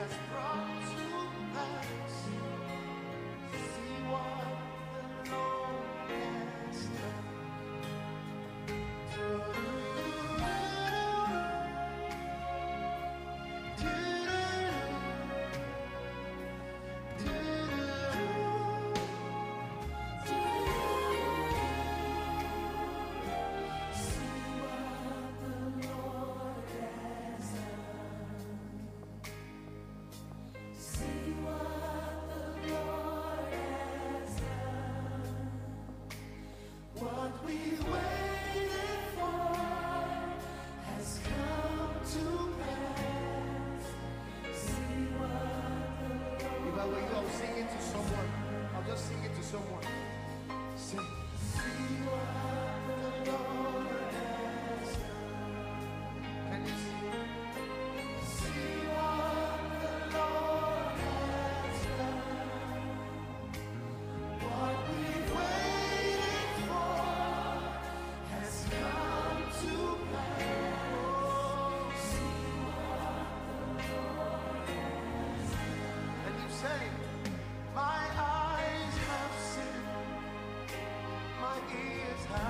My eyes have seen, my ears have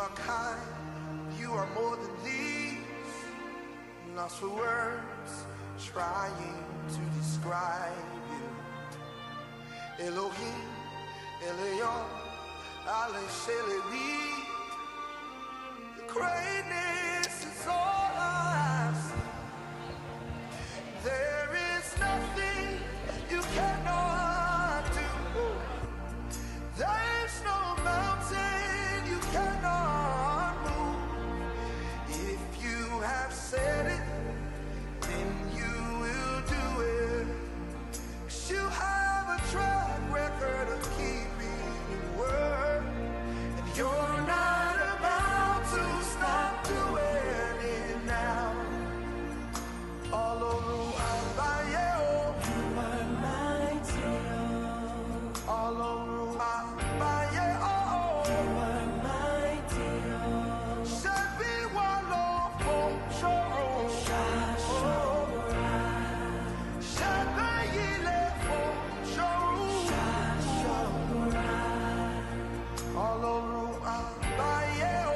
are kind, you are more than these. Lost for words, trying to describe you. Elohim, Elion, Ale Shelevi. The greatness is all I see. There is nothing you cannot do. There's no mountain you cannot move. If you have said it, then you will do it. 'Cause you have a track record of keeping your word. And you're not about to stop doing it now. All over Hawaii, you are mighty. All over Hawaii, you are mighty. Shabby wallow for sure. Shabby for sure. All over Hawaii,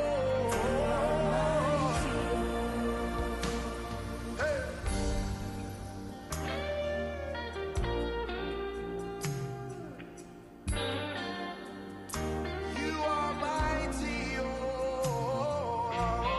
hey. You are mighty, oh.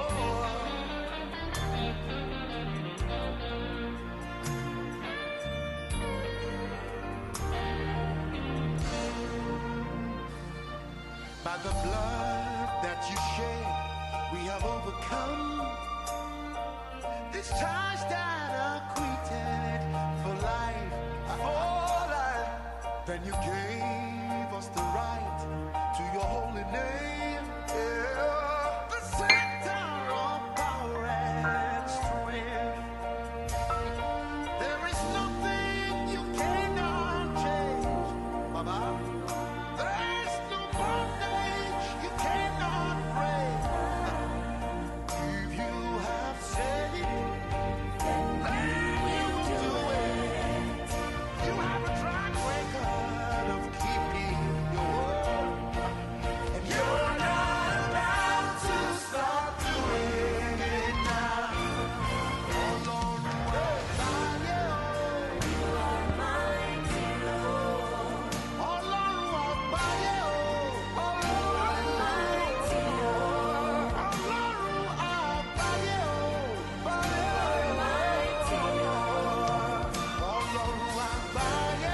By the blood that you shed, we have overcome. This charge that acquitted for life, for life. Then you gave us the right to your holy name. Yeah. The center of power and strength. There is nothing you cannot change, Baba. There's no bondage you cannot break. If you have said it, then you do it. You have a track record of keeping your word. And you're not about to stop doing it now. Oh Lord, you are mighty, Lord. Oh Lord, mighty, oh Lord, mighty, Lord. Oh Lord, mighty, oh mighty, Lord. Oh Lord, mighty,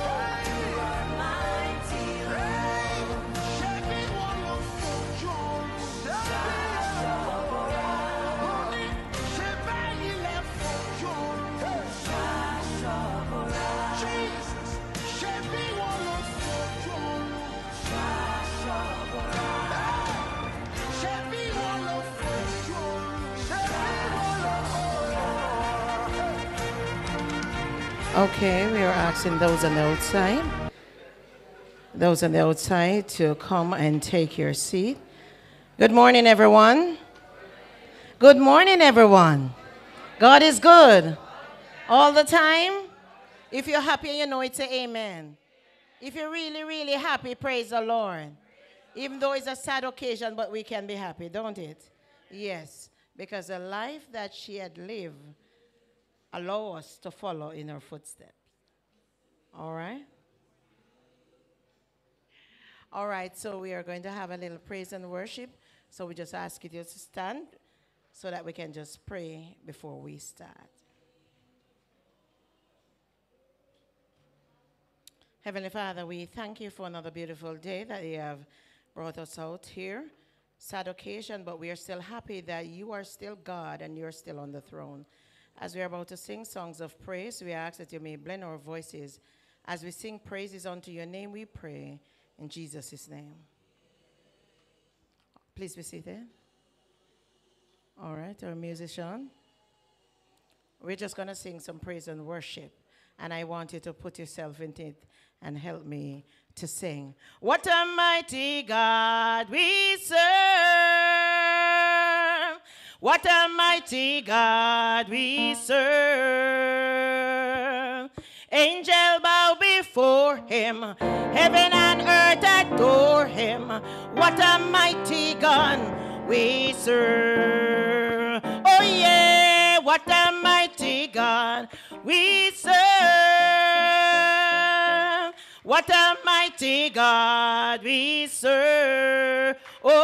Lord. Shebi wolo fojo, Sheba ile fojo, Jesus. Shebi wolo fojo, Shebi wolo fojo, Okay, we are asking those on the outside to come and take your seat. Good morning, everyone. Good morning, everyone. God is good all the time. If you're happy and you know it, say amen. If you're really, really happy, praise the Lord. Even though it's a sad occasion, but we can be happy, don't it? Yes, because the life that she had lived allow us to follow in her footsteps. All right? All right, so we are going to have a little praise and worship. So we just ask you to stand so that we can just pray before we start. Heavenly Father, we thank you for another beautiful day that you have brought us out here. Sad occasion, but we are still happy that you are still God and you're still on the throne. As we are about to sing songs of praise, we ask that you may blend our voices. As we sing praises unto your name, we pray in Jesus' name. Please be seated. All right, our musician. We're just going to sing some praise and worship. And I want you to put yourself into it and help me to sing. What a mighty God we serve. What a mighty God we serve. Angel bow before him. Heaven and earth adore him. What a mighty God we serve. Oh yeah, what a mighty God we serve. What a mighty God we serve.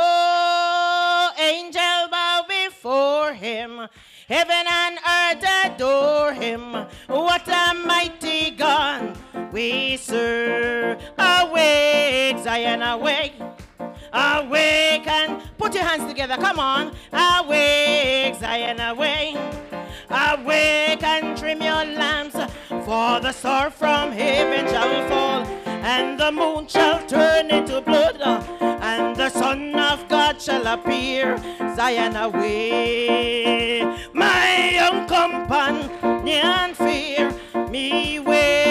Oh, angel bow before him. Heaven and earth adore him. What a mighty God we serve. Awake, Zion, awake. Awake and put your hands together. Come on. Awake, Zion, awake. Awake and trim your lamps, for the star from heaven shall fall, and the moon shall turn into blood, and the Son of God shall appear. Zion, awake. My young companion, fear me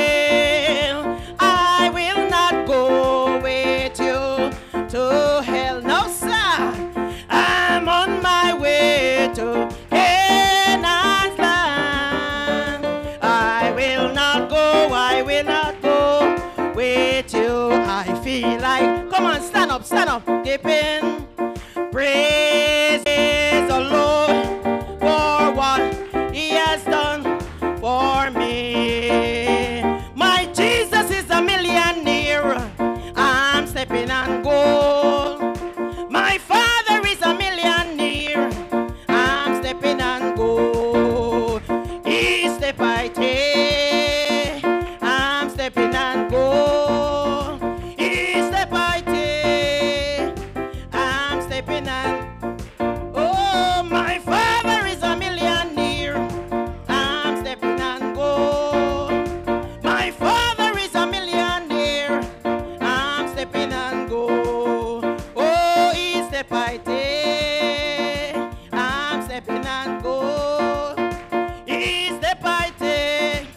well. I will not go with you to hell. No, sir. I'm on my way to Canaan's land. I will not go with you. I feel like, come on, stand up, dipping. Praise the Lord for what he has done for me. My Jesus is a millionaire. I'm stepping on gold. My Father is a millionaire. I'm stepping on gold. He step by day. I'm stepping on gold. He step by day. I'm stepping on. Oh, my Father is a millionaire. I'm stepping on gold. My Father is a millionaire. I'm stepping on gold. Oh, he step by day. I'm stepping on gold. He step by day.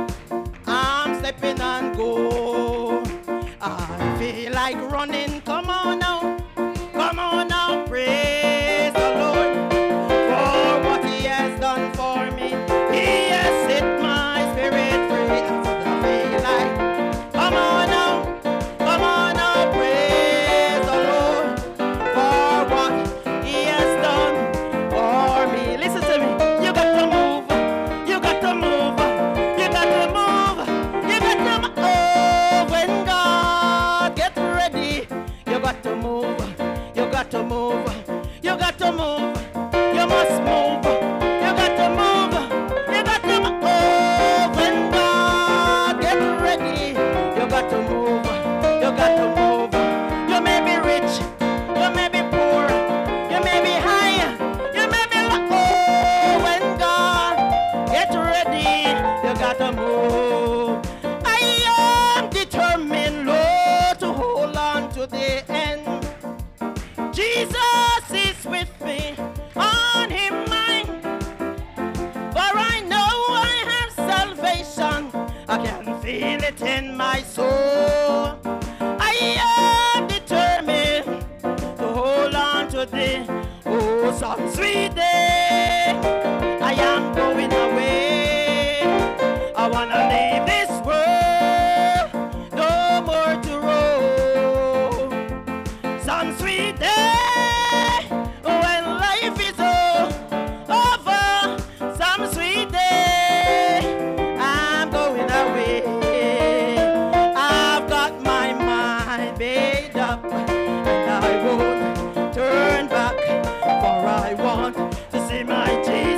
I'm stepping on gold. I feel like running. Come on now. Come on now. Praise the Lord for what he has done for me. He has set my spirit free. That's what I feel like. Come on now. Come on now. Praise the Lord for what he has done for me. Listen to me. You got to move. You got to move. You got to move. You got to move. Oh, when God gets ready, you got to move. You got to move. You got to move. You must move. You got to move. You got to move. Oh, when God gets ready, you got to move. You got to move. You may be rich. You may be poor. You may be high. You may be low. Oh, when God gets ready, you got to move. I am determined, Lord, to hold on to the end. Jesus is with me, on him mine. For I know I have salvation. I can feel it in my soul. I am determined to hold on to the oh, some sweet day. I am going away. I wanna leave this world, no more to roam. Some sweet day when life is over. Some sweet day I'm going away. I've got my mind made up, and I won't turn back, for I want to see my Jesus.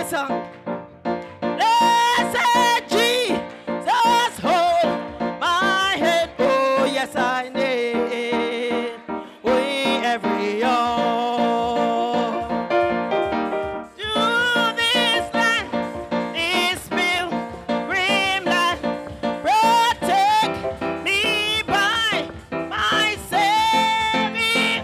this song. Blessed Jesus, hold my head. Oh, yes, I need. We every hour. To this land, this pilgrim land, protect me by my Savior.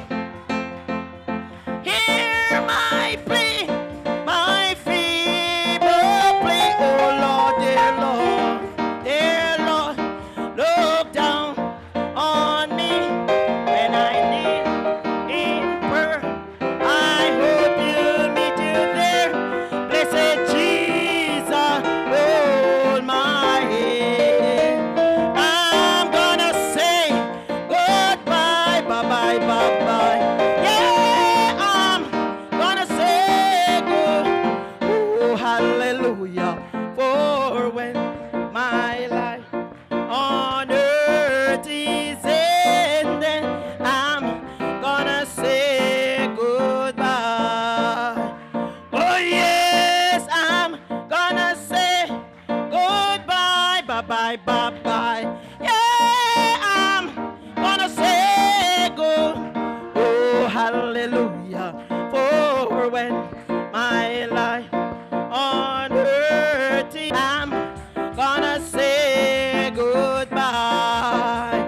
Hear my plea, my feeble plea. Oh Lord, dear Lord, look down on me when I need in prayer. I hope you'll meet you there. Blessed Jesus, hold my hand. I'm gonna say goodbye, bye-bye, bye-bye. Yeah, I'm gonna say good, oh, hallelujah, for when my life on earth is ending, I'm gonna say goodbye. Oh yes, I'm gonna say goodbye, bye-bye, bye-bye. Yeah, I'm gonna say good, oh, hallelujah, for when my life on earth is, I'm gonna say goodbye.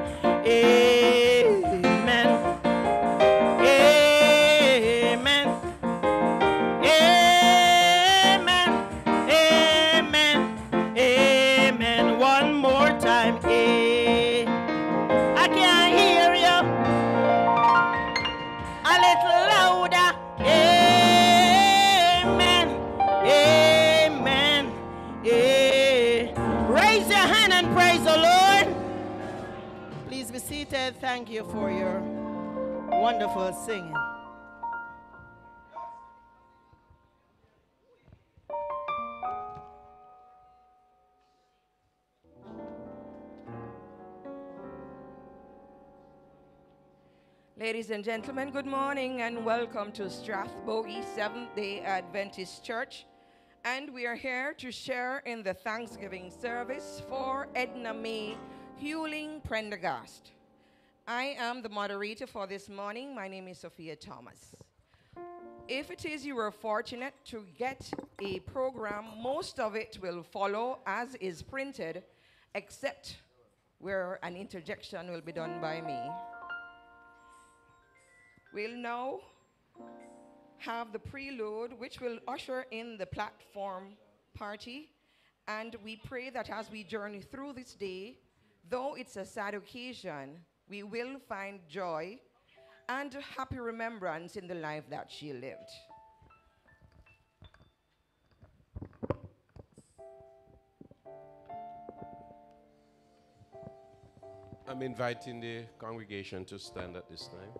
Amen. Amen. Amen. Amen. Amen. One more time. I can't hear you. A little louder. Amen. Amen. Raise your hand and praise the Lord. Please be seated. Thank you for your wonderful singing. Ladies and gentlemen, good morning and welcome to Strathbogie Seventh-day Adventist Church. And we are here to share in the Thanksgiving service for Edna-Mae Hewling-Prendergast. I am the moderator for this morning. My name is Sophia Thomas. If it is you are fortunate to get a program, most of it will follow as is printed, except where an interjection will be done by me. We'll now have the prelude, which will usher in the platform party. And we pray that as we journey through this day, though it's a sad occasion, we will find joy and happy remembrance in the life that she lived. I'm inviting the congregation to stand at this time.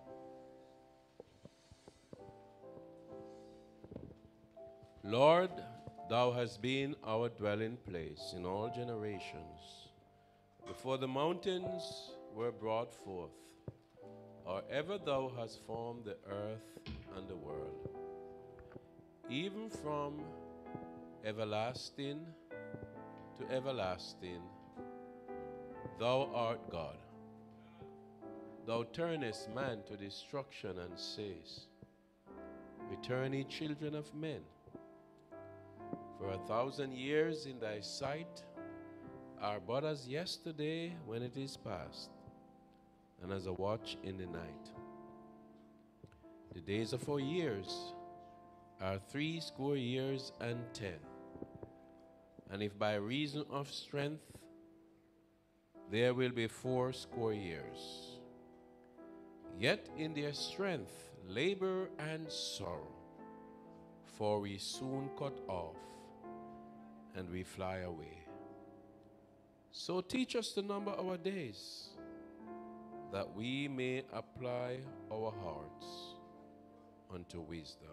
Lord, thou hast been our dwelling place in all generations. Before the mountains were brought forth, or ever thou hast formed the earth and the world. Even from everlasting to everlasting, thou art God. Thou turnest man to destruction and sayest, return ye children of men. For 1,000 years in thy sight are but as yesterday when it is past, and as a watch in the night. The days of our years are 80 years and 10. And if by reason of strength there will be 80 years, yet in their strength labor and sorrow, for we soon cut off and we fly away. So teach us to number our days, that we may apply our hearts unto wisdom.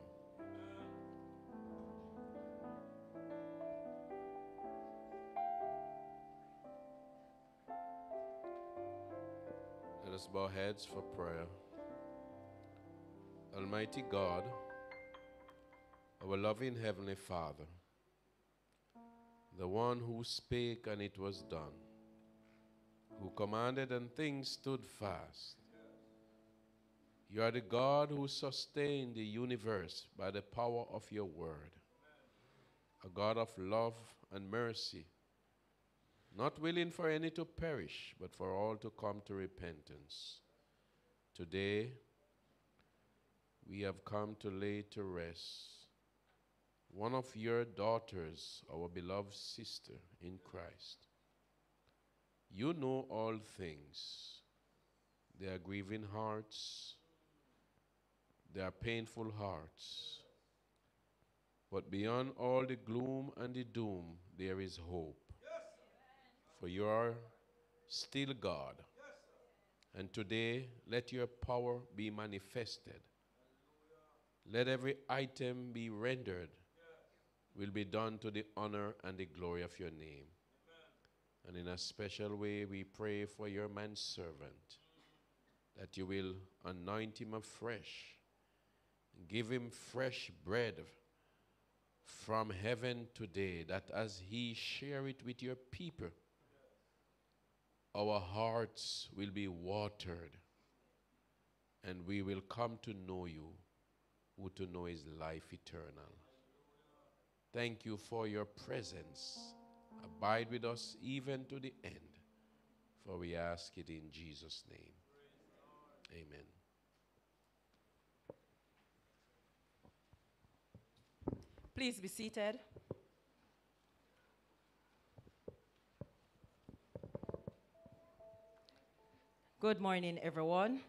Let us bow heads for prayer. Almighty God, Our loving Heavenly Father, the one who spake and it was done, who commanded and things stood fast. You are the God who sustained the universe by the power of your word, a God of love and mercy, not willing for any to perish, but for all to come to repentance. Today, we have come to lay to rest one of your daughters, our beloved sister in Christ. You know all things. There are grieving hearts. There are painful hearts. But beyond all the gloom and the doom, there is hope. Yes. For you are still God. Yes. And today, let your power be manifested. Let every item be rendered. Will be done to the honor and the glory of your name. Amen. And in a special way, we pray for your manservant, that you will anoint him afresh, give him fresh bread from heaven today, that as he share it with your people, our hearts will be watered, and we will come to know you, who to know is life eternal. Thank you for your presence. Abide with us even to the end. For we ask it in Jesus' name. Amen. Please be seated. Good morning, everyone.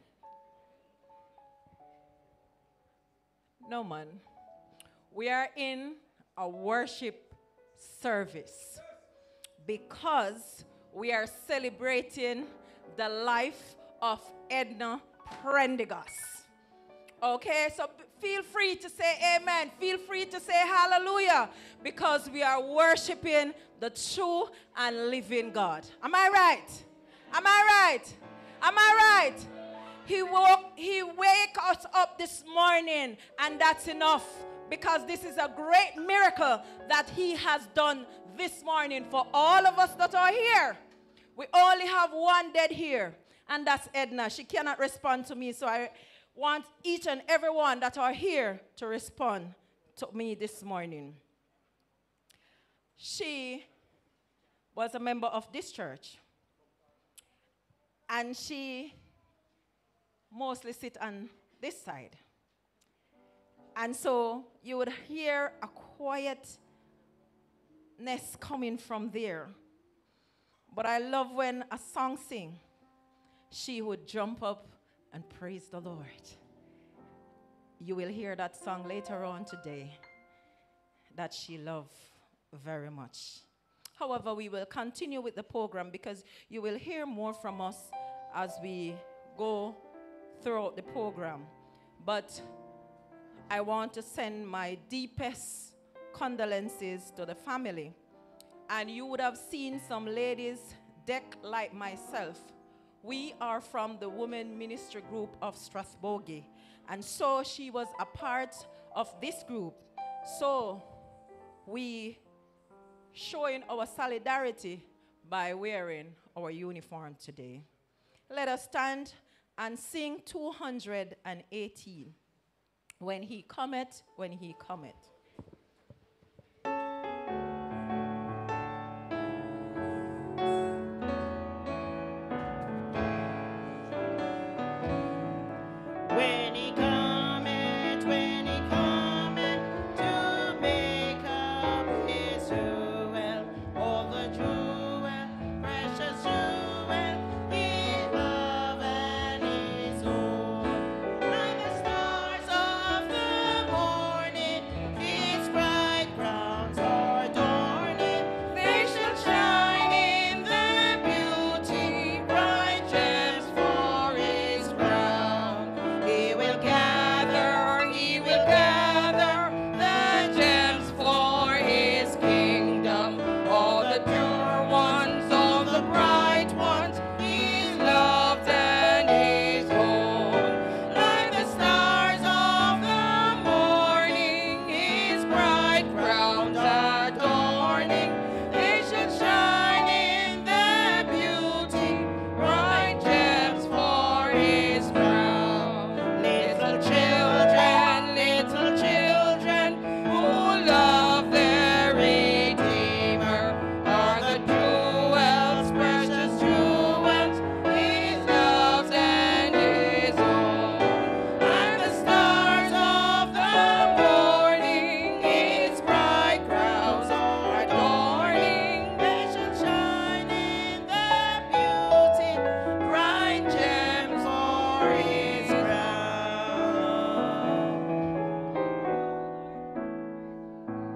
No, man. We are in a worship service because we are celebrating the life of Edna-Mae Prendergast. Okay, so feel free to say amen. Feel free to say hallelujah, because we are worshiping the true and living God. Am I right? Am I right? Am I right? He wake us up this morning, and that's enough. Because this is a great miracle that he has done this morning for all of us that are here. We only have one dead here, and that's Edna. She cannot respond to me, so I want each and every one that are here to respond to me this morning. She was a member of this church, and she mostly sit on this side. And so you would hear a quietness coming from there. But I love when a song sing, she would jump up and praise the Lord. You will hear that song later on today that she loved very much. However, we will continue with the program because you will hear more from us as we go throughout the program. But I want to send my deepest condolences to the family. And you would have seen some ladies decked like myself. We are from the women ministry group of Strathbogie. And so she was a part of this group. So we showing our solidarity by wearing our uniform today. Let us stand and sing 218. When he cometh, when he cometh. When he cometh to make up his jewel, all the jewel, precious jewel, his love and his own. Like the stars of the morning,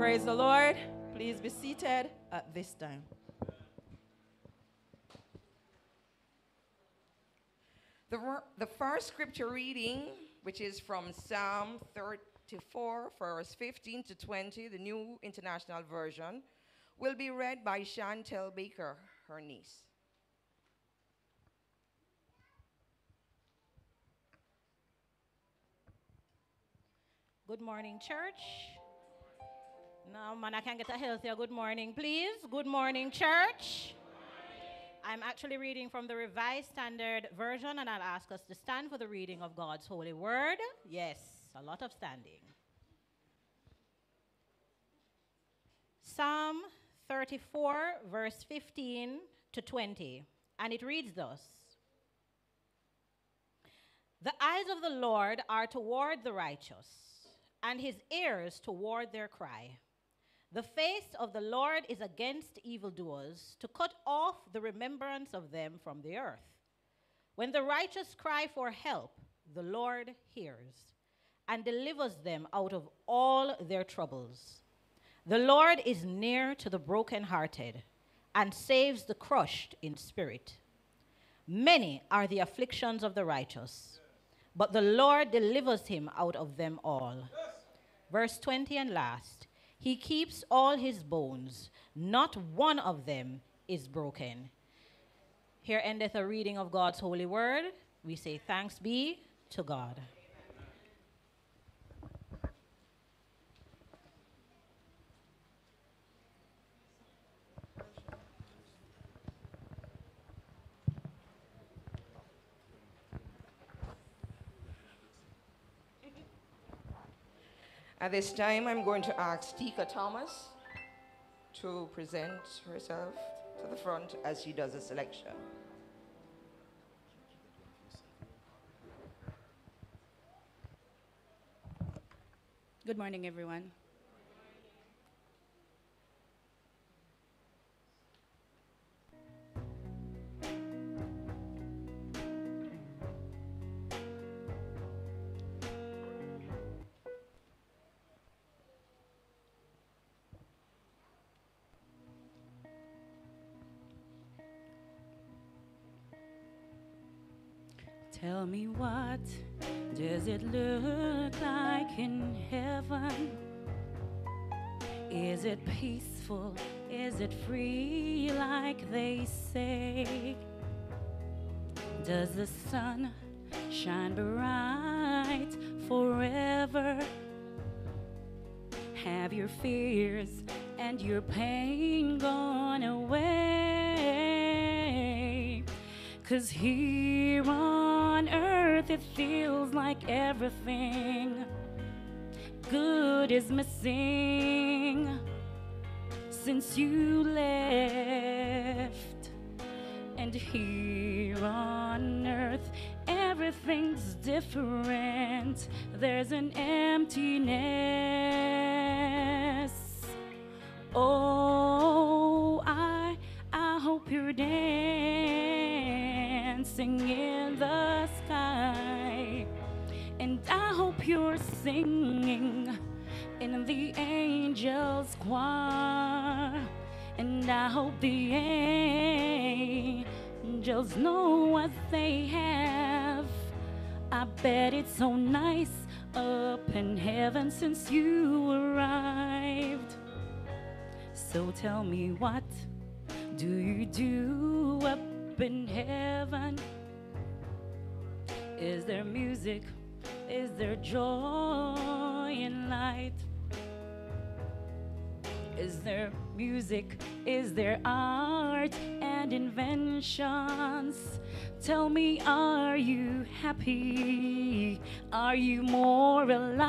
Praise the Lord. Please be seated at this time. The first scripture reading, which is from Psalm 34, verse 15 to 20, the New International Version, will be read by Chantel Baker, her niece. Good morning, church. No, man, I can get a healthier good morning, please. Good morning, church. I'm actually reading from the Revised Standard Version, and I'll ask us to stand for the reading of God's holy word. Yes, a lot of standing. Psalm 34, verse 15 to 20, and it reads thus. The eyes of the Lord are toward the righteous, and his ears toward their cry. The face of the Lord is against evildoers, to cut off the remembrance of them from the earth. When the righteous cry for help, the Lord hears and delivers them out of all their troubles. The Lord is near to the brokenhearted and saves the crushed in spirit. Many are the afflictions of the righteous, but the Lord delivers him out of them all. Verse 20 and last. He keeps all his bones. Not one of them is broken. Here endeth a reading of God's holy word. We say thanks be to God. At this time, I'm going to ask Tika Thomas to present herself to the front as she does a selection. Good morning, everyone. Tell me, what does it look like in heaven? Is it peaceful? Is it free like they say? Does the sun shine bright forever? Have your fears and your pain gone away? 'Cause here on earth it feels like everything good is missing since you left. And here on earth everything's different. There's an emptiness. Oh, I hope you're dancing in the sky, and I hope you're singing in the angels' choir, and I hope the angels know what they have. I bet it's so nice up in heaven since you arrived. So tell me, what do you do up in heaven? Is there music? Is there joy and light? Is there music? Is there art and inventions? Tell me, are you happy? Are you more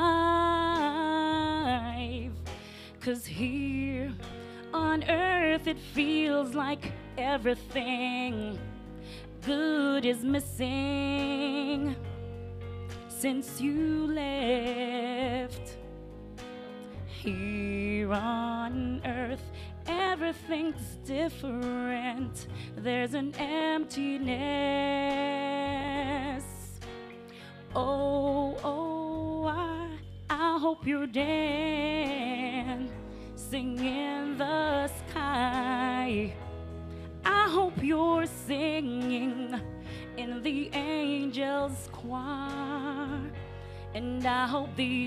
alive? 'Cause here on earth it feels like everything good is missing since you left. Here on earth everything's different. There's an emptiness. Oh, I hope you're dancing sing in the sky. I hope you're singing in the angels' choir. And I hope the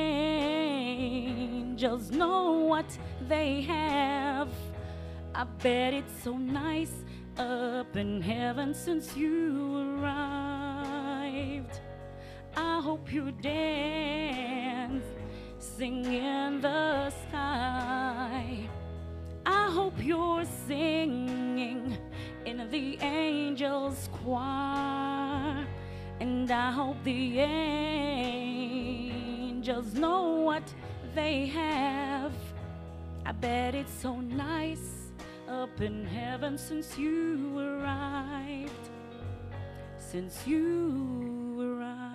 angels know what they have. I bet it's so nice up in heaven since you arrived. I hope you dance, sing in the sky. I hope you're singing in the angels' choir. And I hope the angels know what they have. I bet it's so nice up in heaven since you arrived. Since you arrived.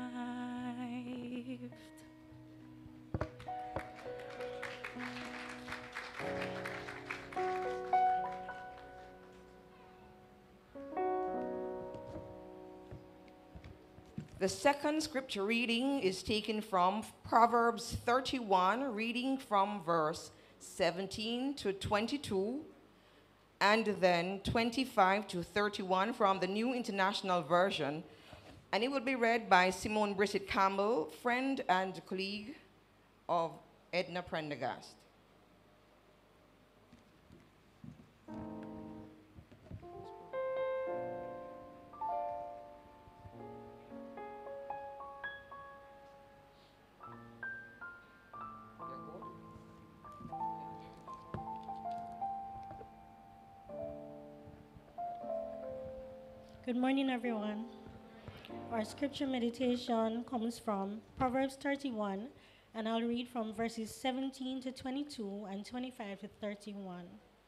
The second scripture reading is taken from Proverbs 31, reading from verse 17 to 22, and then 25 to 31 from the New International Version. And it will be read by Simone Brisset Campbell, friend and colleague of Edna Prendergast. Good morning, everyone. Our scripture meditation comes from Proverbs 31, and I'll read from verses 17 to 22 and 25 to 31.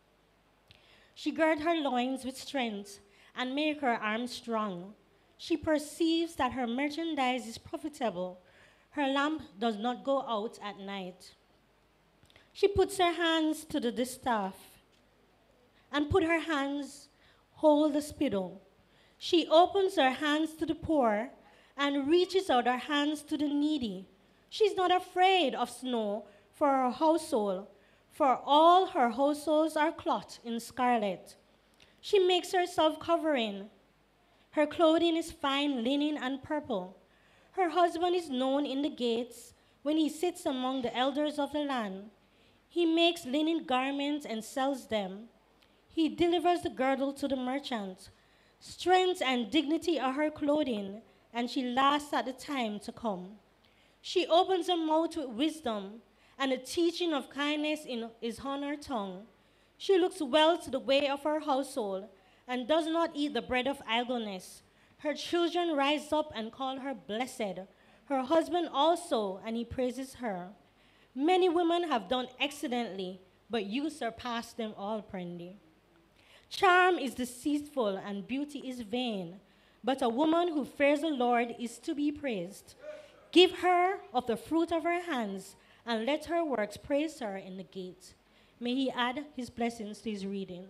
She girded her loins with strength and made her arms strong. She perceives that her merchandise is profitable. Her lamp does not go out at night. She puts her hands to the distaff and put her hands hold the spittle. She opens her hands to the poor and reaches out her hands to the needy. She's not afraid of snow for her household, for all her households are clothed in scarlet. She makes herself covering. Her clothing is fine linen and purple. Her husband is known in the gates when he sits among the elders of the land. He makes linen garments and sells them. He delivers the girdle to the merchant. Strength and dignity are her clothing, and she laughs at the time to come. She opens her mouth with wisdom, and the teaching of kindness is on her tongue. She looks well to the way of her household, and does not eat the bread of idleness. Her children rise up and call her blessed. Her husband also, and he praises her. Many women have done excellently, but you surpass them all, Prendy. Charm is deceitful and beauty is vain, but a woman who fears the Lord is to be praised. Give her of the fruit of her hands, and let her works praise her in the gate. May he add his blessings to his reading.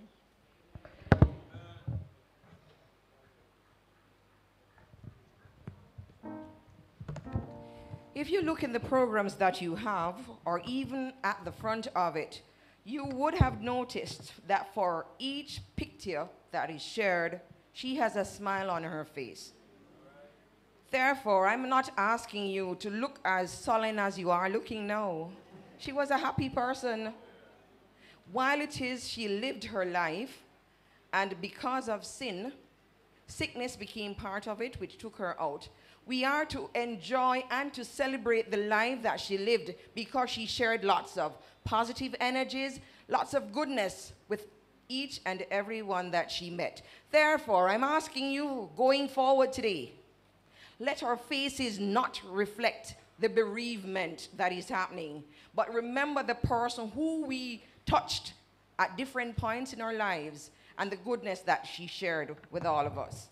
If you look in the programs that you have, or even at the front of it, you would have noticed that for each picture that is shared, she has a smile on her face. Therefore, I'm not asking you to look as sullen as you are looking now. She was a happy person. While it is she lived her life, and because of sin, sickness became part of it, which took her out. We are to enjoy and to celebrate the life that she lived because she shared lots of positive energies, lots of goodness with each and every one that she met. Therefore, I'm asking you going forward today, let our faces not reflect the bereavement that is happening, but remember the person who we touched at different points in our lives and the goodness that she shared with all of us.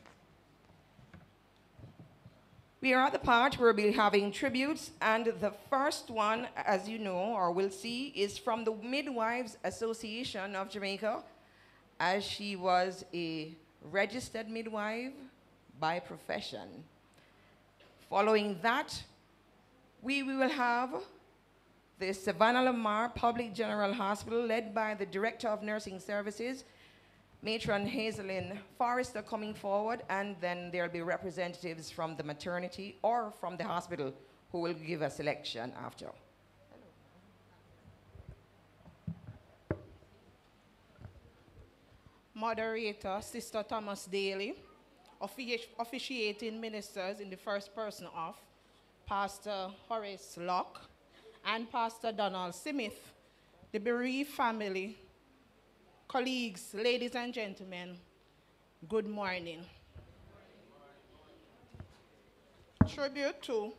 We are at the part where we'll be having tributes, and the first one, as you know or will see, is from the Midwives Association of Jamaica, as she was a registered midwife by profession. Following that, we will have the Savannah-Lamar Public General Hospital, led by the Director of Nursing Services, Matron Hazelyn Forrester, coming forward, and then there'll be representatives from the maternity or from the hospital who will give a selection after. Moderator, Sister Thomas Daly, officiating ministers in the first person of Pastor Horace Locke and Pastor Donald Smith, the bereaved family, colleagues, ladies and gentlemen, good morning. Tribute to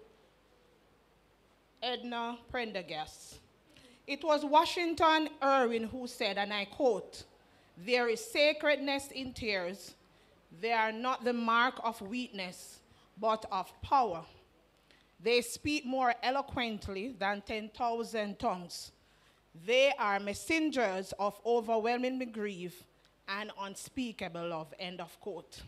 Edna-Mae Prendergast. It was Washington Irving who said, and I quote, "There is sacredness in tears. They are not the mark of weakness, but of power. They speak more eloquently than 10,000 tongues. They are messengers of overwhelming grief and unspeakable love," end of quote.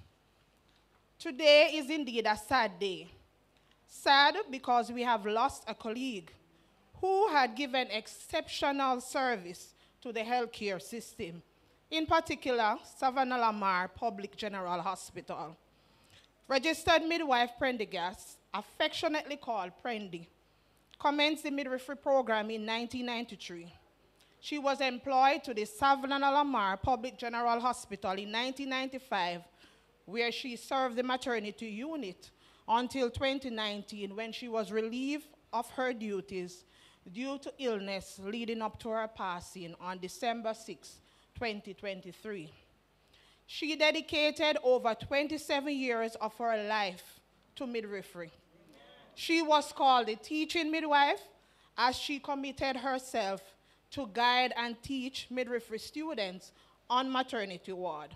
Today is indeed a sad day. Sad because we have lost a colleague who had given exceptional service to the healthcare system, in particular, Savannah-Lamar Public General Hospital. Registered midwife Prendergast, affectionately called Prendy, commenced the midwifery program in 1993. She was employed to the Savannah-Lamar Public General Hospital in 1995, where she served the maternity unit until 2019, when she was relieved of her duties due to illness leading up to her passing on December 6, 2023. She dedicated over 27 years of her life to midwifery. She was called a teaching midwife, as she committed herself to guide and teach midwifery students on maternity ward.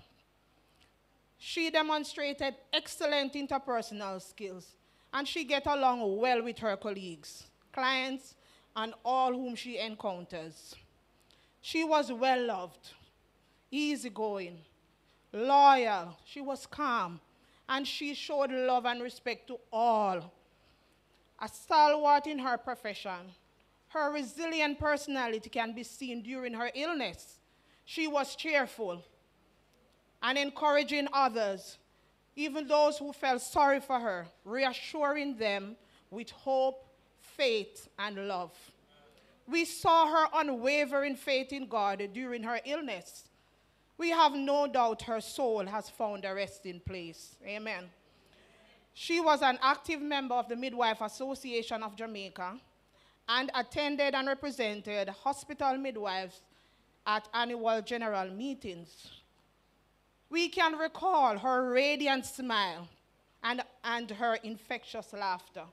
She demonstrated excellent interpersonal skills, and she gets along well with her colleagues, clients, and all whom she encounters. She was well-loved, easygoing, loyal, she was calm, and she showed love and respect to all. A stalwart in her profession, her resilient personality can be seen during her illness. She was cheerful and encouraging others, even those who felt sorry for her, reassuring them with hope, faith, and love. We saw her unwavering faith in God during her illness. We have no doubt her soul has found a resting place. Amen. She was an active member of the Midwife Association of Jamaica and attended and represented hospital midwives at annual general meetings. We can recall her radiant smile and her infectious laughter.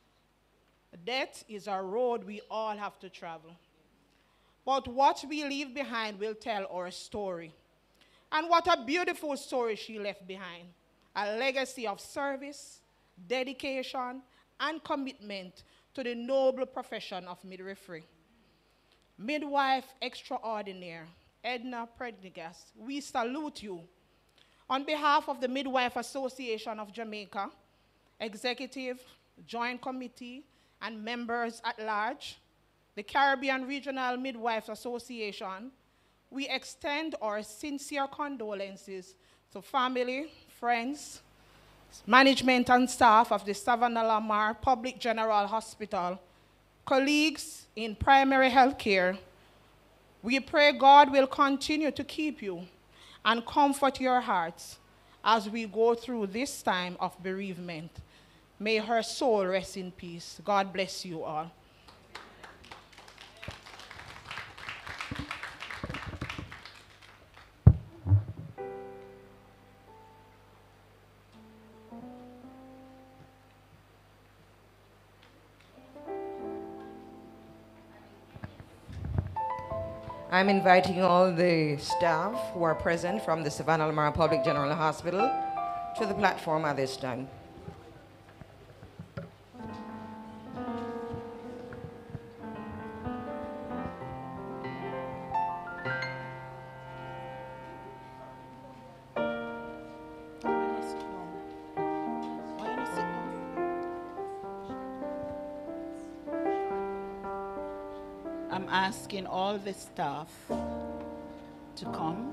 Death is a road we all have to travel. But what we leave behind will tell our story. And what a beautiful story she left behind. A legacy of service, dedication, and commitment to the noble profession of midwifery. Midwife extraordinaire, Edna-Mae Prendergast, we salute you. On behalf of the Midwife Association of Jamaica, Executive, Joint Committee, and members at large, the Caribbean Regional Midwives Association, we extend our sincere condolences to family, friends, management and staff of the Savannah-Lamar Public General Hospital, colleagues in primary health care. We pray God will continue to keep you and comfort your hearts as we go through this time of bereavement. May her soul rest in peace. God bless you all. I'm inviting all the staff who are present from the Savannah-Lamar Public General Hospital to the platform at this time. I'm asking all the staff to come.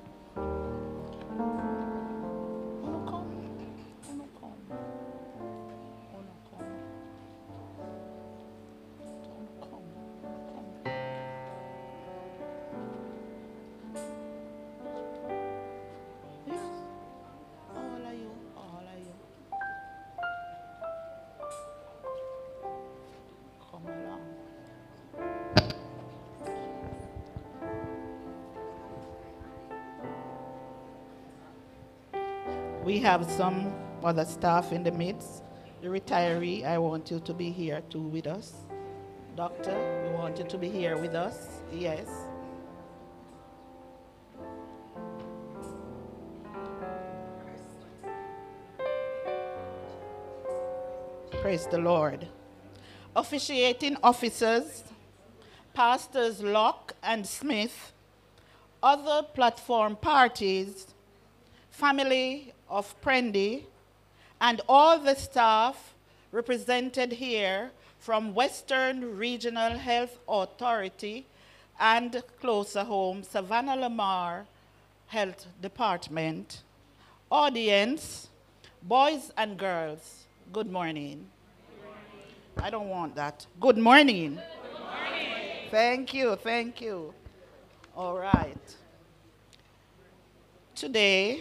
We have some other staff in the midst. The retiree, I want you to be here too with us. Doctor, we want you to be here with us. Yes. Praise the Lord. Officiating officers, Pastors Locke and Smith, other platform parties, family of Prendy, and all the staff represented here from Western Regional Health Authority and closer home, Savannah-Lamar Health Department. Audience, boys and girls, good morning. I don't want that. Good morning. Good morning. Thank you, thank you. All right. Today,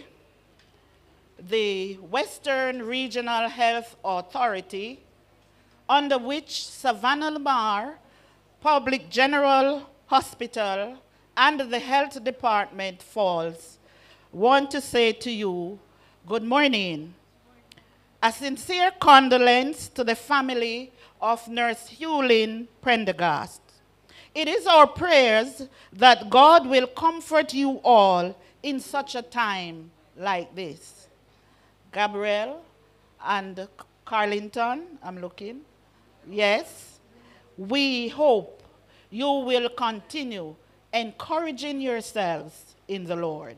the Western Regional Health Authority, under which Savannah-Lamar Public General Hospital and the Health Department falls, want to say to you, good morning. A sincere condolence to the family of Nurse Hewling-Prendergast. It is our prayers that God will comfort you all in such a time like this. Gabrielle and Carlington, I'm looking. Yes, we hope you will continue encouraging yourselves in the Lord.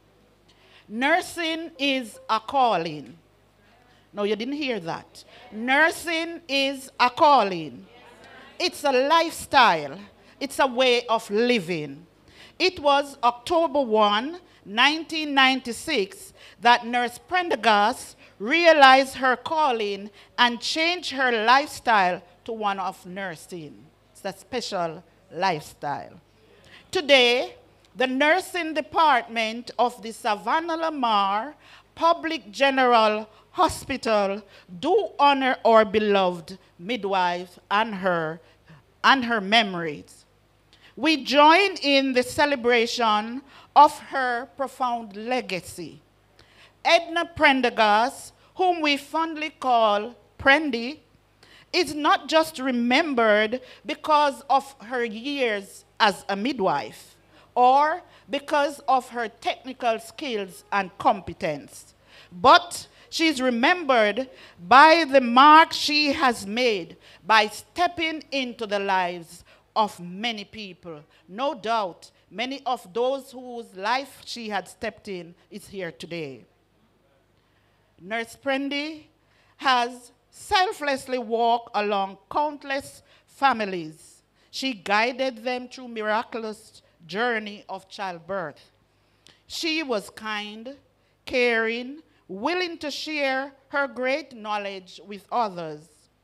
Nursing is a calling. No, you didn't hear that. Nursing is a calling. It's a lifestyle. It's a way of living. It was October 1, 1996, that Nurse Prendergast realized her calling and changed her lifestyle to one of nursing. It's a special lifestyle. Today, the nursing department of the Savannah-Lamar Public General Hospital do honor our beloved midwife and her memories. We join in the celebration of her profound legacy. Edna-Mae Prendergast, whom we fondly call Prendy, is not just remembered because of her years as a midwife or because of her technical skills and competence, but she's remembered by the mark she has made by stepping into the lives of many people. No doubt, many of those whose life she had stepped in is here today. Nurse Prendy has selflessly walked along countless families. She guided them through miraculous journey of childbirth. She was kind, caring, willing to share her great knowledge with others.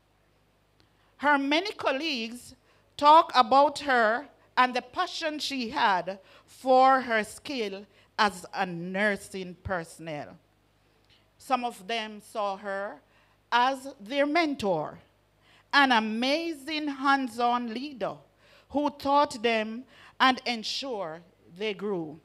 Her many colleagues talk about her and the passion she had for her skill as a nursing personnel. Some of them saw her as their mentor, an amazing hands-on leader who taught them and ensured they grew.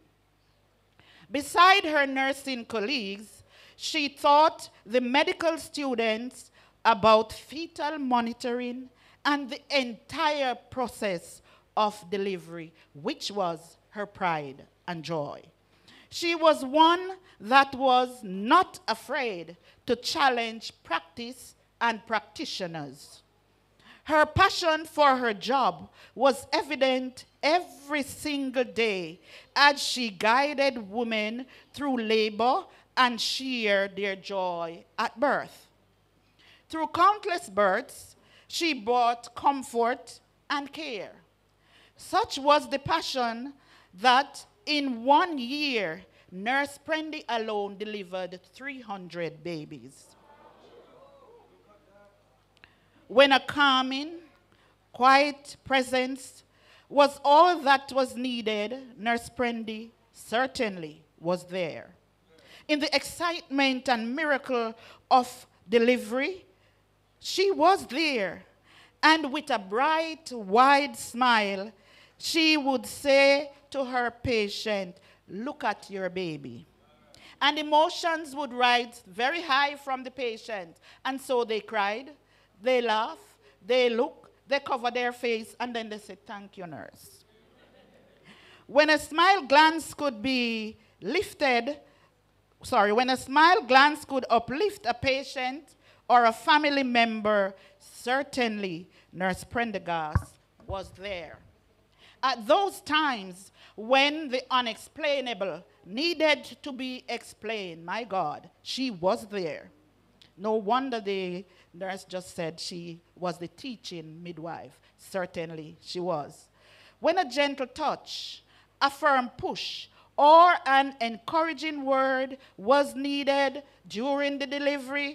Beside her nursing colleagues, she taught the medical students about fetal monitoring and the entire process of delivery, which was her pride and joy. She was one that was not afraid to challenge practice and practitioners. Her passion for her job was evident every single day as she guided women through labor and shared their joy at birth. Through countless births, she brought comfort and care. Such was the passion that in 1 year, Nurse Prendy alone delivered 300 babies. When a calming, quiet presence was all that was needed, Nurse Prendy certainly was there. In the excitement and miracle of delivery, she was there. And with a bright, wide smile, she would say to her patient, "Look at your baby." And emotions would rise very high from the patient. And so they cried, they laughed, they looked, they covered their face, and then they said, "Thank you, nurse." When a smile glance could be lifted, when a smile glance could uplift a patient or a family member, certainly Nurse Prendergast was there. At those times when the unexplainable needed to be explained, my God, she was there. No wonder the nurse just said she was the teaching midwife. Certainly she was. When a gentle touch, a firm push, or an encouraging word was needed during the delivery,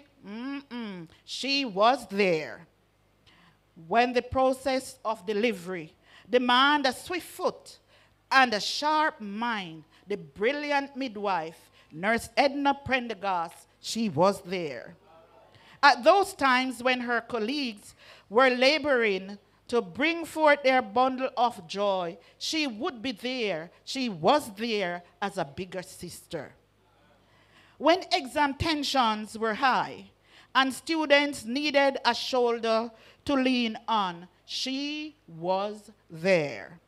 she was there. When the process of delivery demanded a swift foot and a sharp mind, the brilliant midwife, Nurse Edna-Mae Prendergast, she was there. At those times when her colleagues were laboring to bring forth their bundle of joy, she would be there. She was there as a bigger sister. When exam tensions were high and students needed a shoulder to lean on, she was there.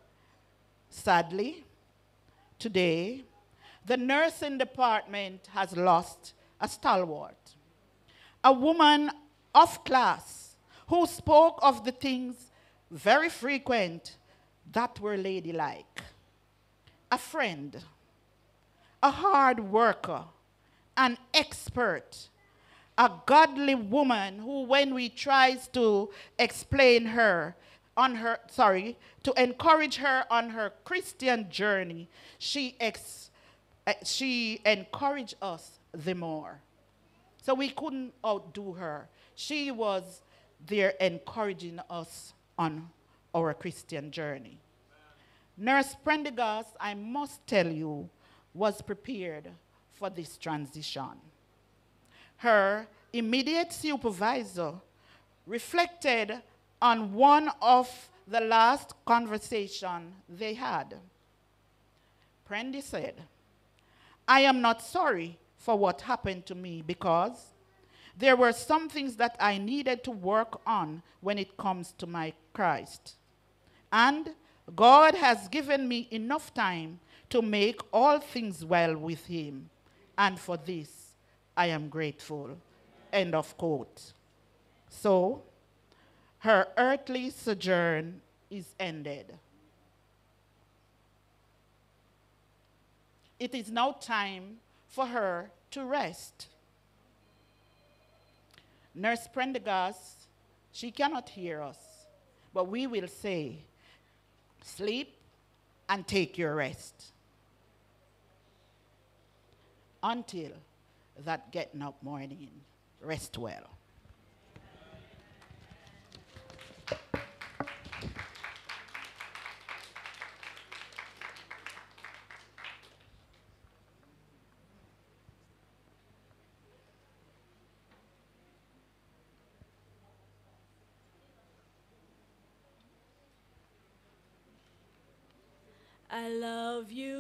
Sadly, today, the nursing department has lost a stalwart, a woman of class who spoke of the things very frequent that were ladylike, a friend, a hard worker, an expert, a godly woman who, when we tries to explain her, to encourage her on her Christian journey, she encouraged us the more. So we couldn't outdo her. She was there encouraging us on our Christian journey. Nurse Prendergast, I must tell you, was prepared for this transition. Her immediate supervisor reflected on one of the last conversations they had. Prendy said, "I am not sorry for what happened to me because there were some things that I needed to work on when it comes to my Christ. And God has given me enough time to make all things well with him. And for this, I am grateful." End of quote. So, her earthly sojourn is ended. It is now time for her to rest. Nurse Prendergast, she cannot hear us, but we will say, sleep and take your rest until that getting up morning. Rest well. I love you,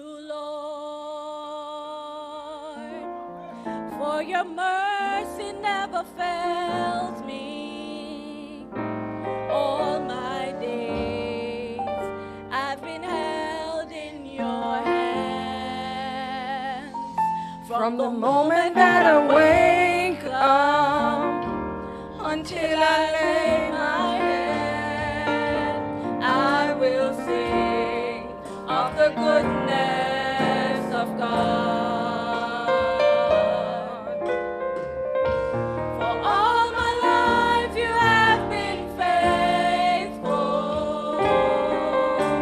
Lord, for your mercy never fails me. All my days I've been held in your hands. From the moment that I wake up until I lay my head, I will sing of the goodness of God. For all my life you have been faithful.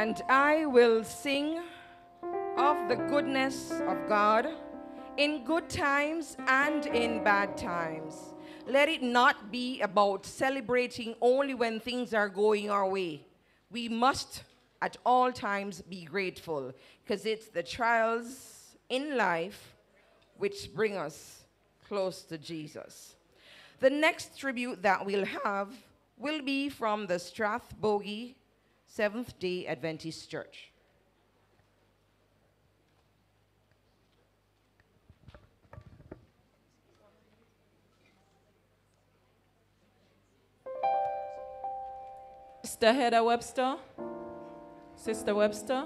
And I will sing of the goodness of God in good times and in bad times. Let it not be about celebrating only when things are going our way. We must at all times be grateful, because it's the trials in life which bring us close to Jesus. The next tribute that we'll have will be from the Strathbogie Seventh-day Adventist Church. Sister Heather Webster. Sister Webster.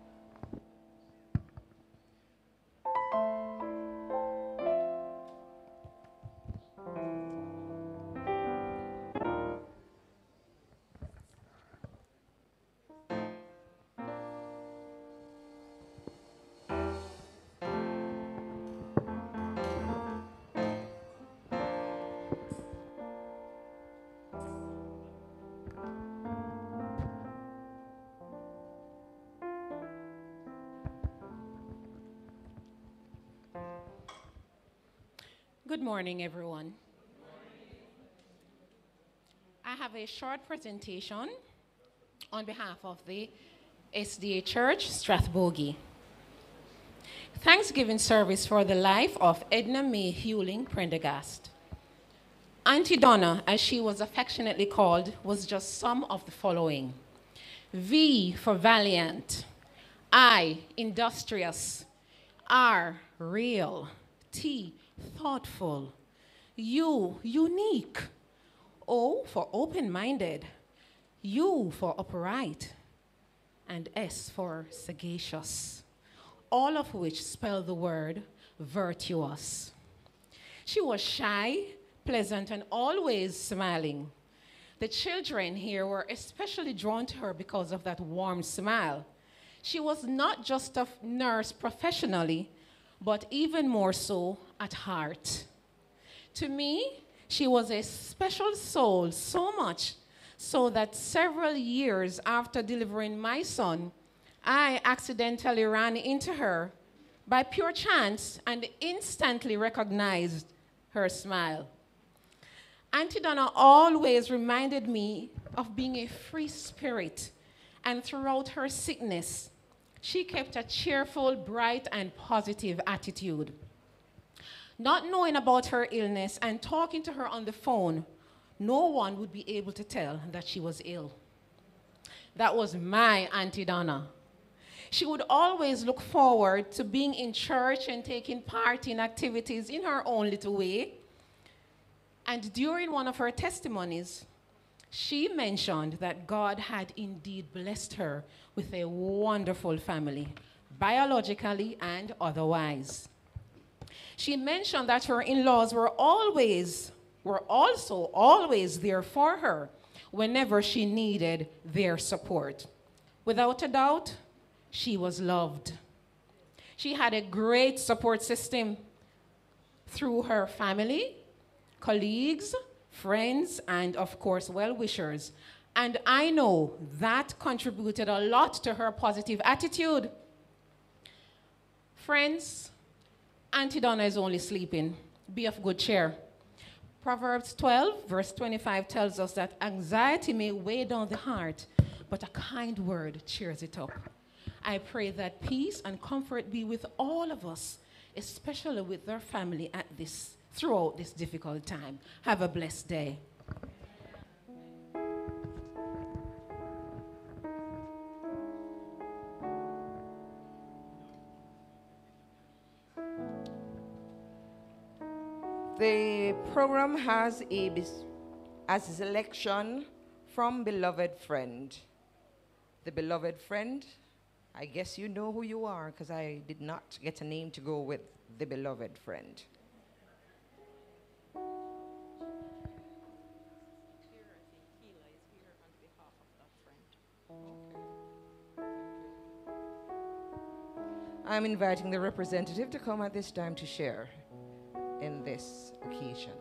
Good morning, everyone. I have a short presentation on behalf of the S.D.A. Church, Strathbogie. Thanksgiving service for the life of Edna-Mae Hewling-Prendergast. Auntie Donna, as she was affectionately called, was just some of the following. V for valiant, I, industrious, R, real, T, thoughtful, U, unique, O for open-minded, U for upright, and S for sagacious, all of which spell the word virtuous. She was shy, pleasant, and always smiling. The children here were especially drawn to her because of that warm smile. She was not just a nurse professionally, but even more so at heart. To me, she was a special soul, so much so that several years after delivering my son, I accidentally ran into her by pure chance and instantly recognized her smile. Auntie Donna always reminded me of being a free spirit, and throughout her sickness, she kept a cheerful, bright, and positive attitude. Not knowing about her illness and talking to her on the phone, no one would be able to tell that she was ill. That was my Auntie Donna. She would always look forward to being in church and taking part in activities in her own little way. And during one of her testimonies, she mentioned that God had indeed blessed her with a wonderful family, biologically and otherwise. She mentioned that her in-laws were also always there for her whenever she needed their support. Without a doubt, she was loved. She had a great support system through her family, colleagues, friends, and of course, well-wishers. And I know that contributed a lot to her positive attitude. Friends, Auntie Donna is only sleeping. Be of good cheer. Proverbs 12, verse 25 tells us that anxiety may weigh down the heart, but a kind word cheers it up. I pray that peace and comfort be with all of us, especially with their family throughout this difficult time. Have a blessed day. The program has a selection from Beloved Friend. The Beloved Friend, I guess you know who you are, because I did not get a name to go with the Beloved Friend. I'm inviting the representative to come at this time to share in this occasion.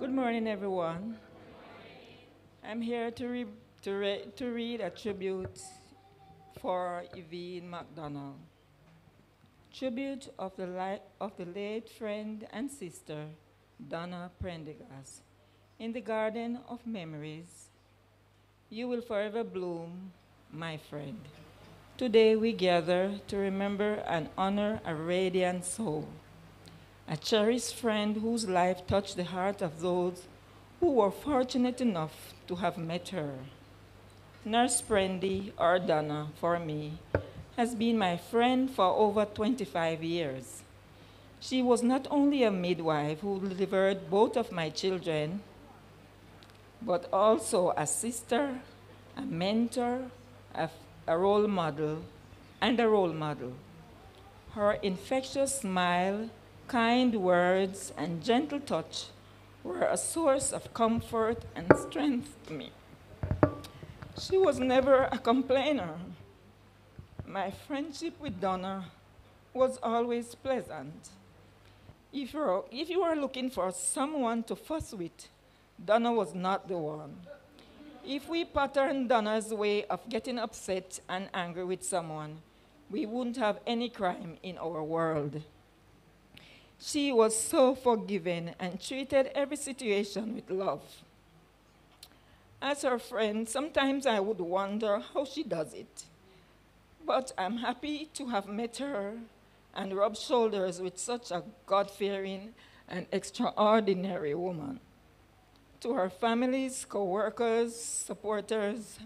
Good morning, everyone. I'm here to read a tribute for Yvonne MacDonald. Tribute of the late friend and sister, Donna Prendergast. In the garden of memories, you will forever bloom, my friend. Today we gather to remember and honor a radiant soul, a cherished friend whose life touched the heart of those who were fortunate enough to have met her. Nurse Prendy, or Donna, for me, has been my friend for over 25 years. She was not only a midwife who delivered both of my children, but also a sister, a mentor, a role model, and a role model. Her infectious smile, kind words, and gentle touch were a source of comfort and strength to me. She was never a complainer. My friendship with Donna was always pleasant. If you are looking for someone to fuss with, Donna was not the one. If we patterned Donna's way of getting upset and angry with someone, we wouldn't have any crime in our world. She was so forgiving and treated every situation with love. As her friend, sometimes I would wonder how she does it. But I'm happy to have met her and rubbed shoulders with such a God-fearing and extraordinary woman. To her families, co-workers, supporters,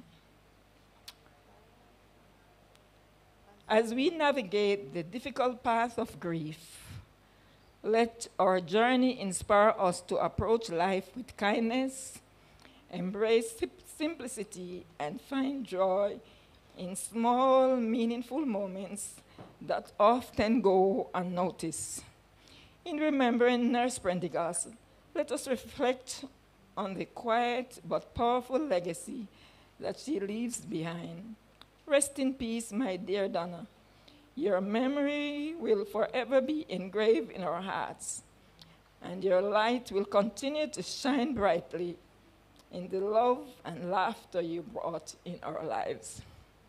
as we navigate the difficult path of grief, let our journey inspire us to approach life with kindness, embrace simplicity, and find joy in small, meaningful moments that often go unnoticed. In remembering Nurse Prendergast, let us reflect on the quiet but powerful legacy that she leaves behind. Rest in peace, my dear Donna. Your memory will forever be engraved in our hearts, and your light will continue to shine brightly in the love and laughter you brought in our lives.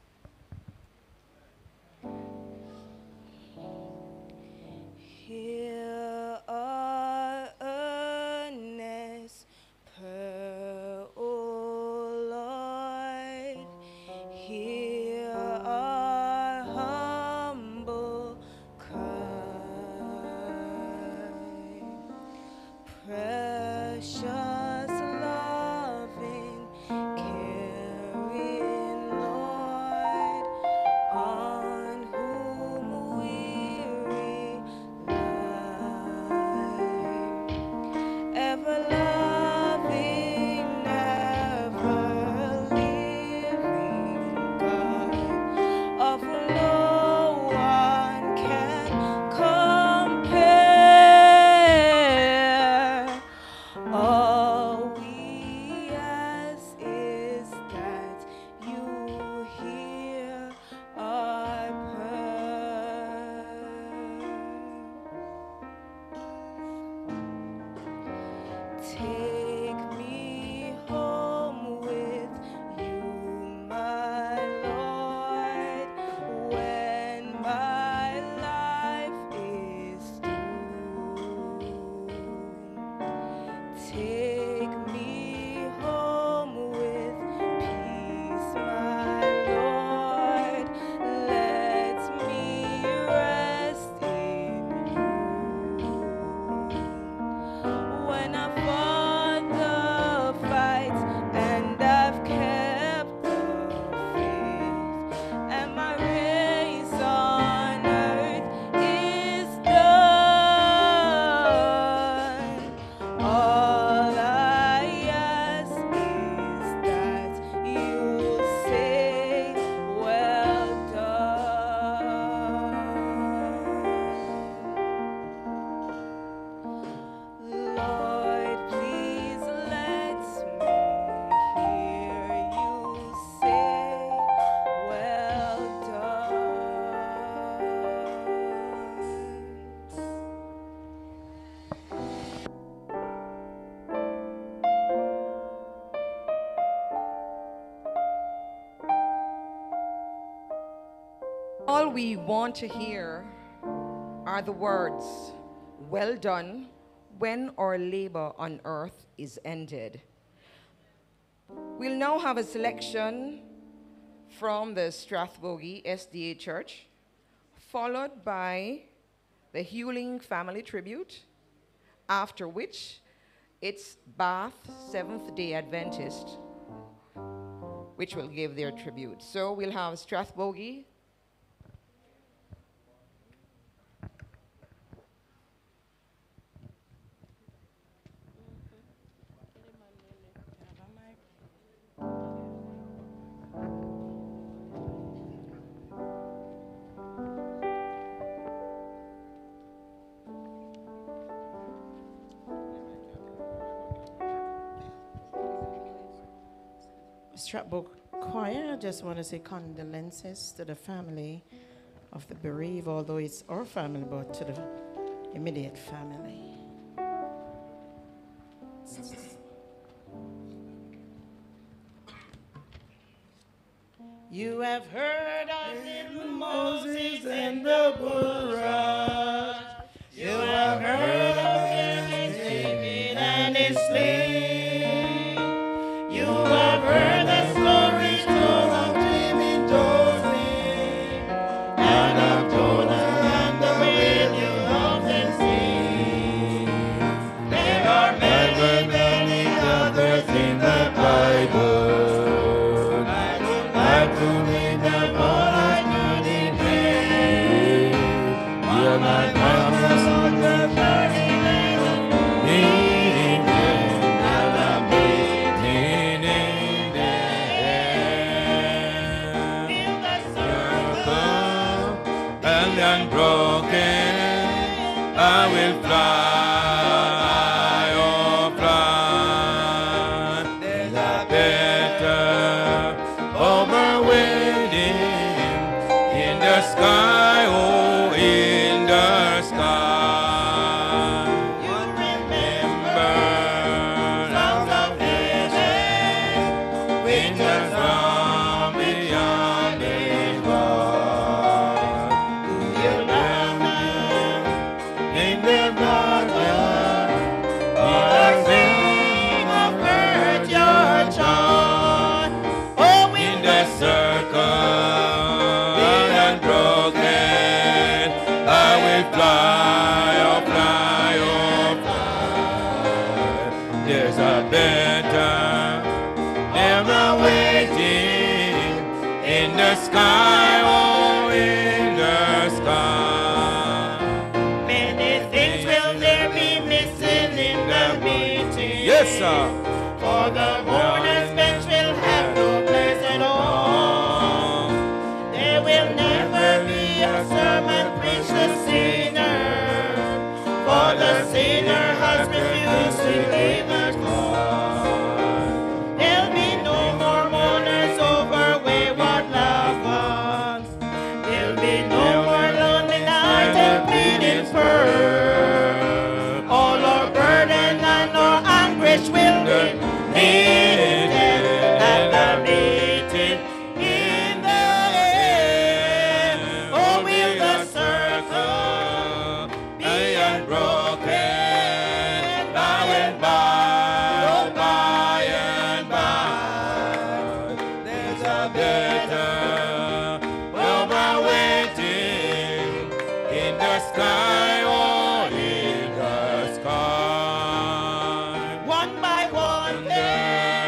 Hear our earnest prayer, O Lord. Hear our humble cry. Precious, loving, caring Lord, on whom we rely. All we want to hear are the words, "Well done," when our labor on earth is ended. We'll now have a selection from the Strathbogie S.D.A. Church, followed by the Hewling family tribute, after which it's Bath Seventh-day Adventist, which will give their tribute. So we'll have Strathbogie. Strathbogie Choir, I just want to say condolences to the family of the bereaved, although it's our family, but to the immediate family. You have heard of little Moses and the bulrush. You have heard of his David and his sling. You have heard the stories told of Jim and Josie, and of Jonah and the whale you often see. There are many, many others in the Bible. I could read them all, I couldn't read. You are my promise on the burning land of meeting them, and I'm meeting in them. In the circle and unbroken, I will fly, oh fly. There's a better overwhelming in the sky, oh, in the sky. You remember songs of heaven, winters from beyond this world. You love them in their water, or sing of birds your joy. Oh, in the circle, unbroken, I will fly, oh fly, oh fly. There's a better, ever waiting in the sky, oh in the sky. Many things will there be missing in the meeting. Yes, sir. For the mourner's bench will have no place at all. There will never be a sermon preached to sinner, for the sinner has refused to leave us God. There'll be no more mourners over wayward loved ones. There'll be no more lonely night and pleading for. All our burden and our anguish will be needed at the meeting in the air. Oh, will the circle be unbroken by and by, oh, by and by. There's a better over waiting in the sky, oh, in the sky. One by one, there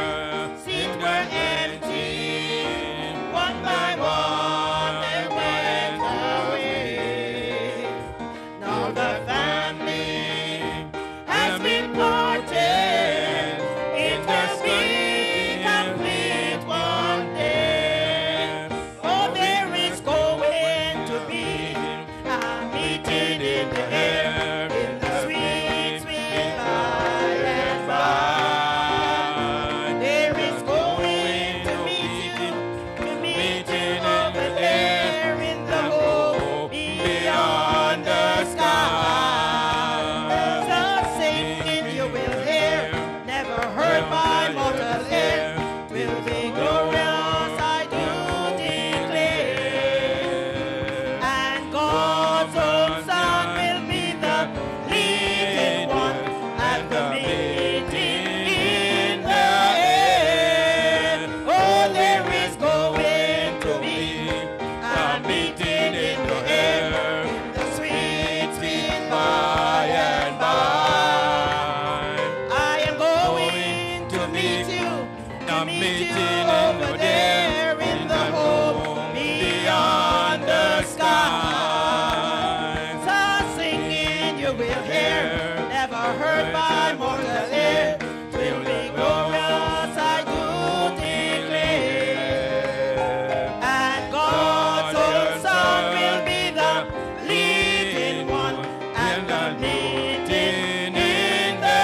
The meeting over there in the home beyond the sky. So singing you will hear, never heard by mortal ear, will be glorious, I do declare. And God's own song will be the leading one, and the meeting in the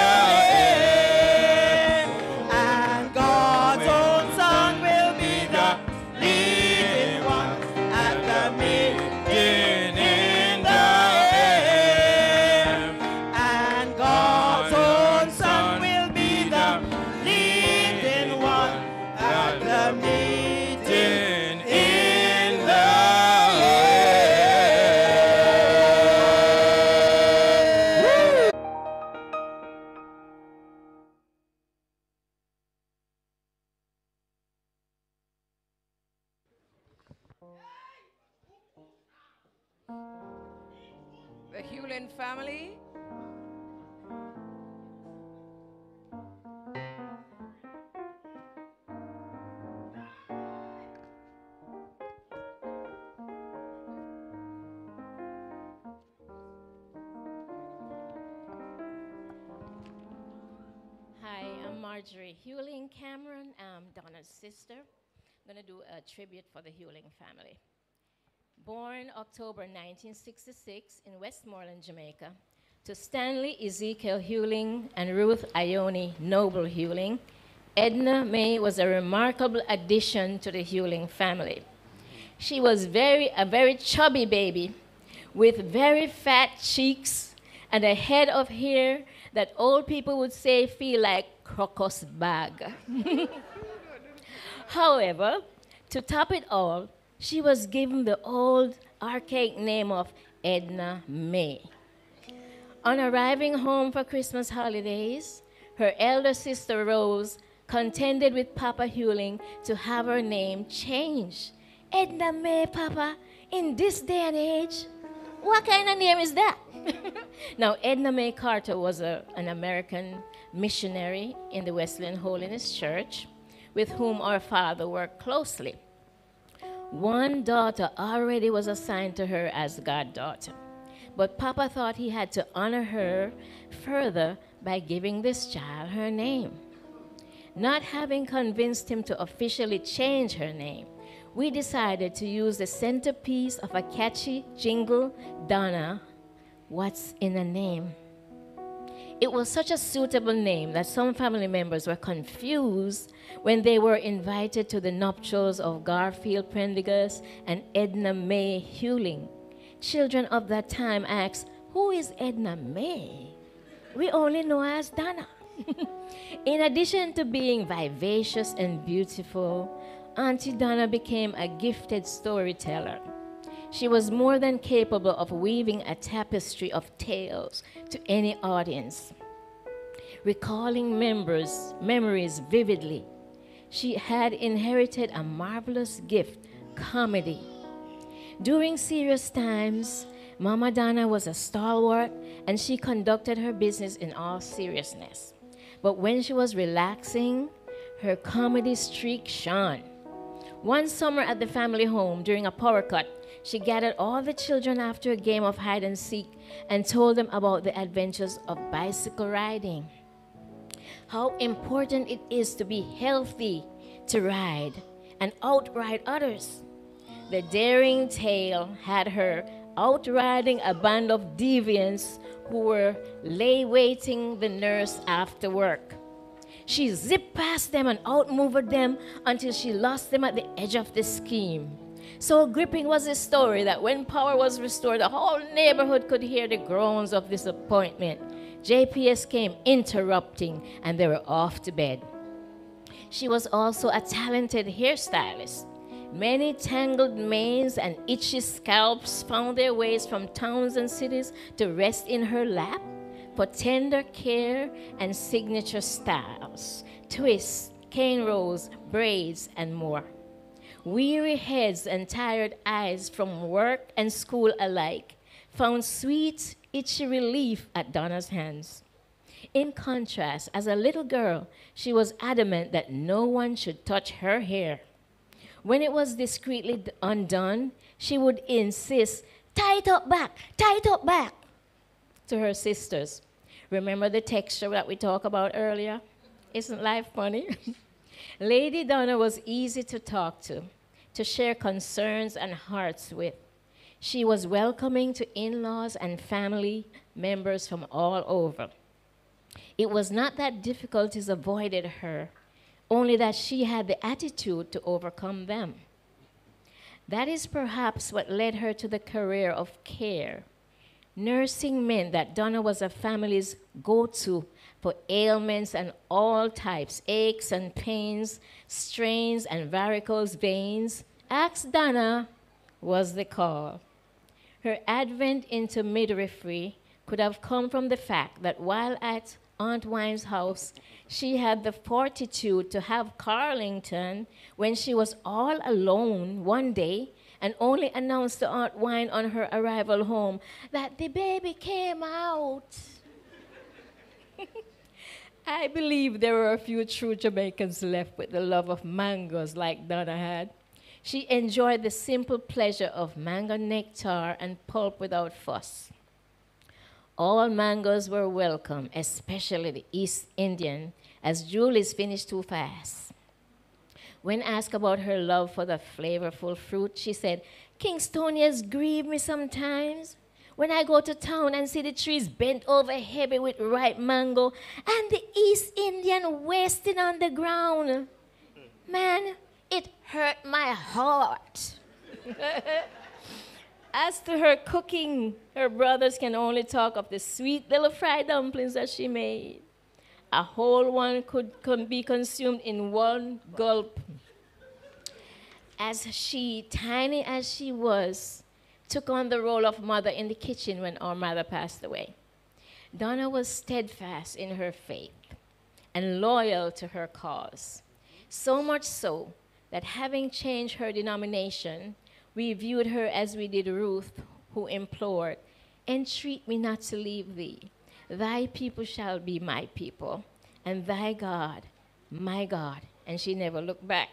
air. And God's own song will be the leading one, and the meeting in the air. And God's own song will be the leading one, and the meeting in the air. The Hewling family. Hi, I'm Marjorie Hewling Cameron. I'm Donna's sister. I'm going to do a tribute for the Hewling family. Born October 1966 in Westmoreland, Jamaica, to Stanley Ezekiel Hewling and Ruth Ione Noble Hewling, Edna-Mae was a remarkable addition to the Hewling family. She was a very chubby baby with very fat cheeks and a head of hair that old people would say feel like crocus bag. However, to top it all, she was given the old archaic name of Edna-Mae. On arriving home for Christmas holidays, her elder sister Rose contended with Papa Hewling to have her name changed. Edna-Mae, Papa, in this day and age? What kind of name is that? Now, Edna-Mae Carter was an American missionary in the Wesleyan Holiness Church with whom our father worked closely. One daughter already was assigned to her as goddaughter, but Papa thought he had to honor her further by giving this child her name. Not having convinced him to officially change her name, we decided to use the centerpiece of a catchy jingle, Donna, What's in a Name? It was such a suitable name that some family members were confused when they were invited to the nuptials of Garfield Prendergast and Edna-Mae Hewling. Children of that time asked, who is Edna-Mae? We only know her as Donna. In addition to being vivacious and beautiful, Auntie Donna became a gifted storyteller. She was more than capable of weaving a tapestry of tales to any audience, recalling memories vividly. She had inherited a marvelous gift, comedy. During serious times, Mama Donna was a stalwart and she conducted her business in all seriousness. But when she was relaxing, her comedy streak shone. One summer at the family home during a power cut, she gathered all the children after a game of hide and seek and told them about the adventures of bicycle riding. How important it is to be healthy, to ride, and outride others. The daring tale had her outriding a band of deviants who were lay-waiting the nurse after work. She zipped past them and outmaneuvered them until she lost them at the edge of the scheme. So gripping was the story that when power was restored, the whole neighborhood could hear the groans of disappointment. JPS came interrupting, and they were off to bed. She was also a talented hairstylist. Many tangled manes and itchy scalps found their ways from towns and cities to rest in her lap for tender care and signature styles, twists, cane rolls, braids, and more. Weary heads and tired eyes from work and school alike found sweet, itchy relief at Donna's hands. In contrast, as a little girl, she was adamant that no one should touch her hair. When it was discreetly undone, she would insist, tie it up back, to her sisters. Remember the texture that we talked about earlier? Isn't life funny? Lady Donna was easy to talk to share concerns and hearts with. She was welcoming to in-laws and family members from all over. It was not that difficulties avoided her, only that she had the attitude to overcome them. That is perhaps what led her to the career of care. Nursing meant that Donna was a family's go-to for ailments and all types, aches and pains, strains and varicose veins. Ask Donna was the call. Her advent into midwifery could have come from the fact that while at Aunt Wine's house, she had the fortitude to have Carlington when she was all alone one day and only announced to Aunt Wine on her arrival home that the baby came out. I believe there were a few true Jamaicans left with the love of mangoes like Donna had. She enjoyed the simple pleasure of mango nectar and pulp without fuss. All mangoes were welcome, especially the East Indian, as Julie's finished too fast. When asked about her love for the flavorful fruit, she said, "Kingstonians grieve me sometimes. When I go to town and see the trees bent over heavy with ripe mango and the East Indian wasting on the ground, man, it hurt my heart." As to her cooking, her brothers can only talk of the sweet little fried dumplings that she made. A whole one could be consumed in one gulp. As she, tiny as she was, took on the role of mother in the kitchen when our mother passed away. Donna was steadfast in her faith and loyal to her cause, so much so that having changed her denomination, we viewed her as we did Ruth, who implored, "Entreat me not to leave thee. Thy people shall be my people, and thy God, my God." And she never looked back.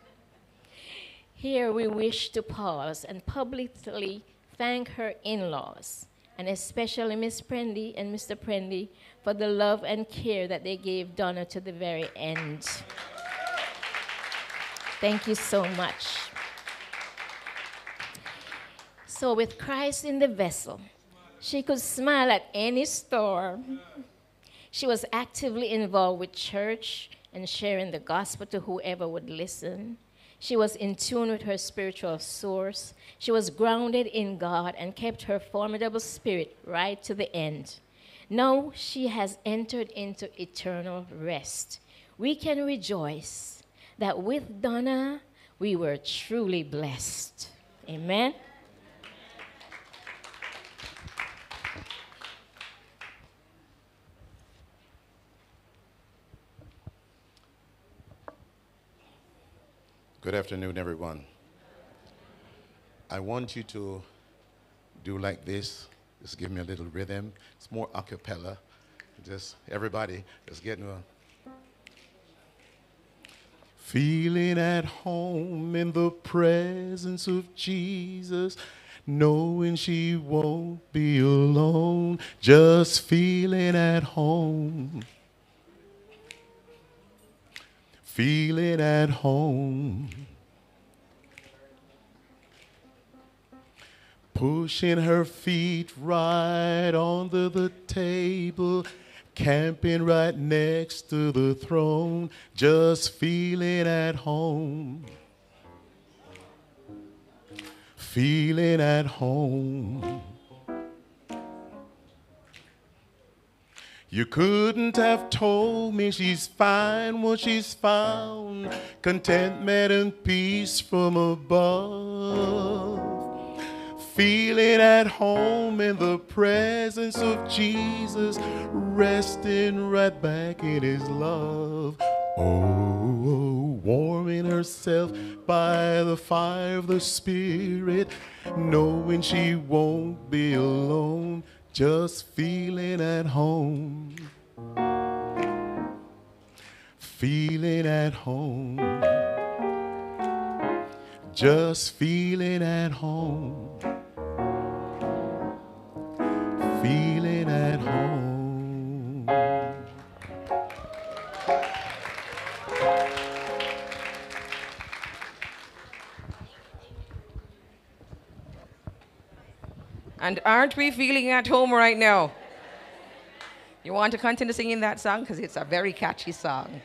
Here we wish to pause and publicly thank her in-laws, and especially Miss Prendy and Mr. Prendy, for the love and care that they gave Donna to the very end. Thank you so much. So with Christ in the vessel, she could smile at any storm. She was actively involved with church and sharing the gospel to whoever would listen. She was in tune with her spiritual source. She was grounded in God and kept her formidable spirit right to the end. Now she has entered into eternal rest. We can rejoice that with Donna, we were truly blessed. Amen. Good afternoon, everyone. I want you to do like this. Just give me a little rhythm. It's more a cappella. Just everybody just getting a feeling at home in the presence of Jesus, knowing she won't be alone, just feeling at home. Feeling at home. Pushing her feet right onto the table, camping right next to the throne, just feeling at home. Feeling at home. You couldn't have told me she's fine when she's found contentment and peace from above. Feeling at home in the presence of Jesus, resting right back in his love. Oh, warming herself by the fire of the Spirit, knowing she won't be alone, just feeling at home. feeling at home, just feeling at home, feeling at home. And aren't we feeling at home right now? You want to continue singing that song? Because it's a very catchy song.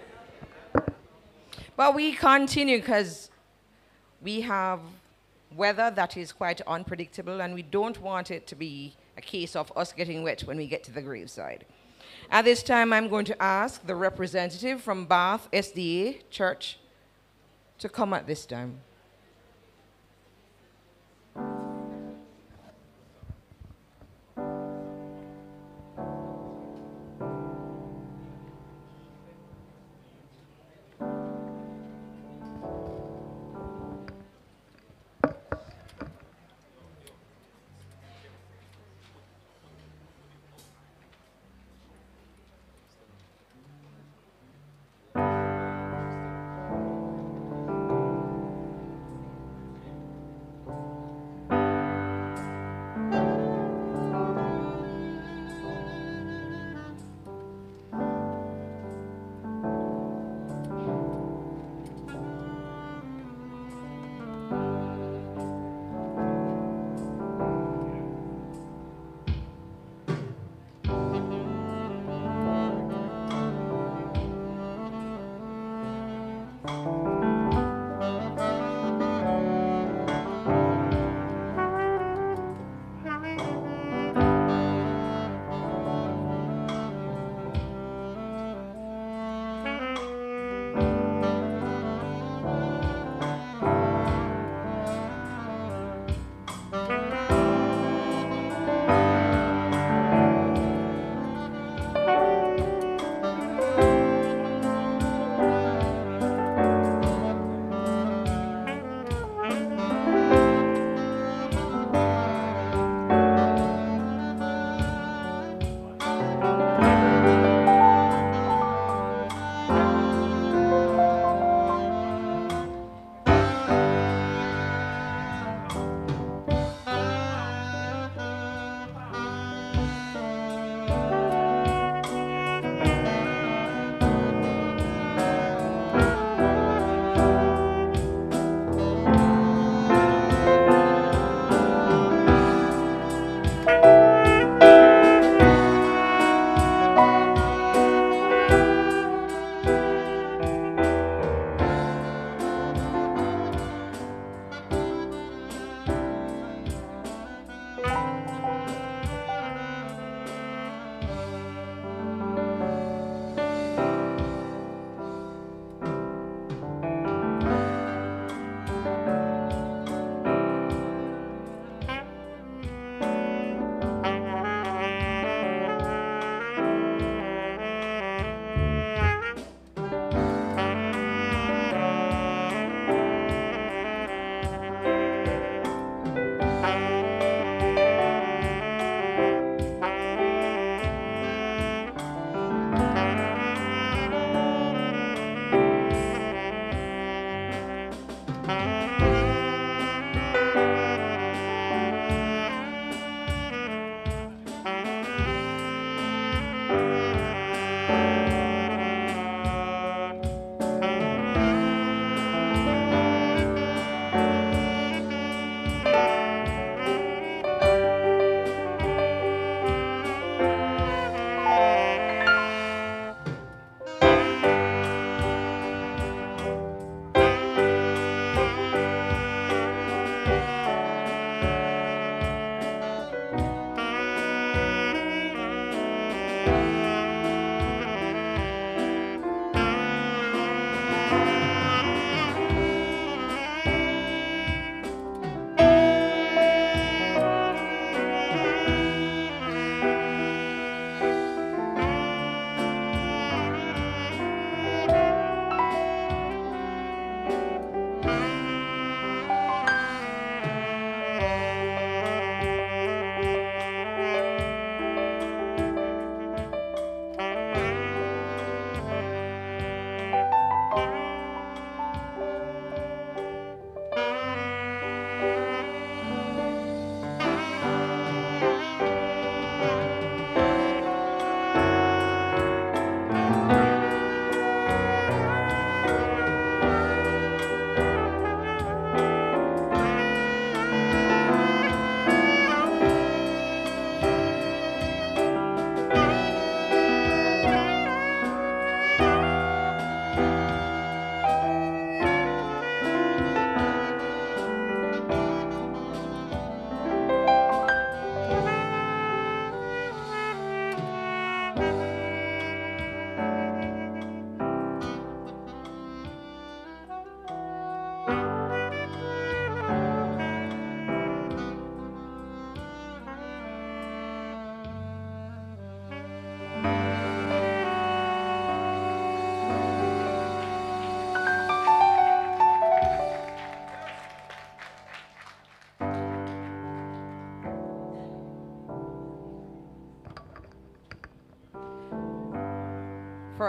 But we continue because we have weather that is quite unpredictable, and we don't want it to be a case of us getting wet when we get to the graveside. At this time, I'm going to ask the representative from Bath S.D.A. Church to come at this time.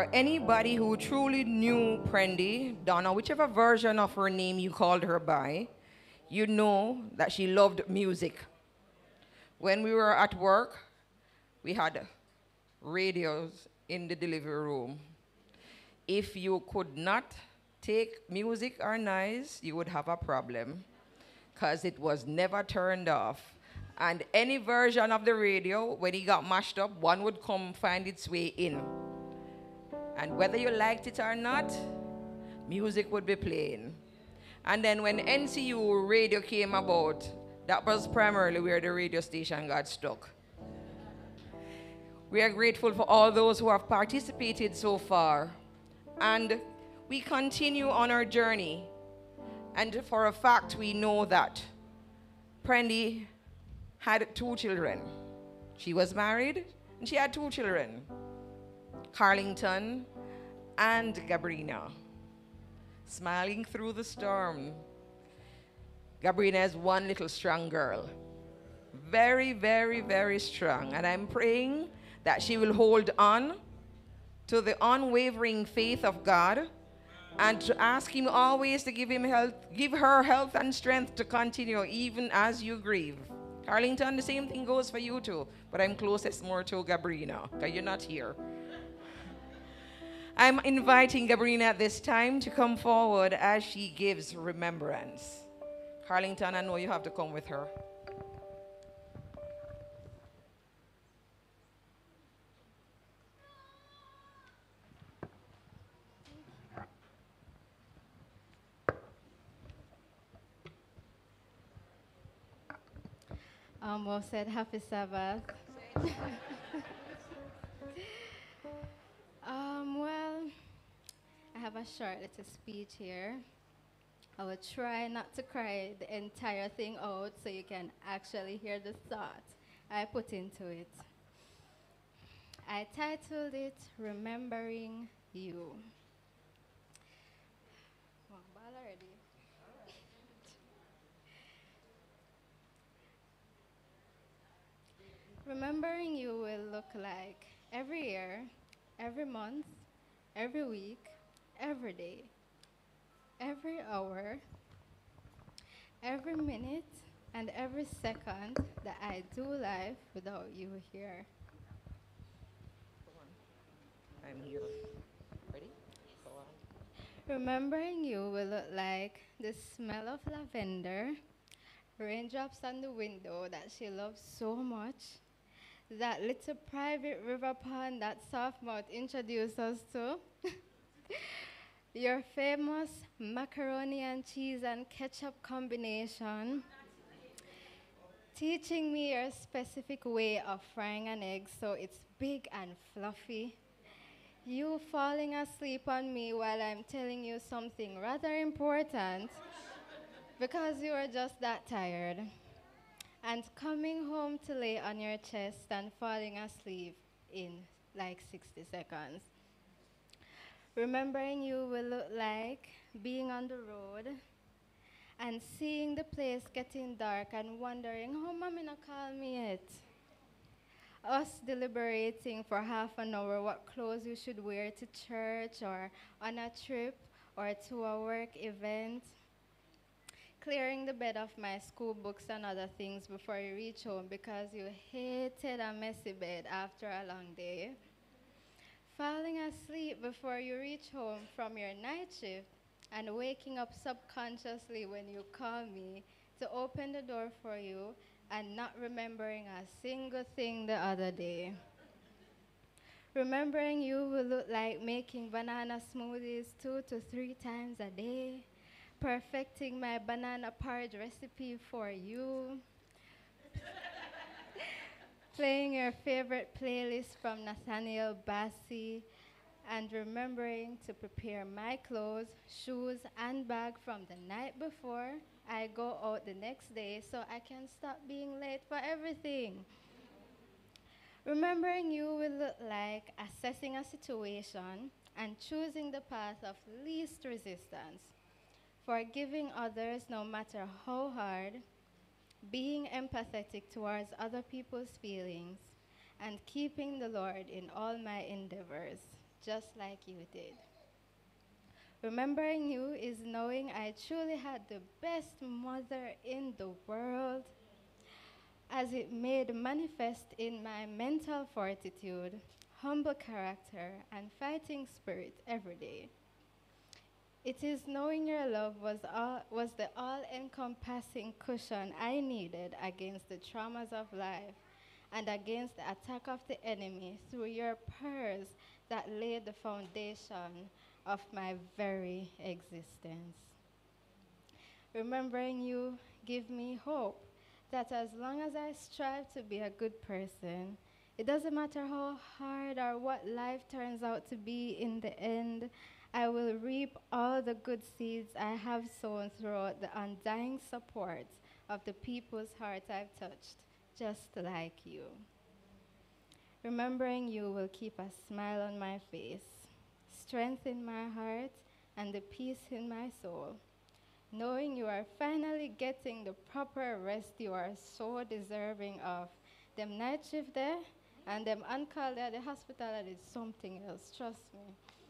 for anybody who truly knew Prendy, Donna, whichever version of her name you called her by, you know that she loved music. When we were at work, we had radios in the delivery room. If you could not take music or noise, you would have a problem, because it was never turned off. And any version of the radio, when it got mashed up, one would come find its way in. And whether you liked it or not, music would be playing. And then when NCU radio came about, that was primarily where the radio station got stuck. We are grateful for all those who have participated so far. And we continue on our journey. And for a fact, we know that Prendy had 2 children. She was married, and she had 2 children, Carlington and Gabrina. Smiling through the storm. Gabrina is one little strong girl. Very, very, very strong. And I'm praying that she will hold on to the unwavering faith of God, and to ask him always to give her health and strength to continue even as you grieve. Carlington, the same thing goes for you too, but I'm closest more to Gabrina, because you're not here. I'm inviting Gabrina at this time to come forward as she gives remembrance. Carlington, I know you have to come with her. Well said, happy Sabbath. Well, I have a short little speech here. I will try not to cry the entire thing out so you can actually hear the thought I put into it. I titled it, Remembering You. Remembering you will look like every year, every month, every week, every day, every hour, every minute, and every second that I do life without you here. I'm here. Ready? Go on. Remembering you will look like the smell of lavender, raindrops on the window that she loves so much, that little private river pond that Softmouth introduced us to, your famous macaroni and cheese and ketchup combination, teaching me your specific way of frying an egg so it's big and fluffy, you falling asleep on me while I'm telling you something rather important because you are just that tired, and coming home to lay on your chest and falling asleep in like 60 seconds. Remembering you will look like being on the road and seeing the place getting dark and wondering, how mommy not call me yet? Us deliberating for half an hour what clothes you should wear to church or on a trip or to a work event. Clearing the bed of my school books and other things before you reach home because you hated a messy bed after a long day. Falling asleep before you reach home from your night shift and waking up subconsciously when you call me to open the door for you and not remembering a single thing the other day. Remembering you will look like making banana smoothies 2 to 3 times a day, perfecting my banana porridge recipe for you, playing your favorite playlist from Nathaniel Bassey, and remembering to prepare my clothes, shoes, and bag from the night before I go out the next day so I can stop being late for everything. Remembering you will look like assessing a situation and choosing the path of least resistance, forgiving others no matter how hard, being empathetic towards other people's feelings, and keeping the Lord in all my endeavors. just like you did. Remembering you is knowing I truly had the best mother in the world, as it made manifest in my mental fortitude, humble character, and fighting spirit every day. It is knowing your love was the all-encompassing cushion I needed against the traumas of life and against the attack of the enemy through your prayers that laid the foundation of my very existence. Remembering you give me hope that as long as I strive to be a good person, it doesn't matter how hard or what life turns out to be in the end, I will reap all the good seeds I have sown throughout the undying support of the people's hearts I've touched, just like you. Remembering you will keep a smile on my face, strength in my heart, and the peace in my soul. Knowing you are finally getting the proper rest you are so deserving of. Them night shift there and them on-call there at the hospital, that is something else, trust me.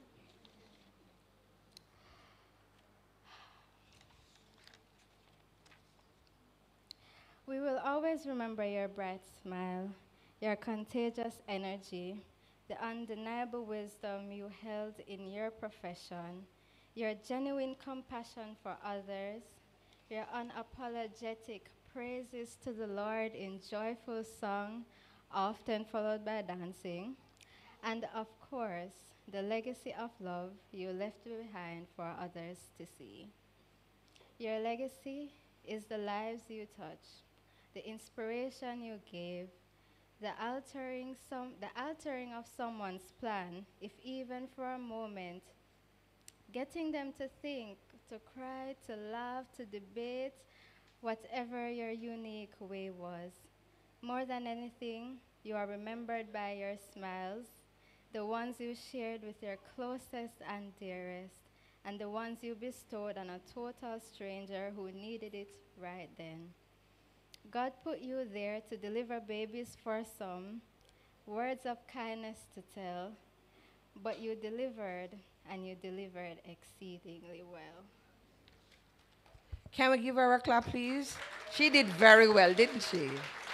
We will always remember your bright smile, your contagious energy, the undeniable wisdom you held in your profession, your genuine compassion for others, your unapologetic praises to the Lord in joyful song, often followed by dancing, and of course, the legacy of love you left behind for others to see. Your legacy is the lives you touch, the inspiration you gave, the altering of someone's plan, if even for a moment, getting them to think, to cry, to laugh, to debate, whatever your unique way was. More than anything, you are remembered by your smiles, the ones you shared with your closest and dearest, and the ones you bestowed on a total stranger who needed it right then. God put you there to deliver babies for some, words of kindness to tell, but you delivered, and you delivered exceedingly well. Can we give her a clap, please? She did very well, didn't she?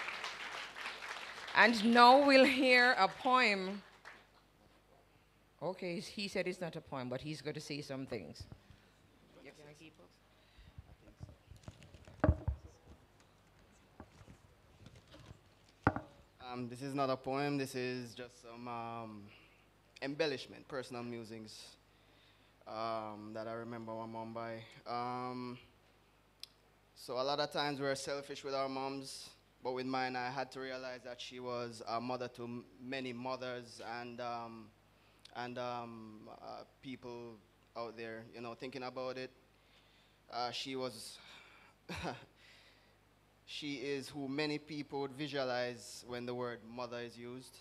And now we'll hear a poem. Okay, he said it's not a poem, but he's going to say some things. Can I keep up? This is not a poem, this is just some embellishment, personal musings that I remember my mom by. So a lot of times we're selfish with our moms, but with mine I had to realize that she was a mother to many mothers and people out there, you know, thinking about it. She was She is who many people would visualize when the word mother is used.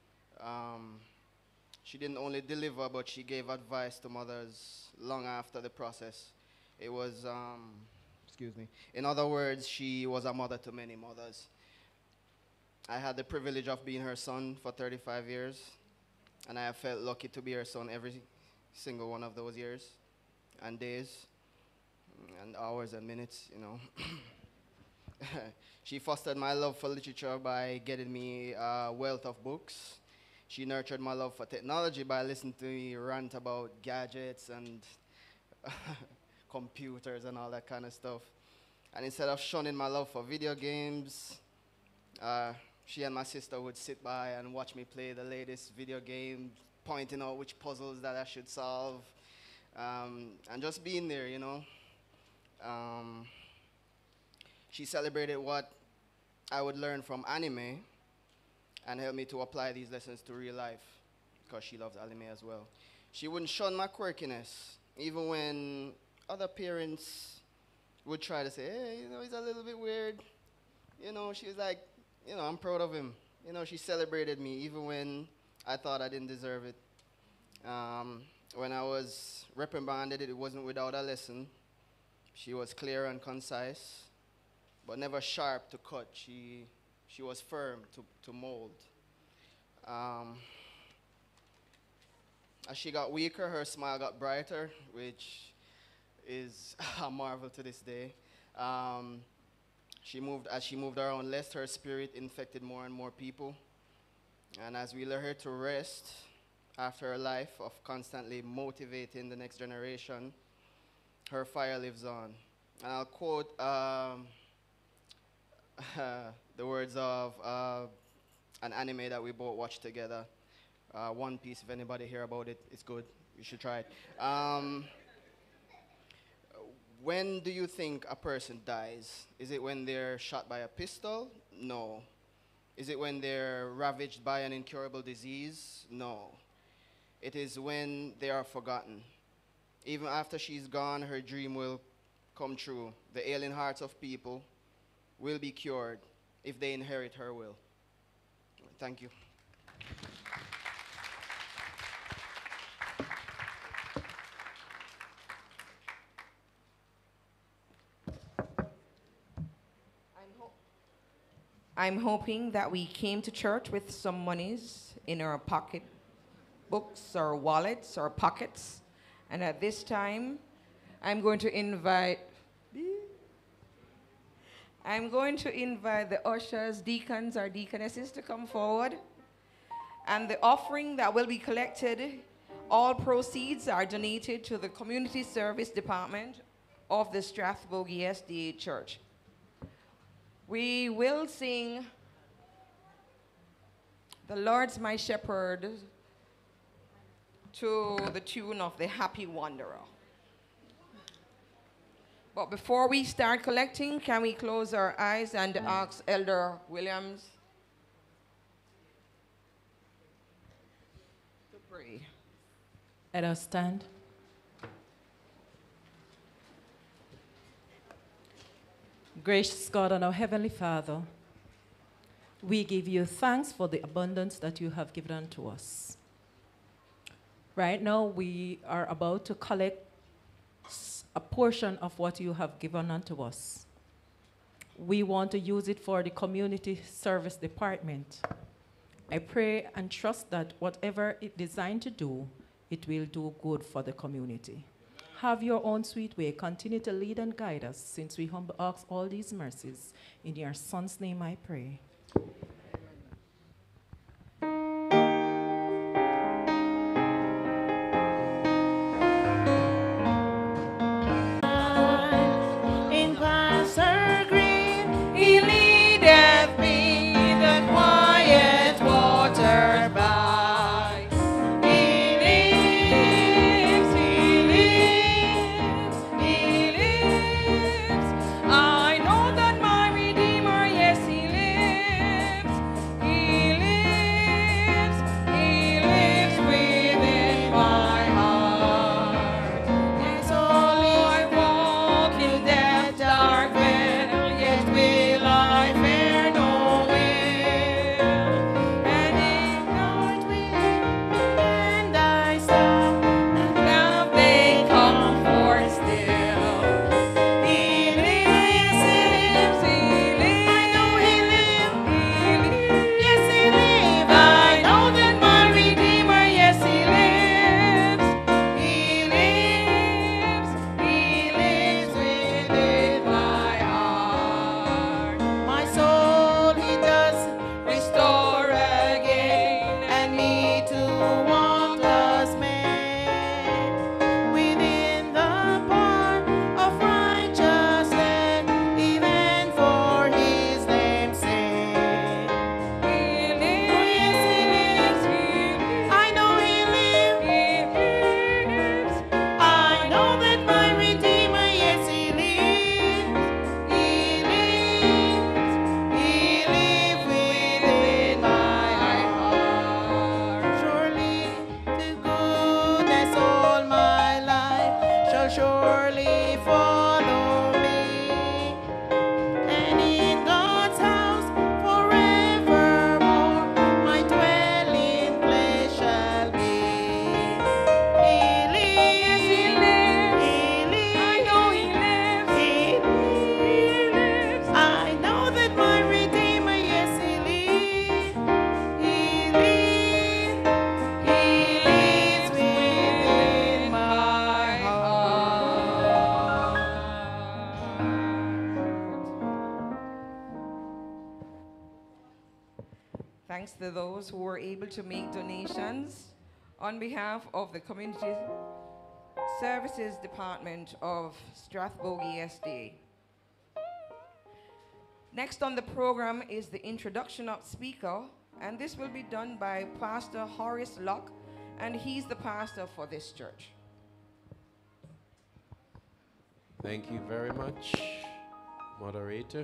She didn't only deliver, but she gave advice to mothers long after the process. It was, excuse me. In other words, she was a mother to many mothers. I had the privilege of being her son for 35 years, and I have felt lucky to be her son every single one of those years and days and hours and minutes, you know. She fostered my love for literature by getting me a wealth of books. She nurtured my love for technology by listening to me rant about gadgets and computers and all that kind of stuff. And instead of shunning my love for video games, she and my sister would sit by and watch me play the latest video game, pointing out which puzzles that I should solve, and just being there, you know. She celebrated what I would learn from anime and helped me to apply these lessons to real life because she loves anime as well. She wouldn't shun my quirkiness, even when other parents would try to say, hey, you know, he's a little bit weird. You know, she was like, you know, I'm proud of him. You know, she celebrated me even when I thought I didn't deserve it. When I was reprimanded, it wasn't without a lesson. She was clear and concise, but never sharp to cut. She was firm to mold. As she got weaker, her smile got brighter, which is a marvel to this day. As she moved around less, her spirit infected more and more people. And as we let her to rest after a life of constantly motivating the next generation, her fire lives on. And I'll quote the words of an anime that we both watched together. One Piece, if anybody hear about it, it's good. You should try it. When do you think a person dies? Is it when they're shot by a pistol? No. Is it when they're ravaged by an incurable disease? No. It is when they are forgotten. Even after she's gone, her dream will come true. The ailing hearts of people will be cured if they inherit her will. Thank you. I'm hoping that we came to church with some monies in our pocket books or wallets or pockets. And at this time, I'm going to invite the ushers, deacons, or deaconesses to come forward. And the offering that will be collected, all proceeds are donated to the Community Service Department of the Strathbogie S.D.A. Church. We will sing "The Lord's My Shepherd" to the tune of "The Happy Wanderer." But before we start collecting, can we close our eyes and ask Elder Williams to pray? Let us stand. Gracious God and our Heavenly Father, we give you thanks for the abundance that you have given unto us. Right now, we are about to collect a portion of what you have given unto us. We want to use it for the Community Service Department. I pray and trust that whatever it's designed to do, it will do good for the community. Have your own sweet way. Continue to lead and guide us, since we humbly ask all these mercies. In your Son's name I pray. In pasture green, he leadeth me the quiet water by. I know that my Redeemer, yes, he lives. He lives within my heart. Yes, although I walk in that dark vale, yet will I fear no ill. And in God's will, and I stop, and now they comfort still. He lives, I know he lives, yes he lives. I know that my Redeemer, yes he lives. He lives within my heart. My soul he does restore again, and me to walk thus made within the path of righteousness, even for his name's sake. He lives, yes he lives, I know he lives, I know that my Redeemer, yes he lives, he lives within my heart. Surely to goodness all my life shall surely follow me, and in God's house forevermore my dwelling place shall be. He lives, I know he lives, I know that my Redeemer, yes he lives, he lives within Thanks to those who were able to make donations on behalf of the Community Services Department of Strathbogie S.D.A. Next on the program is the introduction of speaker, and this will be done by Pastor Horace Locke, and he's the pastor for this church. Thank you very much, moderator.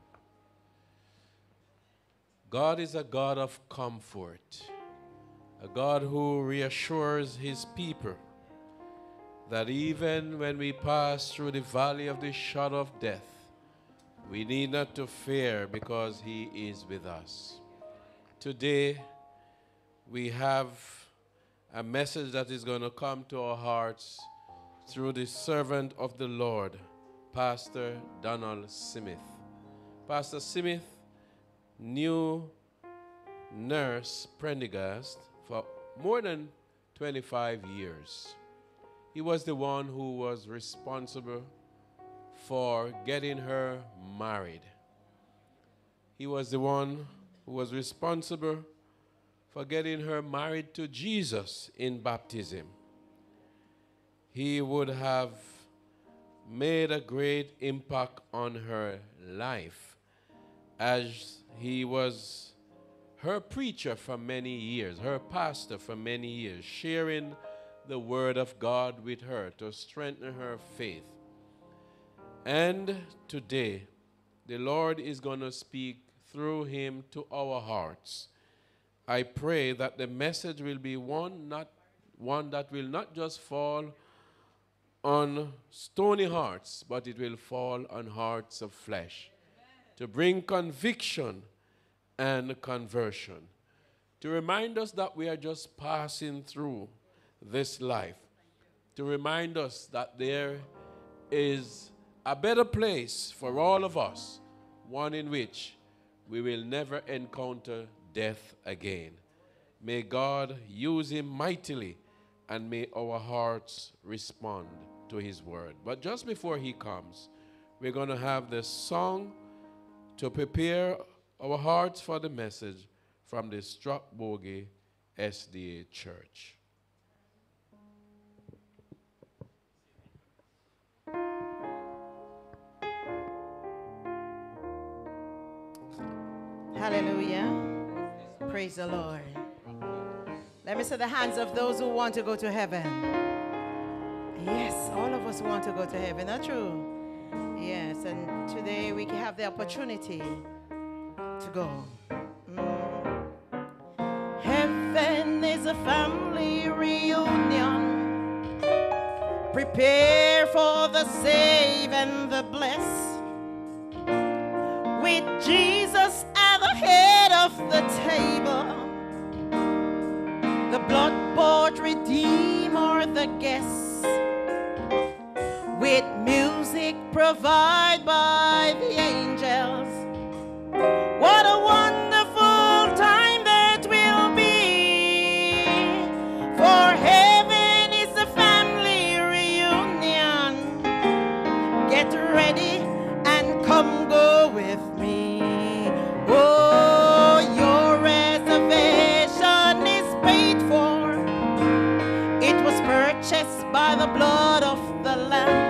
God is a God of comfort, a God who reassures his people that even when we pass through the valley of the shadow of death, we need not to fear because he is with us. Today, we have a message that is going to come to our hearts through the servant of the Lord, Pastor Donald Smith. Pastor Smith knew nurse Prendergast for more than 25 years. He was the one who was responsible for getting her married. He was the one who was responsible for getting her married to Jesus in baptism. He would have made a great impact on her life as he was her preacher for many years, her pastor for many years, sharing the word of God with her to strengthen her faith. And today, the Lord is going to speak through him to our hearts. I pray that the message will be one that will not just fall on stony hearts, but it will fall on hearts of flesh, to bring conviction and conversion, to remind us that we are just passing through this life, to remind us that there is a better place for all of us, one in which we will never encounter death again. May God use him mightily, and may our hearts respond to his word. But just before he comes, we're going to have the song to prepare our hearts for the message from the Strathbogie S.D.A. Church. Hallelujah. Praise the Lord. Let me see the hands of those who want to go to heaven. Yes, all of us want to go to heaven. Not true? Yes, and today we can have the opportunity to go. Heaven is a family reunion. Prepare for the save and the bless. With Jesus at the head of the table, the blood-bought Redeemer, the guest, with music provided by the angels. What a wonderful time that will be, for heaven is a family reunion. Get ready and come go with me. Oh, your reservation is paid for. It was purchased by the blood of the Lamb.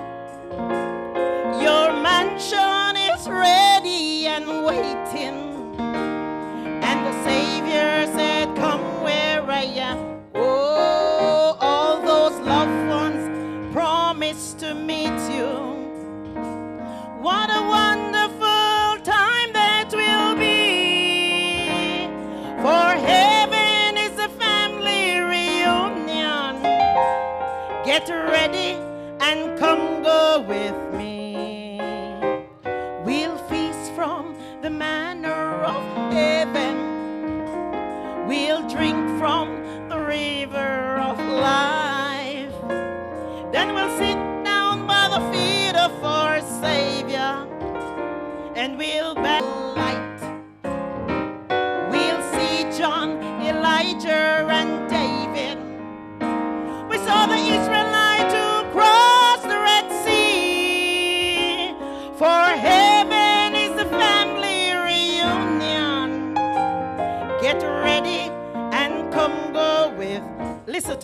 Your mansion is ready and waiting, and the Savior said, come where I am. Oh, all those loved ones promised to meet you. What a wonderful time that will be, for heaven is a family reunion. Get ready and come go with me. We'll feast from the manna of heaven. We'll drink from the river of life. Then we'll sit down by the feet of our Savior, and we'll bear light. We'll see John, Elijah, and David. We saw the Israelites who crossed the Red Sea. For heaven is the family reunion.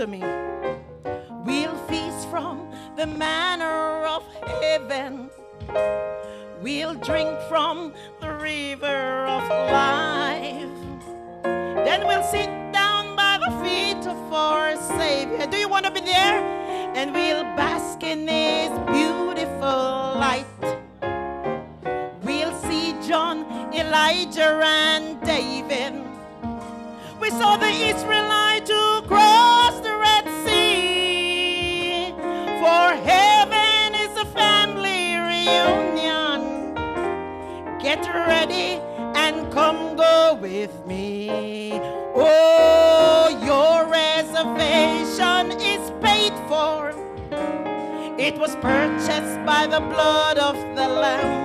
after me. We'll feast from the manna of heaven. We'll drink from the river of life. Then we'll sit down by the feet of our Savior. Do you want to be there? And we'll bask in His beautiful light. We'll see John, Elijah, and David. We saw the Israelites who crossed the Red Sea. For heaven is a family reunion. Get ready and come go with me. Oh, your reservation is paid for. It was purchased by the blood of the Lamb.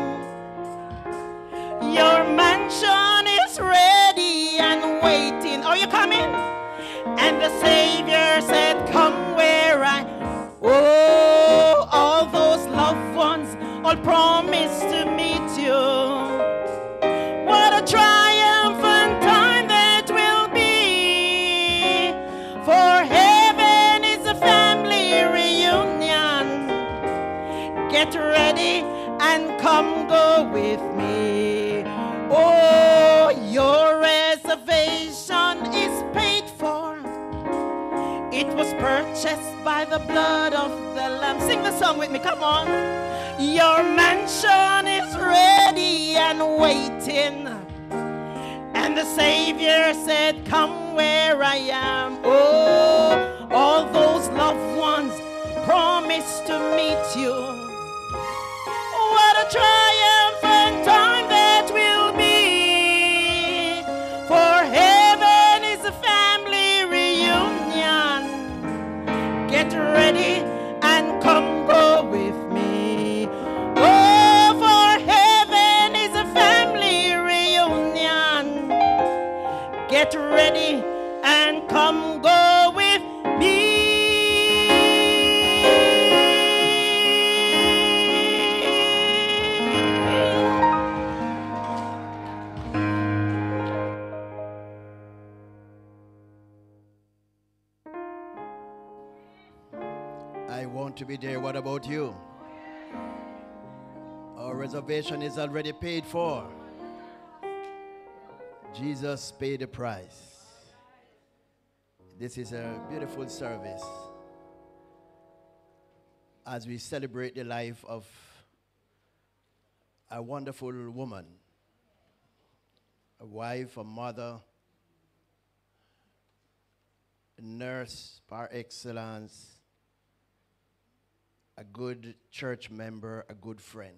Your mansion is ready and waiting. Are you coming? And the Savior said, come where I... Oh, all those loved ones all promised to meet you. What a triumphant time that will be. For heaven is a family reunion. Get ready and come go with me. Oh, your reservation is paid for. It was purchased by the blood of the Lamb. Sing the song with me, come on. Your mansion is ready and waiting. And the Savior said, come where I am. Oh, all those loved ones promised to meet you. What a triumphant time that will be. For heaven is a family reunion. Get ready and come go with me. Oh, for heaven is a family reunion. Get ready and come go with me. I want to be there. What about you? Our reservation is already paid for. Jesus paid the price. This is a beautiful service as we celebrate the life of a wonderful woman, a wife, a mother, a nurse par excellence, a good church member, a good friend.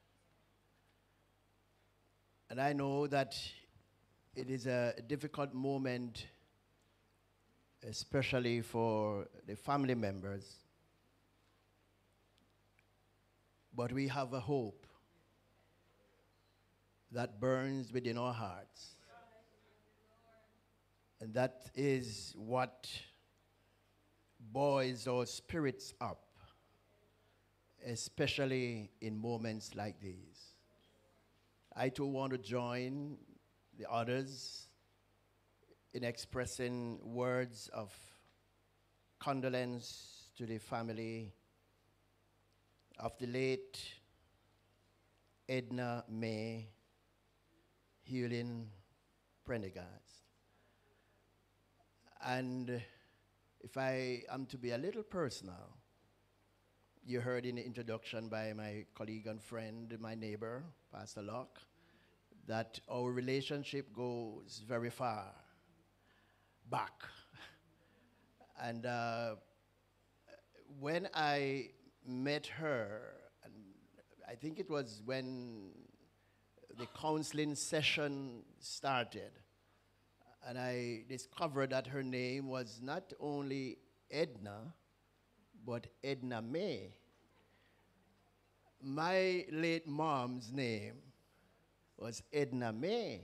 And I know that it is a difficult moment, especially for the family members. But we have a hope that burns within our hearts. And that is what buoys our spirits up, especially in moments like these. I too want to join the others in expressing words of condolence to the family of the late Edna-Mae Hewling-Prendergast. And if I am to be a little personal, you heard in the introduction by my colleague and friend, my neighbor, Pastor Locke, that our relationship goes very far back. And when I met her, and I think it was when the counseling session started, and I discovered that her name was not only Edna, but Edna-Mae. My late mom's name was Edna-Mae.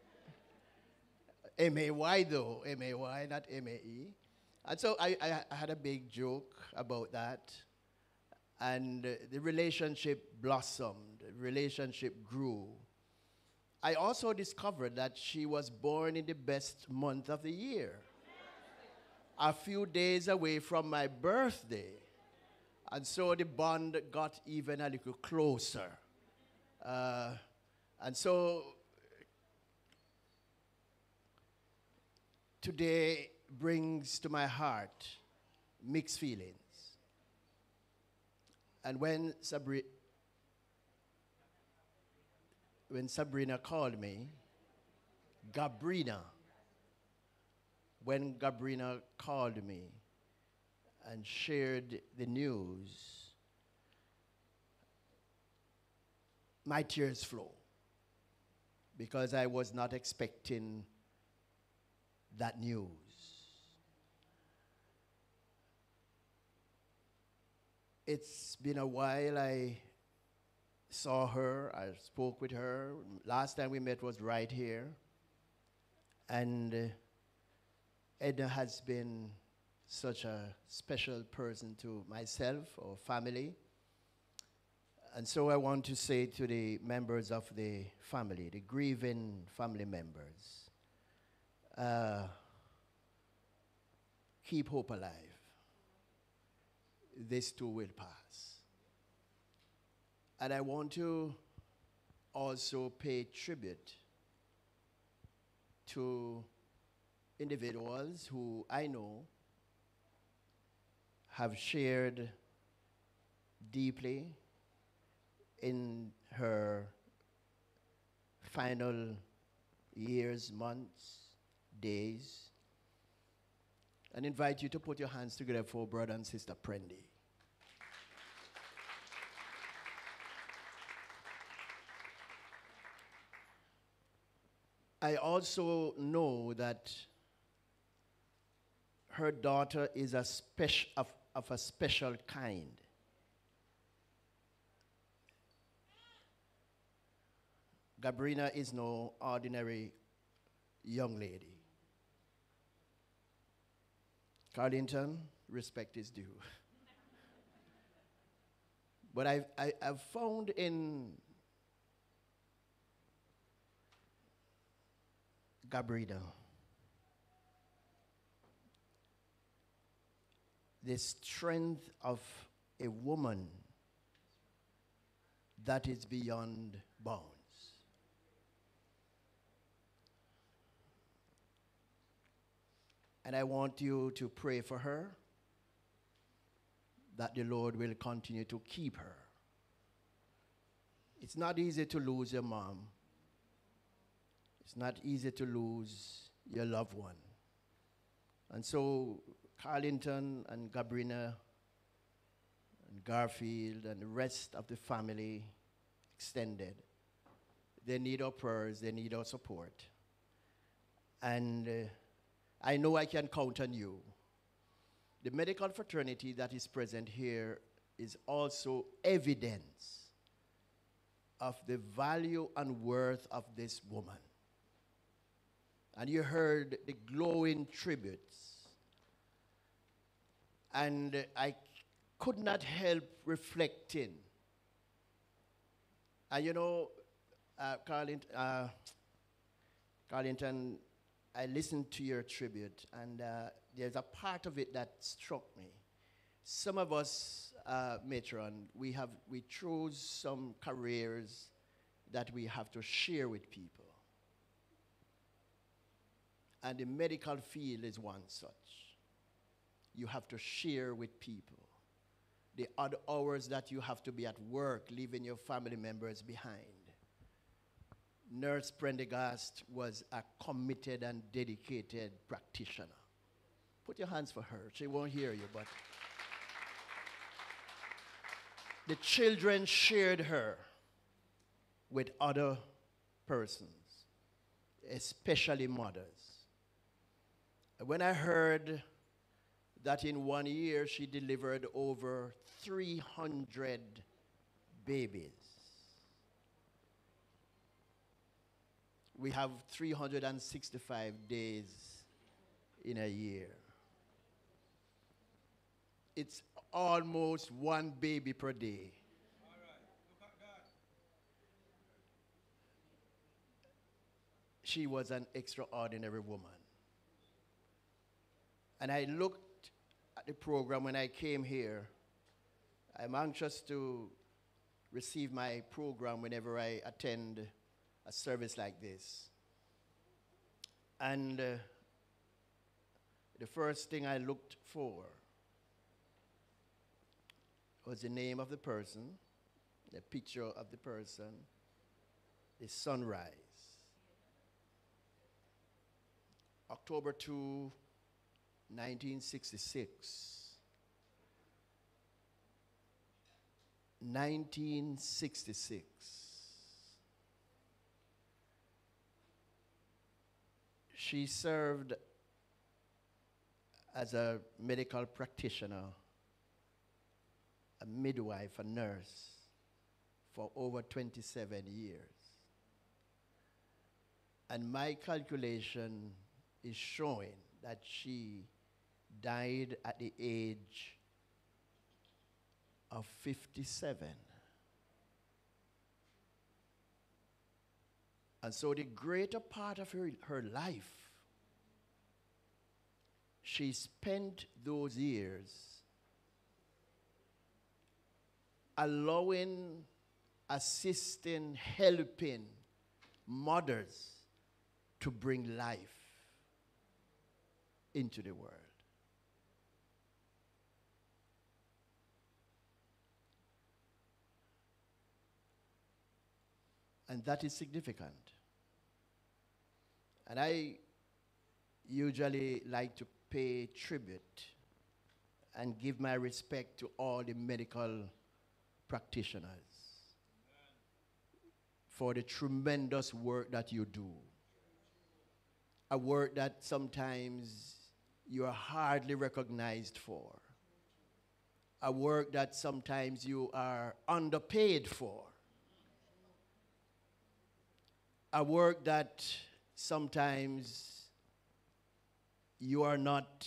M-A-Y though, M-A-Y, not M-A-E. And so I had a big joke about that. And the relationship blossomed, the relationship grew. I also discovered that she was born in the best month of the year. a few days away from my birthday. And so the bond got even a little closer. And so today brings to my heart mixed feelings. And when Sabrina called me, when Gabrina called me and shared the news, my tears flow because I was not expecting that news. It's been a while I saw her, I spoke with her. Last time we met was right here. And Edna has been such a special person to myself or family. And so I want to say to the members of the family, the grieving family members, keep hope alive. This too will pass. And I want to also pay tribute to individuals who I know have shared deeply in her final years, months, days, and invite you to put your hands together for brother and sister Prendy. I also know that her daughter is of a special kind. Gabrina is no ordinary young lady. Carlington, respect is due. But I've found in Gabrina the strength of a woman that is beyond bounds. And I want you to pray for her, that the Lord will continue to keep her. It's not easy to lose your mom. It's not easy to lose your loved one. And so Carlington and Gabrina and Garfield and the rest of the family extended, they need our prayers, they need our support. And I know I can count on you. The medical fraternity that is present here is also evidence of the value and worth of this woman. And you heard the glowing tributes. And I could not help reflecting. And you know, Carlington, I listened to your tribute, and there's a part of it that struck me. Some of us, matron, we chose some careers that we have to share with people. And the medical field is one such. You have to share with people. The odd hours that you have to be at work, leaving your family members behind. Nurse Prendergast was a committed and dedicated practitioner. Put your hands for her. She won't hear you, but the children shared her with other persons, especially mothers. When I heard that in 1 year she delivered over 300 babies. We have 365 days in a year. It's almost one baby per day. All right, look at that. She was an extraordinary woman. And I looked at the program when I came here. I'm anxious to receive my program whenever I attend a service like this. And the first thing I looked for was the name of the person, the picture of the person, the sunrise. October 2, 1966. 1966. She served as a medical practitioner, a midwife, a nurse for over 27 years. And my calculation is showing that she died at the age of 57. And so the greater part of her life, she spent those years allowing, assisting, helping mothers to bring life into the world. And that is significant. And I usually like to pay tribute and give my respect to all the medical practitioners for the tremendous work that you do. A work that sometimes you are hardly recognized for. A work that sometimes you are underpaid for. A work that sometimes you are not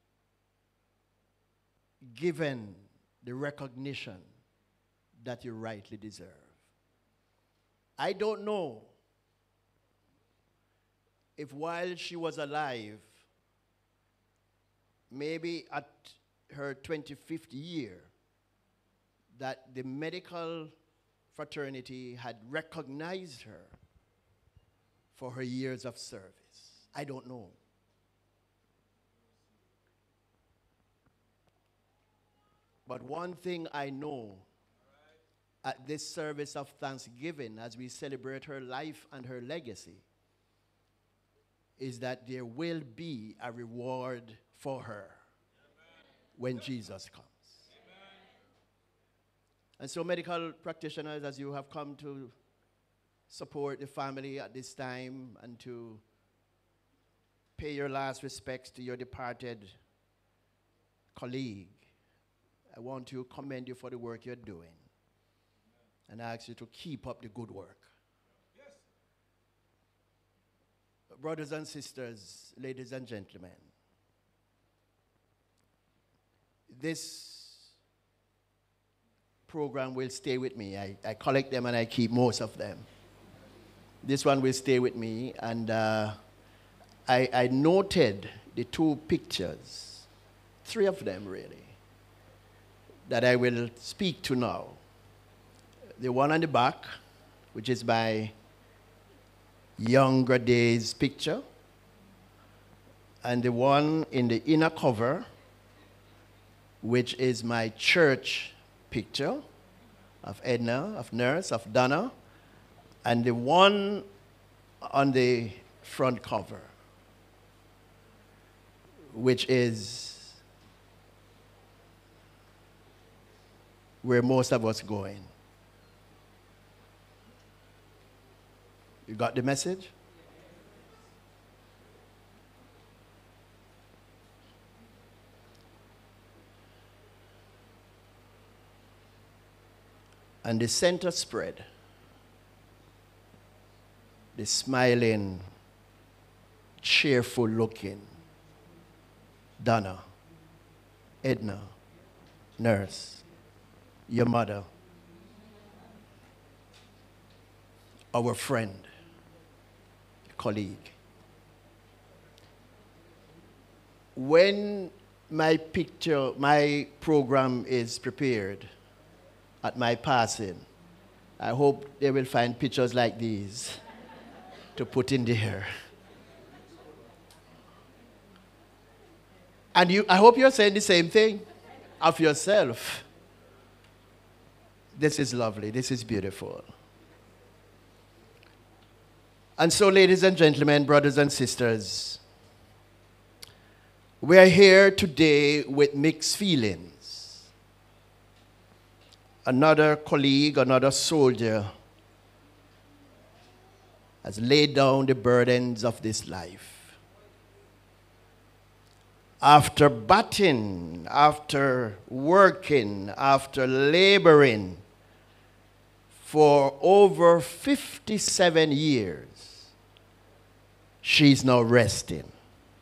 given the recognition that you rightly deserve. I don't know if while she was alive, maybe at her 25th year, that the medical fraternity had recognized her for her years of service. I don't know. But one thing I know at this service of Thanksgiving, as we celebrate her life and her legacy, is that there will be a reward for her when Jesus comes. And so, medical practitioners, as you have come to support the family at this time and to pay your last respects to your departed colleague, I want to commend you for the work you're doing and ask you to keep up the good work. Yes. Brothers and sisters, ladies and gentlemen, this program will stay with me. I collect them and I keep most of them. This one will stay with me, and I noted the two pictures, three of them really, that I will speak to now. The one on the back, which is my younger days picture, and the one in the inner cover, which is my church picture of Edna, of Nurse, of Donna, and the one on the front cover, which is where most of us going. You got the message? And the center spread, the smiling, cheerful looking Donna, Edna, Nurse, your mother, our friend, colleague. when my picture, my program is prepared at my passing, I hope they will find pictures like these to put in there. And I hope you're saying the same thing of yourself. This is lovely. This is beautiful. And so, ladies and gentlemen, brothers and sisters, we are here today with mixed feelings. Another colleague, another soldier has laid down the burdens of this life. After battling, after working, after laboring for over 57 years, she's now resting.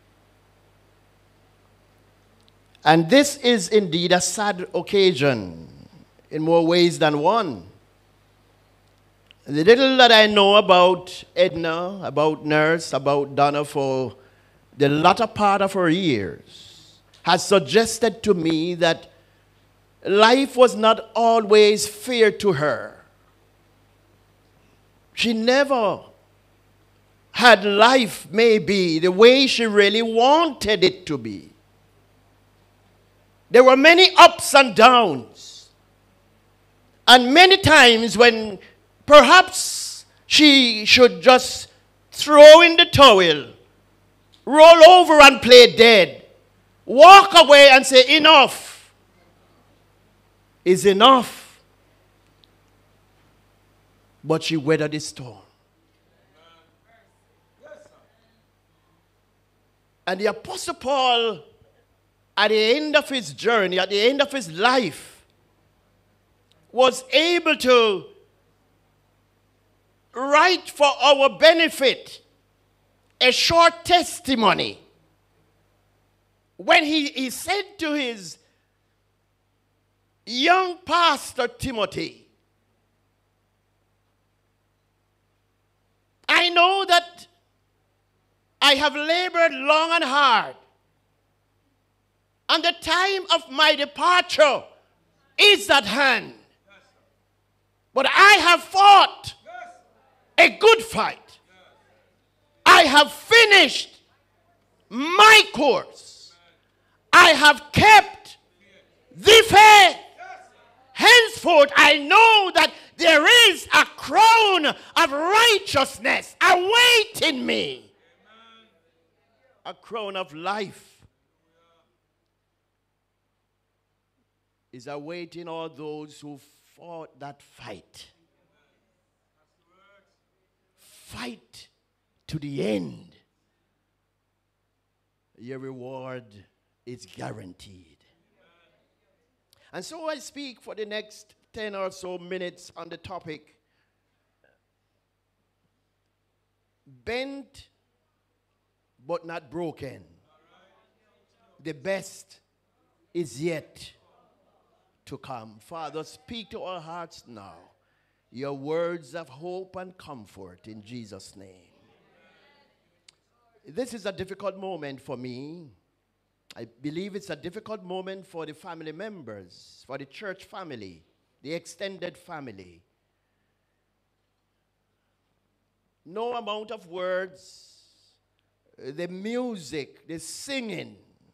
And this is indeed a sad occasion in more ways than one. The little that I know about Edna, about Nurse, about Donna for the latter part of her years has suggested to me that life was not always fair to her. She never had life maybe the way she really wanted it to be. There were many ups and downs. And many times when perhaps she should just throw in the towel, roll over and play dead, walk away and say enough is enough. But she weathered the storm. And the Apostle Paul, at the end of his journey, at the end of his life, was able to write for our benefit a short testimony when he said to his young pastor Timothy, I know that I have labored long and hard, and the time of my departure is at hand. But I have fought a good fight. I have finished my course. I have kept the faith. Henceforth, I know that there is a crown of righteousness awaiting me. A crown of life is awaiting all those who fought that fight. Fight to the end. Your reward is guaranteed. And so I speak for the next 10 or so minutes on the topic, bent but not broken. The best is yet to come. Father, speak to our hearts now. Your words of hope and comfort in Jesus' name. This is a difficult moment for me. I believe it's a difficult moment for the family members, for the church family, the extended family. No amount of words, the music, the singing,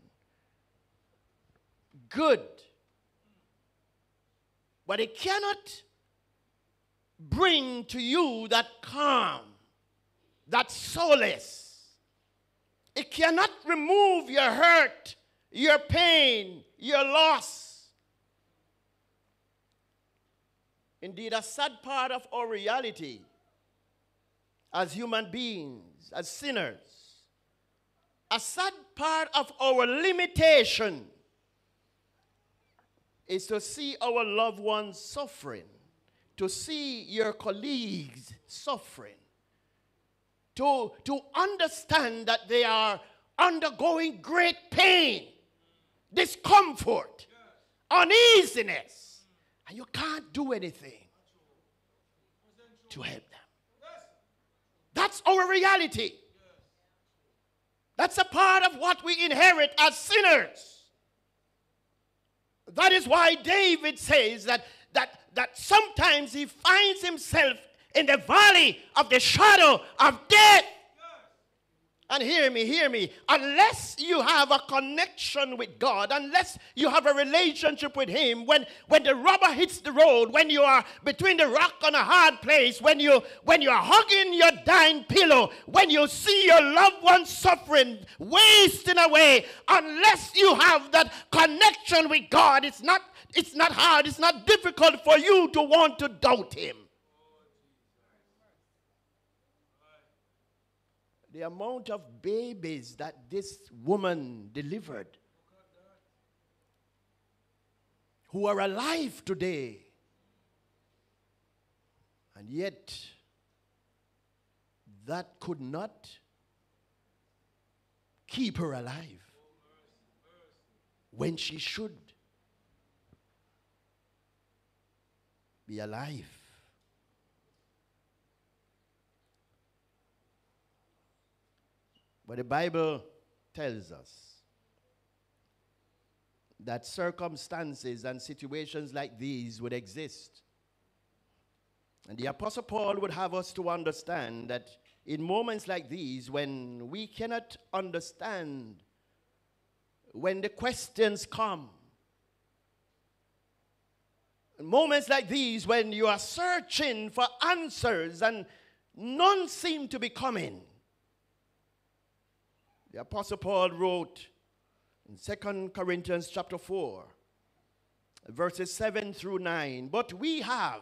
good. But it cannot bring to you that calm, that solace. It cannot remove your hurt, your pain, your loss. Indeed, a sad part of our reality as human beings, as sinners, a sad part of our limitation is to see our loved ones suffering, to see your colleagues suffering, to understand that they are undergoing great pain, discomfort, uneasiness, and you can't do anything to help them. That's our reality. That's a part of what we inherit as sinners. That is why David says that sometimes he finds himself in the valley of the shadow of death. And hear me. Unless you have a connection with God, unless you have a relationship with Him, when the rubber hits the road, when you are between the rock and a hard place, when you're hugging your dying pillow, when you see your loved ones suffering, wasting away, unless you have that connection with God, it's not hard, it's not difficult for you to want to doubt Him. The amount of babies that this woman delivered who are alive today, and yet that could not keep her alive when she should be alive. But the Bible tells us that circumstances and situations like these would exist. And the Apostle Paul would have us to understand that in moments like these, when we cannot understand, when the questions come, in moments like these, when you are searching for answers and none seem to be coming, the Apostle Paul wrote in 2 Corinthians chapter 4, verses 7 through 9, but we have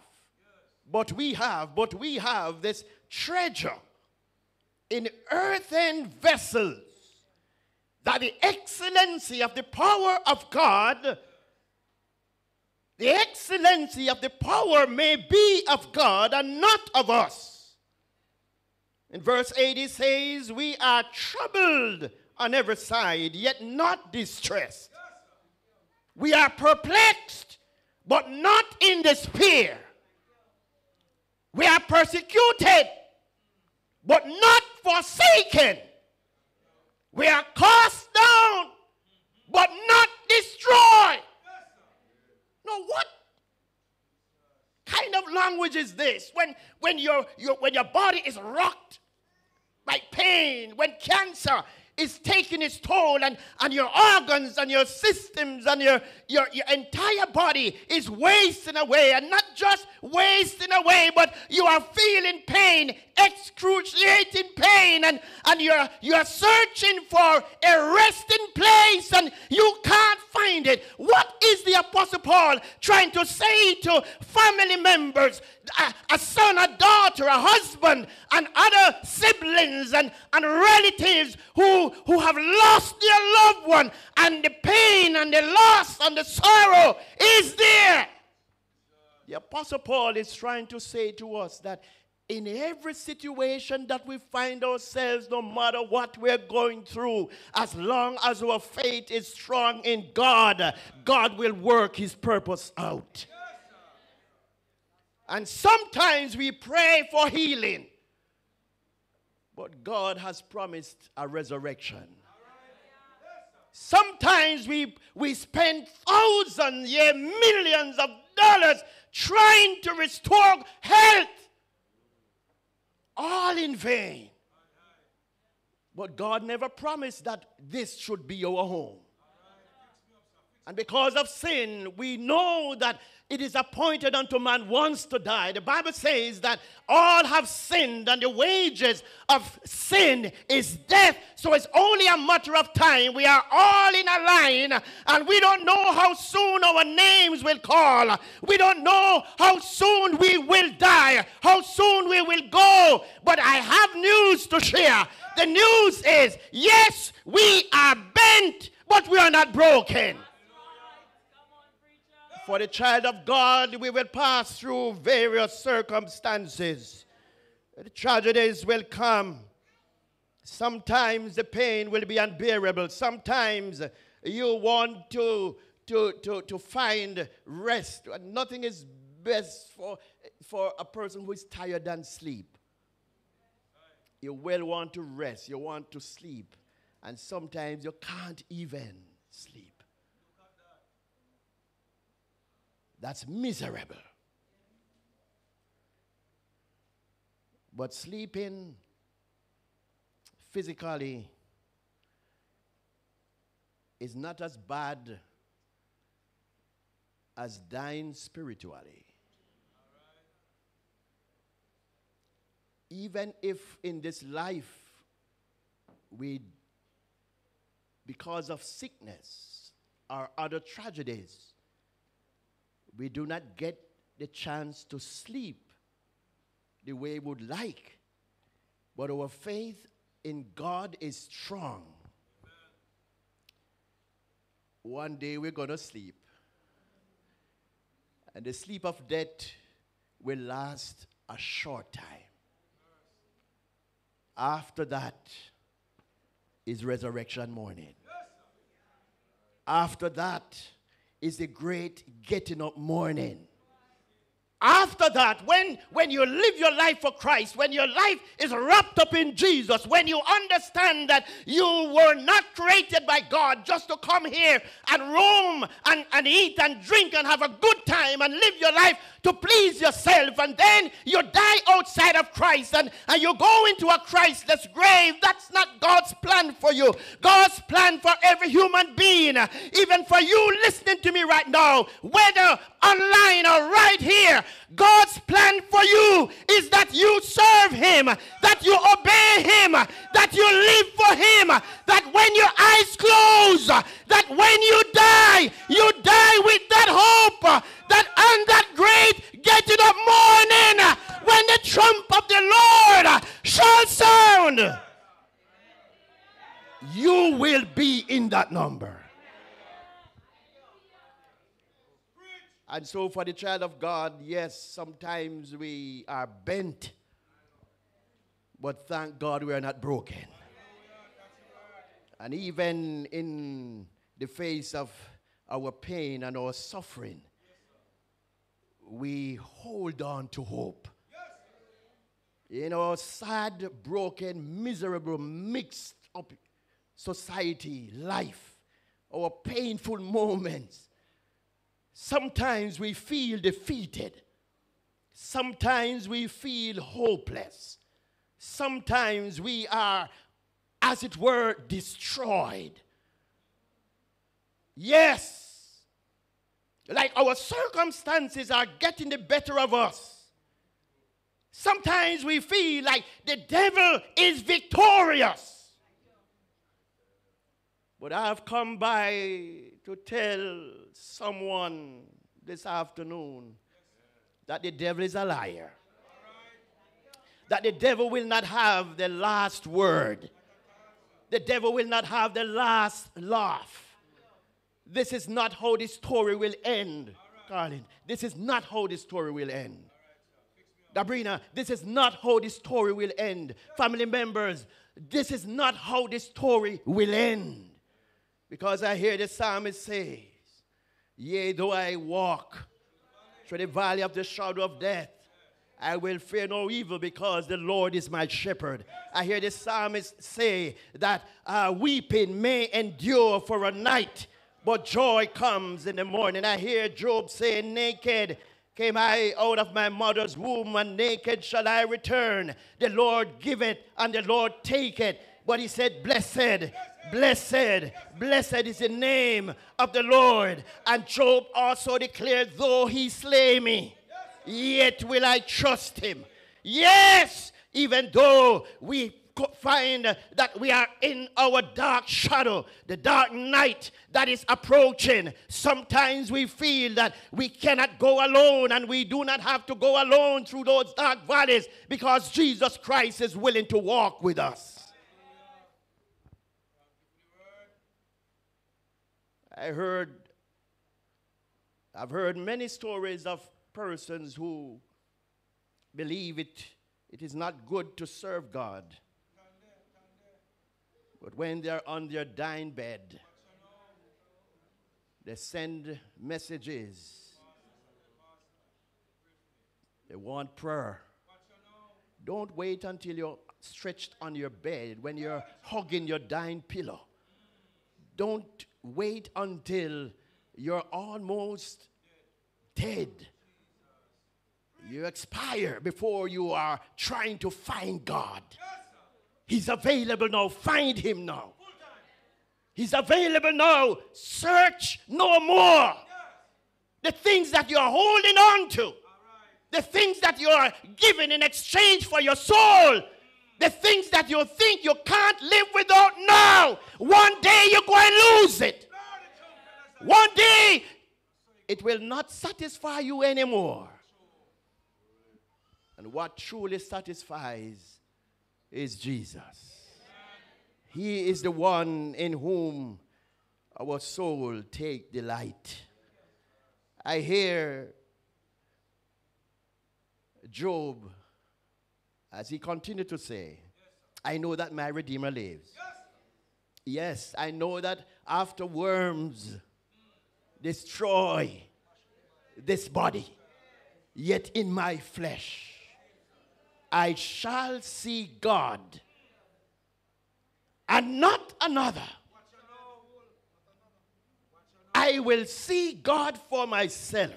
this treasure in earthen vessels, that the excellency of the power of God, the excellency of the power may be of God and not of us. In verse 8 it says, we are troubled on every side, yet not distressed. We are perplexed, but not in despair. We are persecuted, but not forsaken. We are cast down, but not destroyed. Now what kind of language is this? When your body is rocked by pain, when cancer is taking its toll, and your organs and your systems and your entire body is wasting away, and not just wasting away, but you are feeling pain, excruciating pain, and you're searching for a resting place and you can't find it. What is the Apostle Paul trying to say to family members, a son, a daughter, a husband, and other siblings and relatives who have lost their loved one, and the pain and the loss and the sorrow is there? The Apostle Paul is trying to say to us that in every situation that we find ourselves, no matter what we're going through, as long as our faith is strong in God, God will work His purpose out. And sometimes we pray for healing, but God has promised a resurrection. Sometimes we spend thousands, millions of dollars trying to restore health, all in vain. But God never promised that this should be our home. And because of sin, we know that it is appointed unto man once to die. The Bible says that all have sinned, and the wages of sin is death. So it's only a matter of time. We are all in a line, and we don't know how soon our names will call. We don't know how soon we will die, how soon we will go. But I have news to share. The news is, yes, we are bent, but we are not broken. For the child of God, we will pass through various circumstances. The tragedies will come. Sometimes the pain will be unbearable. Sometimes you want to find rest. Nothing is best for a person who is tired than sleep. You will want to rest. You want to sleep. And sometimes you can't even sleep. That's miserable. But sleeping physically is not as bad as dying spiritually. Even if in this life we, because of sickness or other tragedies, we do not get the chance to sleep the way we would like, but our faith in God is strong. One day we're going to sleep, and the sleep of death will last a short time. After that is resurrection morning. After that is the great getting up morning. After that, when you live your life for Christ, when your life is wrapped up in Jesus, when you understand that you were not created by God just to come here and roam and eat and drink and have a good time and live your life to please yourself, and then you die outside of Christ and you go into a Christless grave, that's not God's plan for you. God's plan for every human being, even for you listening to me right now, whether online or right here, God's plan for you is that you serve Him, that you obey Him, that you live for Him, that when your eyes close, that when you die with that hope, that on that great getting up morning, when the trump of the Lord shall sound, you will be in that number. And so for the child of God, yes, sometimes we are bent, but thank God we are not broken. And even in the face of our pain and our suffering, we hold on to hope. In our sad, broken, miserable, mixed up society, life, our painful moments, sometimes we feel defeated. Sometimes we feel hopeless. Sometimes we are, as it were, destroyed. Yes, like our circumstances are getting the better of us. Sometimes we feel like the devil is victorious. But I've come by to tell someone this afternoon that the devil is a liar. That the devil will not have the last word. The devil will not have the last laugh. This is not how this story will end, Carlin. This is not how this story will end. Dabrina, this is not how this story will end. Family members, this is not how this story will end. Because I hear the psalmist say, yea, though I walk through the valley of the shadow of death, I will fear no evil because the Lord is my shepherd. I hear the psalmist say that weeping may endure for a night, but joy comes in the morning. I hear Job say, naked came I out of my mother's womb, and naked shall I return. The Lord giveth, and the Lord taketh. But he said, blessed, blessed, blessed is the name of the Lord. And Job also declared, though he slay me, yet will I trust him. Yes, even though we find that we are in our dark shadow, the dark night that is approaching, sometimes we feel that we cannot go alone, and we do not have to go alone through those dark valleys because Jesus Christ is willing to walk with us. I've heard many stories of persons who believe it is not good to serve God. But when they're on their dying bed, they send messages. They want prayer. Don't wait until you're stretched on your bed, when you're hugging your dying pillow. Don't wait until you're almost dead. You expire before you are trying to find God. He's available now. Find him now. He's available now. Search no more. The things that you're holding on to, the things that you're giving in exchange for your soul, the things that you think you can't live without now, one day you're going to lose it. One day it will not satisfy you anymore. And what truly satisfies is Jesus. He is the one in whom our soul take delight. I hear Job as he continued to say, I know that my Redeemer lives. Yes, I know that after worms destroy this body, yet in my flesh I shall see God and not another. I will see God for myself.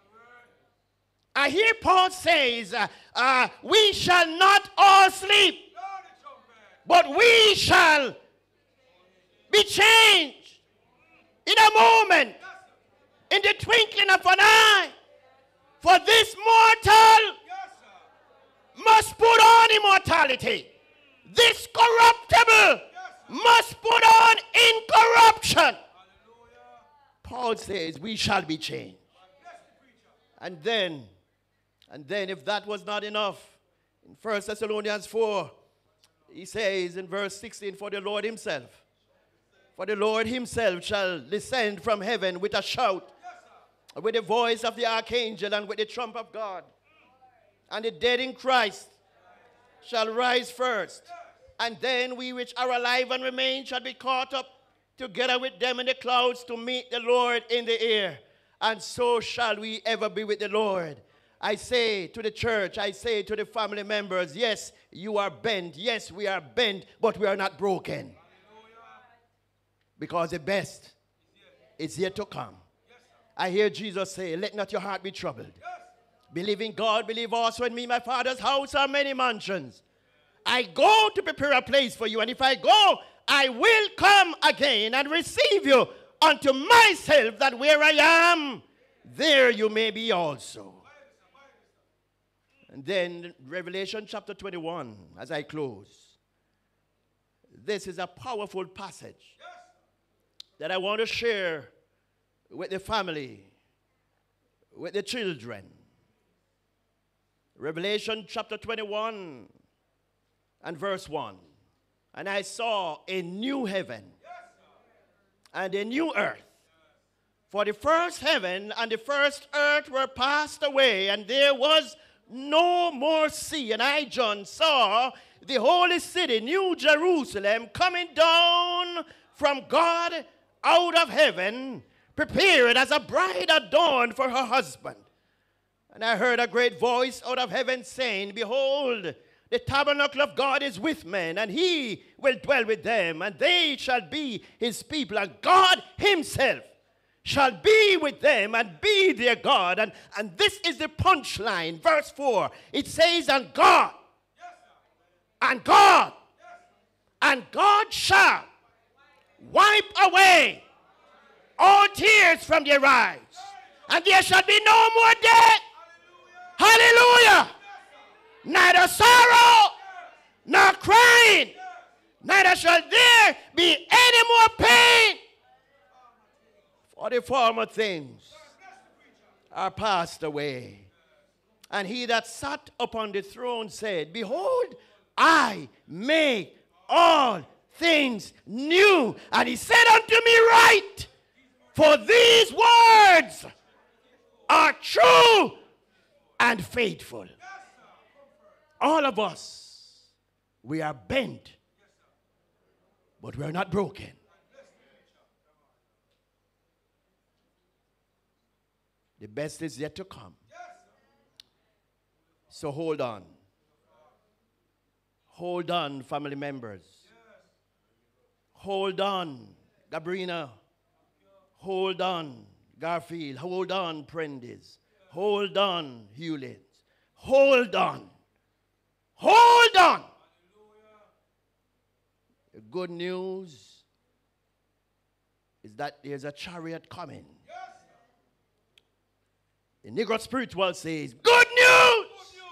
I hear Paul says, we shall not all sleep, but we shall be changed in a moment, in the twinkling of an eye. For this mortal must put on immortality. This corruptible must put on incorruption. Paul says we shall be changed. And then if that was not enough, in 1 Thessalonians 4, he says in verse 16, for the Lord himself shall descend from heaven with a shout, with the voice of the archangel, and with the trump of God. And the dead in Christ shall rise first. And then we which are alive and remain shall be caught up together with them in the clouds to meet the Lord in the air. And so shall we ever be with the Lord. I say to the church, I say to the family members, yes, you are bent. Yes, we are bent, but we are not broken. Because the best is yet to come. I hear Jesus say, let not your heart be troubled. Believe in God, believe also in me. My Father's house are many mansions. I go to prepare a place for you. And if I go, I will come again and receive you unto myself, that where I am, there you may be also. And then Revelation chapter 21, as I close. This is a powerful passage that I want to share with the family, with the children. Revelation chapter 21 and verse 1. And I saw a new heaven and a new earth. For the first heaven and the first earth were passed away, and there was no more sea. And I, John, saw the holy city, New Jerusalem, coming down from God out of heaven, prepared as a bride adorned for her husband. And I heard a great voice out of heaven saying, behold, the tabernacle of God is with men, and he will dwell with them, and they shall be his people, and God himself shall be with them and be their God. And this is the punchline, verse 4. It says, and God shall wipe away all tears from their eyes, and there shall be no more death. Hallelujah. Neither sorrow nor crying, neither shall there be any more pain. For the former things are passed away. And he that sat upon the throne said, behold, I make all things new. And he said unto me, write, for these words are true and faithful. All of us, we are bent, but we are not broken. The best is yet to come. So hold on. Hold on, family members. Hold on, Gabrina. Hold on, Garfield. Hold on, Prentice. Hold on, Hewlett. Hold on. Hold on. The good news is that there's a chariot coming. The Negro spiritual says, good news!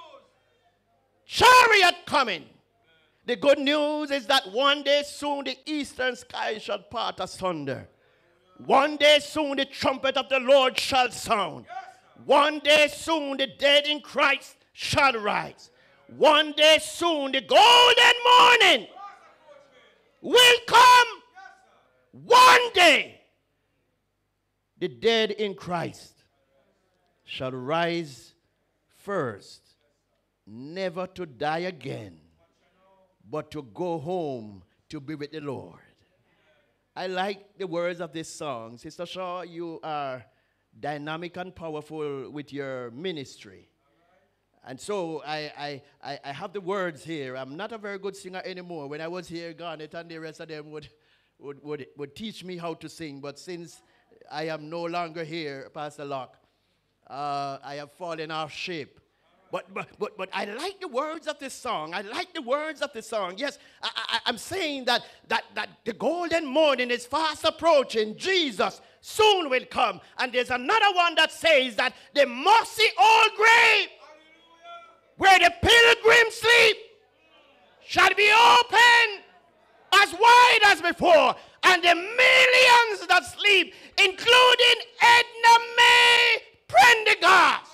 Chariot coming. The good news is that one day soon the eastern sky shall part asunder. One day soon the trumpet of the Lord shall sound. One day soon the dead in Christ shall rise. One day soon the golden morning will come. One day the dead in Christ shall rise first, never to die again, but to go home to be with the Lord. I like the words of this song. Sister Shaw, you are dynamic and powerful with your ministry. And so I have the words here. I'm not a very good singer anymore. When I was here, Garnet and the rest of them would teach me how to sing. But since I am no longer here, Pastor Locke, I have fallen off shape. But I like the words of this song. I like the words of this song. Yes, I'm saying that the golden morning is fast approaching. Jesus soon will come. And there's another one that says that the mossy old grave where the pilgrims sleep shall be open as wide as before. And the millions that sleep, including Edna-Mae Hewling-Prendergast,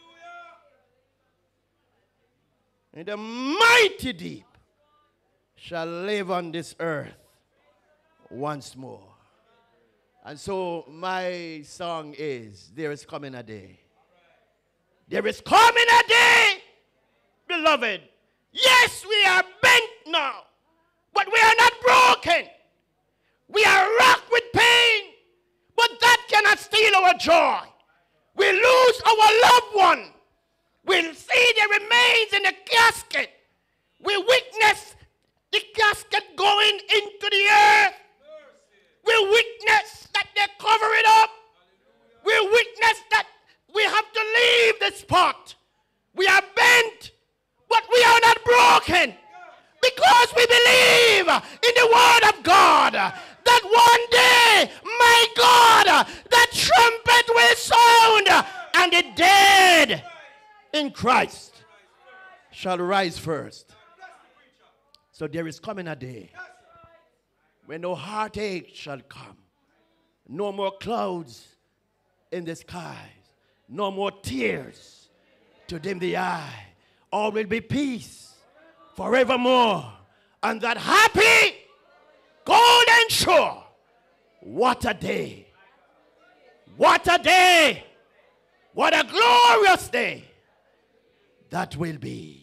in the mighty deep shall live on this earth once more. And so my song is, there is coming a day. There is coming a day, beloved. Yes, we are bent now, but we are not broken. We are racked with pain, but that cannot steal our joy. We lose our loved one. We'll see the remains in the casket. We witness the casket going into the earth. We witness that they cover it up. We witness that we have to leave the spot. We are bent, but we are not broken, because we believe in the word of God that one day, my God, that trumpet will sound and the dead in Christ shall rise first. So there is coming a day when no heartache shall come, no more clouds in the skies, no more tears to dim the eye. All will be peace forevermore. And that happy, golden shore, what a day! What a day! What a glorious day that will be.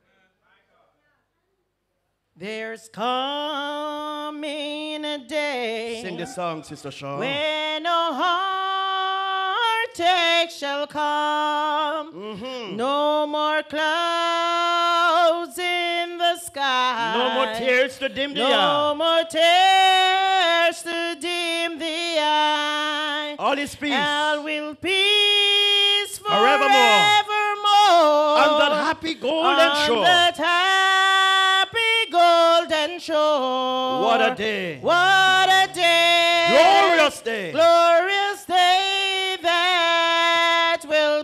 There's coming a day. Sing the song, Sister Shaw. When no heartache shall come. No more clouds in the sky. No more tears to dim the eye. No more tears to dim the eye. All is peace. All will peace forevermore. On that happy golden shore. On that happy golden shore. What a day. What a day. Glorious day. Glorious day that will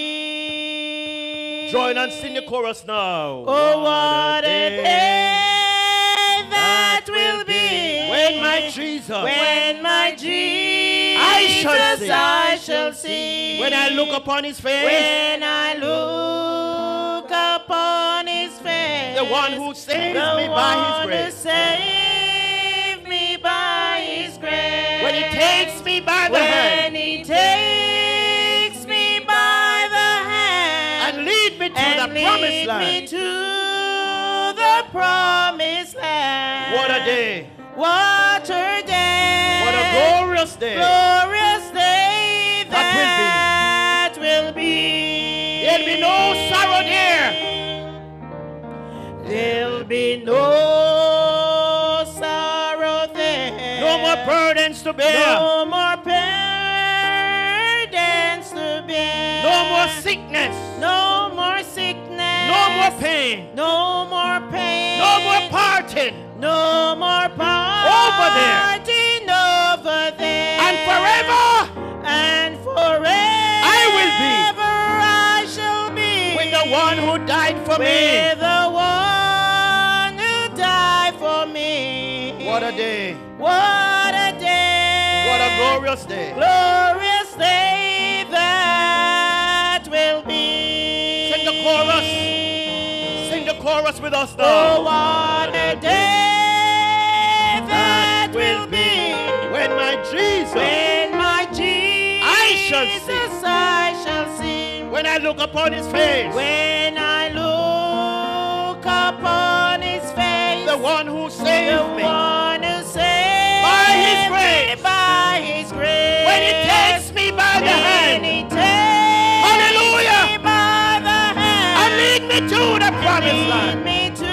be. Join and sing the chorus now. Oh, what a day that will be. When my Jesus. When my Jesus I shall see. When I look upon his face. When I look upon his face. The one who saves me by his grace. Save me by his grace. When he takes me by the hand. When he takes me by the hand. And lead me to the promised land. Lead me to the promised land. What a day. What a day. What a glorious day. Glorious day that will be. There'll be no sorrow there. There'll be no sorrow there. No more burdens to bear. No more burdens to bear. No more sickness. No more sickness. No more pain. No more pain. No more parting. No more parting. Over there. Over there. And forever. And forever. I will be. I shall be. With the one who died for me. With the one who died for me. What a day. What a day. What a glorious day. Glorious day that will be. Sing the chorus. Sing the chorus with us now. Oh, what a day that will be. When my Jesus. When my Jesus. I shall see. When I look upon his face. When I look upon his face. The one who saved me. The one who saved me. By his grace. By his grace. When he takes me by the hand. When he takes hallelujah. Me by the hand. And lead me to the promised land. Lead me to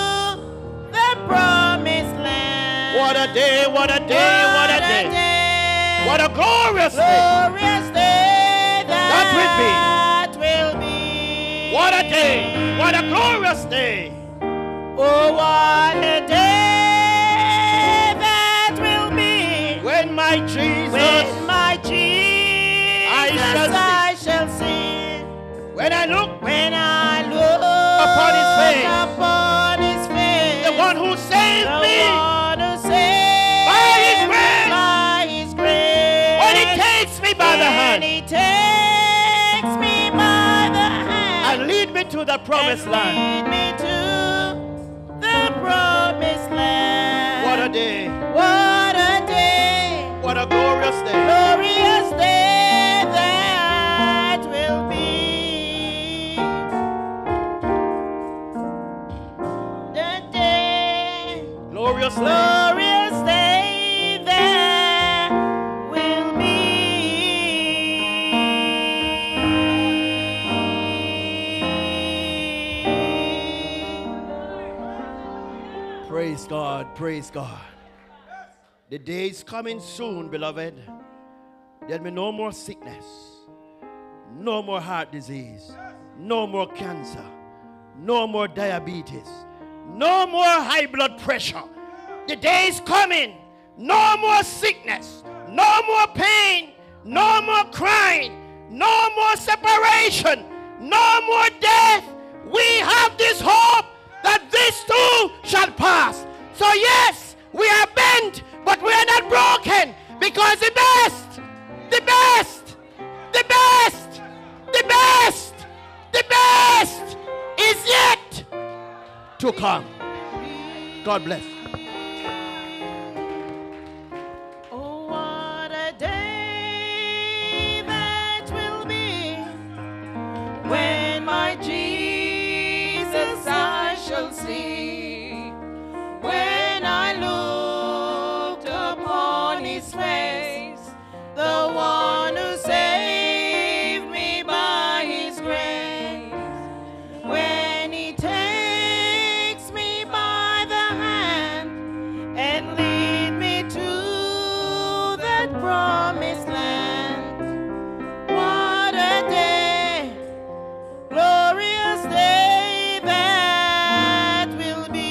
the promised land. What a day, what a day, what a day. What a glorious day. Glorious day that will be. What a day. What a glorious day. Oh, what a day that will be. When my Jesus. When my Jesus. I shall see. When I look upon his face. Upon his face. The one who saved me. The one who saved by his grace. By his grace. When he takes me by the hand. When he takes me by the hand. And lead me to the promised land. Lead me to the promised land. What a day. What a day. What a glorious day. Glorious day that will be. The day. Glorious day. Glorious day that will be. Praise God, praise God. The day is coming soon, beloved. There'll be no more sickness, no more heart disease, no more cancer, no more diabetes, no more high blood pressure. The day is coming. No more sickness, no more pain, no more crying, no more separation, no more death. We have this hope that this too shall pass. So yes, we are bent, but we are not broken, because the best, the best, the best, the best, the best is yet to come. God bless. Oh, what a day that will be when my Jesus I shall see. When I looked upon his face, the one who saved me by his grace. When he takes me by the hand and lead me to that promised land. What a day, glorious day that will be.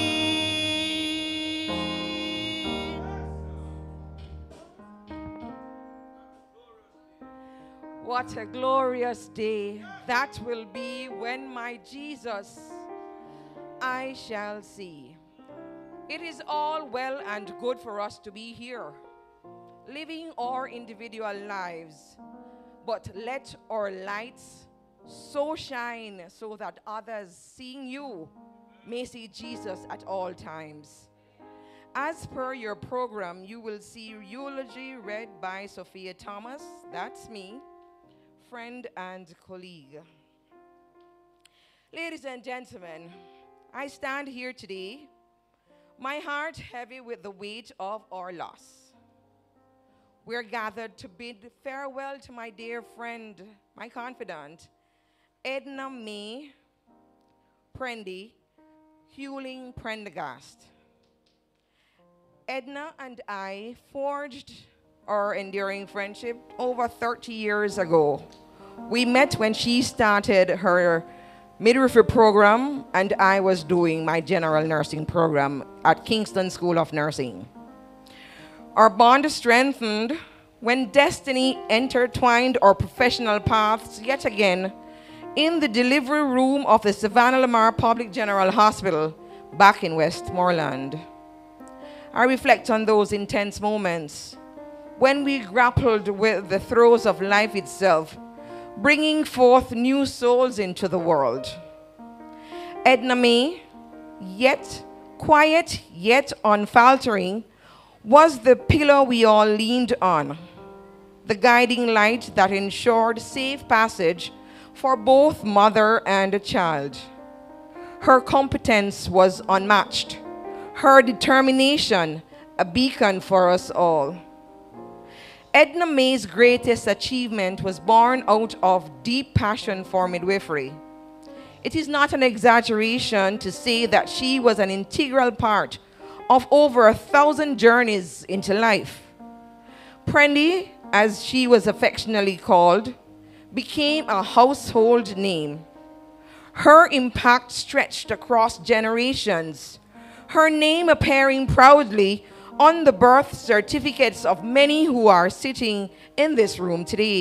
What a glorious day that will be when my Jesus I shall see. It is all well and good for us to be here, living our individual lives, but let our lights so shine so that others seeing you may see Jesus at all times. As per your program, you will see eulogy read by Sophia Thomas, that's me, friend and colleague. Ladies and gentlemen, I stand here today, my heart heavy with the weight of our loss. We're gathered to bid farewell to my dear friend, my confidant, Edna-Mae Hewling-Prendergast. Edna and I forged our enduring friendship over 30 years ago. We met when she started her midwifery program and I was doing my general nursing program at Kingston School of Nursing. Our bond strengthened when destiny intertwined our professional paths yet again in the delivery room of the Savannah Lamar Public General Hospital back in Westmoreland. I reflect on those intense moments when we grappled with the throes of life itself, bringing forth new souls into the world. Edna-Mae, yet quiet, yet unfaltering, was the pillar we all leaned on, the guiding light that ensured safe passage for both mother and child. Her competence was unmatched, her determination a beacon for us all. Edna-Mae's greatest achievement was born out of deep passion for midwifery. It is not an exaggeration to say that she was an integral part of over 1,000 journeys into life. Prendy, as she was affectionately called, became a household name. Her impact stretched across generations, her name appearing proudly on the birth certificates of many who are sitting in this room today.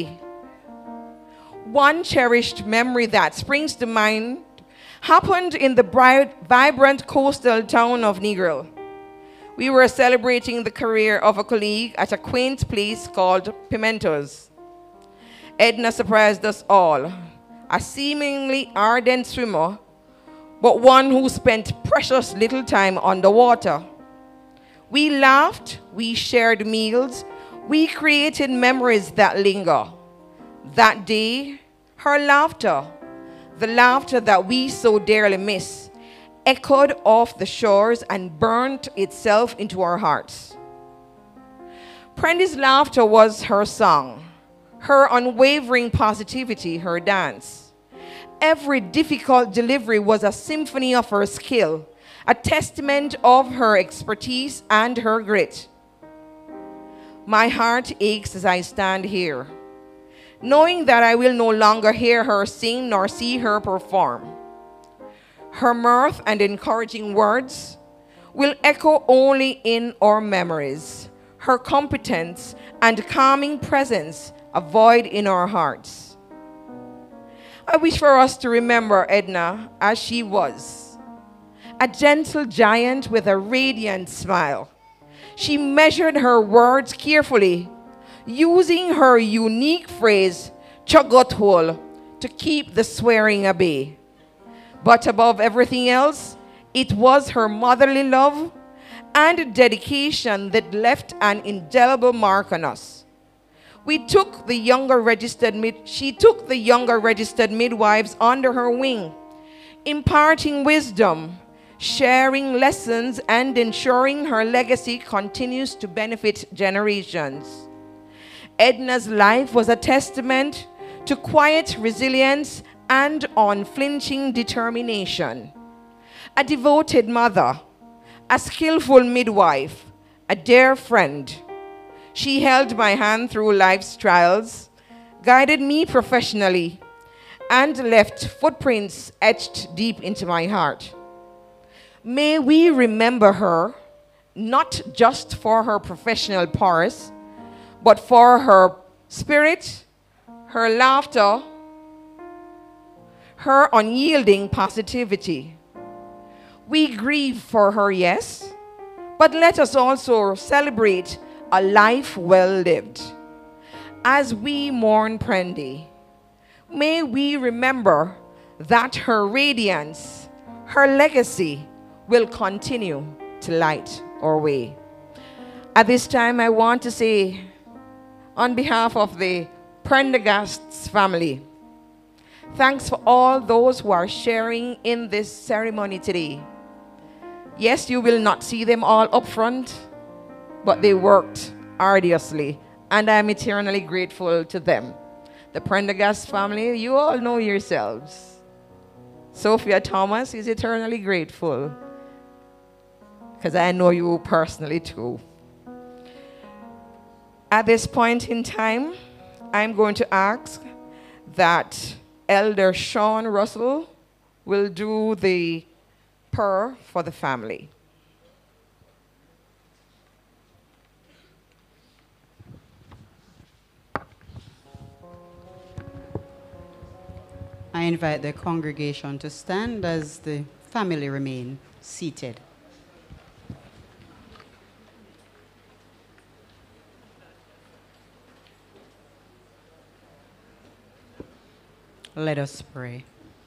One cherished memory that springs to mind happened in the vibrant coastal town of Negril. We were celebrating the career of a colleague at a quaint place called Pimentos. Edna surprised us all, a seemingly ardent swimmer, but one who spent precious little time underwater. We laughed, we shared meals, we created memories that linger. That day, her laughter, the laughter that we so dearly miss, echoed off the shores and burnt itself into our hearts. Prendy's laughter was her song, her unwavering positivity, her dance. Every difficult delivery was a symphony of her skill, a testament of her expertise and her grit. My heart aches as I stand here, knowing that I will no longer hear her sing nor see her perform. Her mirth and encouraging words will echo only in our memories, her competence and calming presence a void in our hearts. I wish for us to remember Edna as she was, a gentle giant with a radiant smile. She measured her words carefully, using her unique phrase, "Chagothol," to keep the swearing at bay. But above everything else, it was her motherly love and dedication that left an indelible mark on us. She took the younger registered midwives under her wing, imparting wisdom, sharing lessons, and ensuring her legacy continues to benefit generations. Edna's life was a testament to quiet resilience and unflinching determination. A devoted mother, a skillful midwife, a dear friend. She held my hand through life's trials, guided me professionally, and left footprints etched deep into my heart. May we remember her, not just for her professional prowess, but for her spirit, her laughter, her unyielding positivity. We grieve for her, yes, but let us also celebrate a life well lived. As we mourn Prendy, may we remember that her radiance, her legacy, will continue to light our way. At this time, I want to say, on behalf of the Prendergast's family, thanks for all those who are sharing in this ceremony today. Yes, you will not see them all up front, but they worked arduously, and I'm eternally grateful to them. The Prendergast family, you all know yourselves. Sophia Thomas is eternally grateful. because I know you personally too. At this point in time, I'm going to ask that Elder Sean Russell will do the prayer for the family. I invite the congregation to stand as the family remain seated. Let us pray.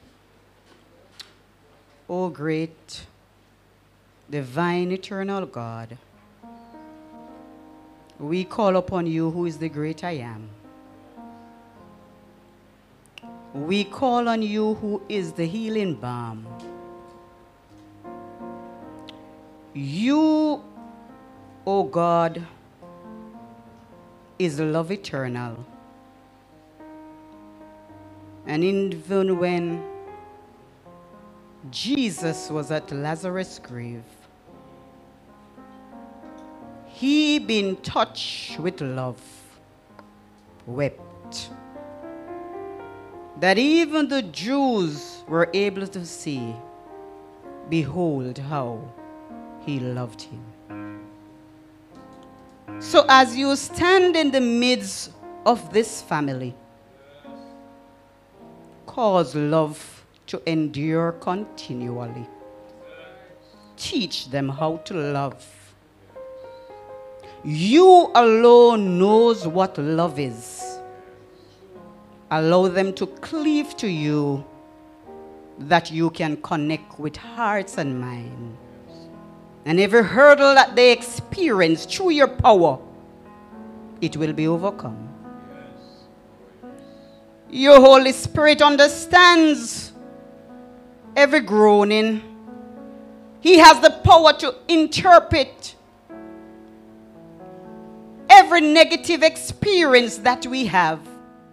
O great, divine, eternal God, we call upon you who is the great I am. We call on you who is the healing balm. You, O God, is love eternal. And even when Jesus was at Lazarus' grave, he, being touched with love, wept. That even the Jews were able to see, behold how he loved him. So as you stand in the midst of this family, cause love to endure continually. Teach them how to love. You alone knows what love is. Allow them to cleave to you, that you can connect with hearts and minds. And every hurdle that they experience through your power, it will be overcome. Your Holy Spirit understands every groaning. He has the power to interpret every negative experience that we have.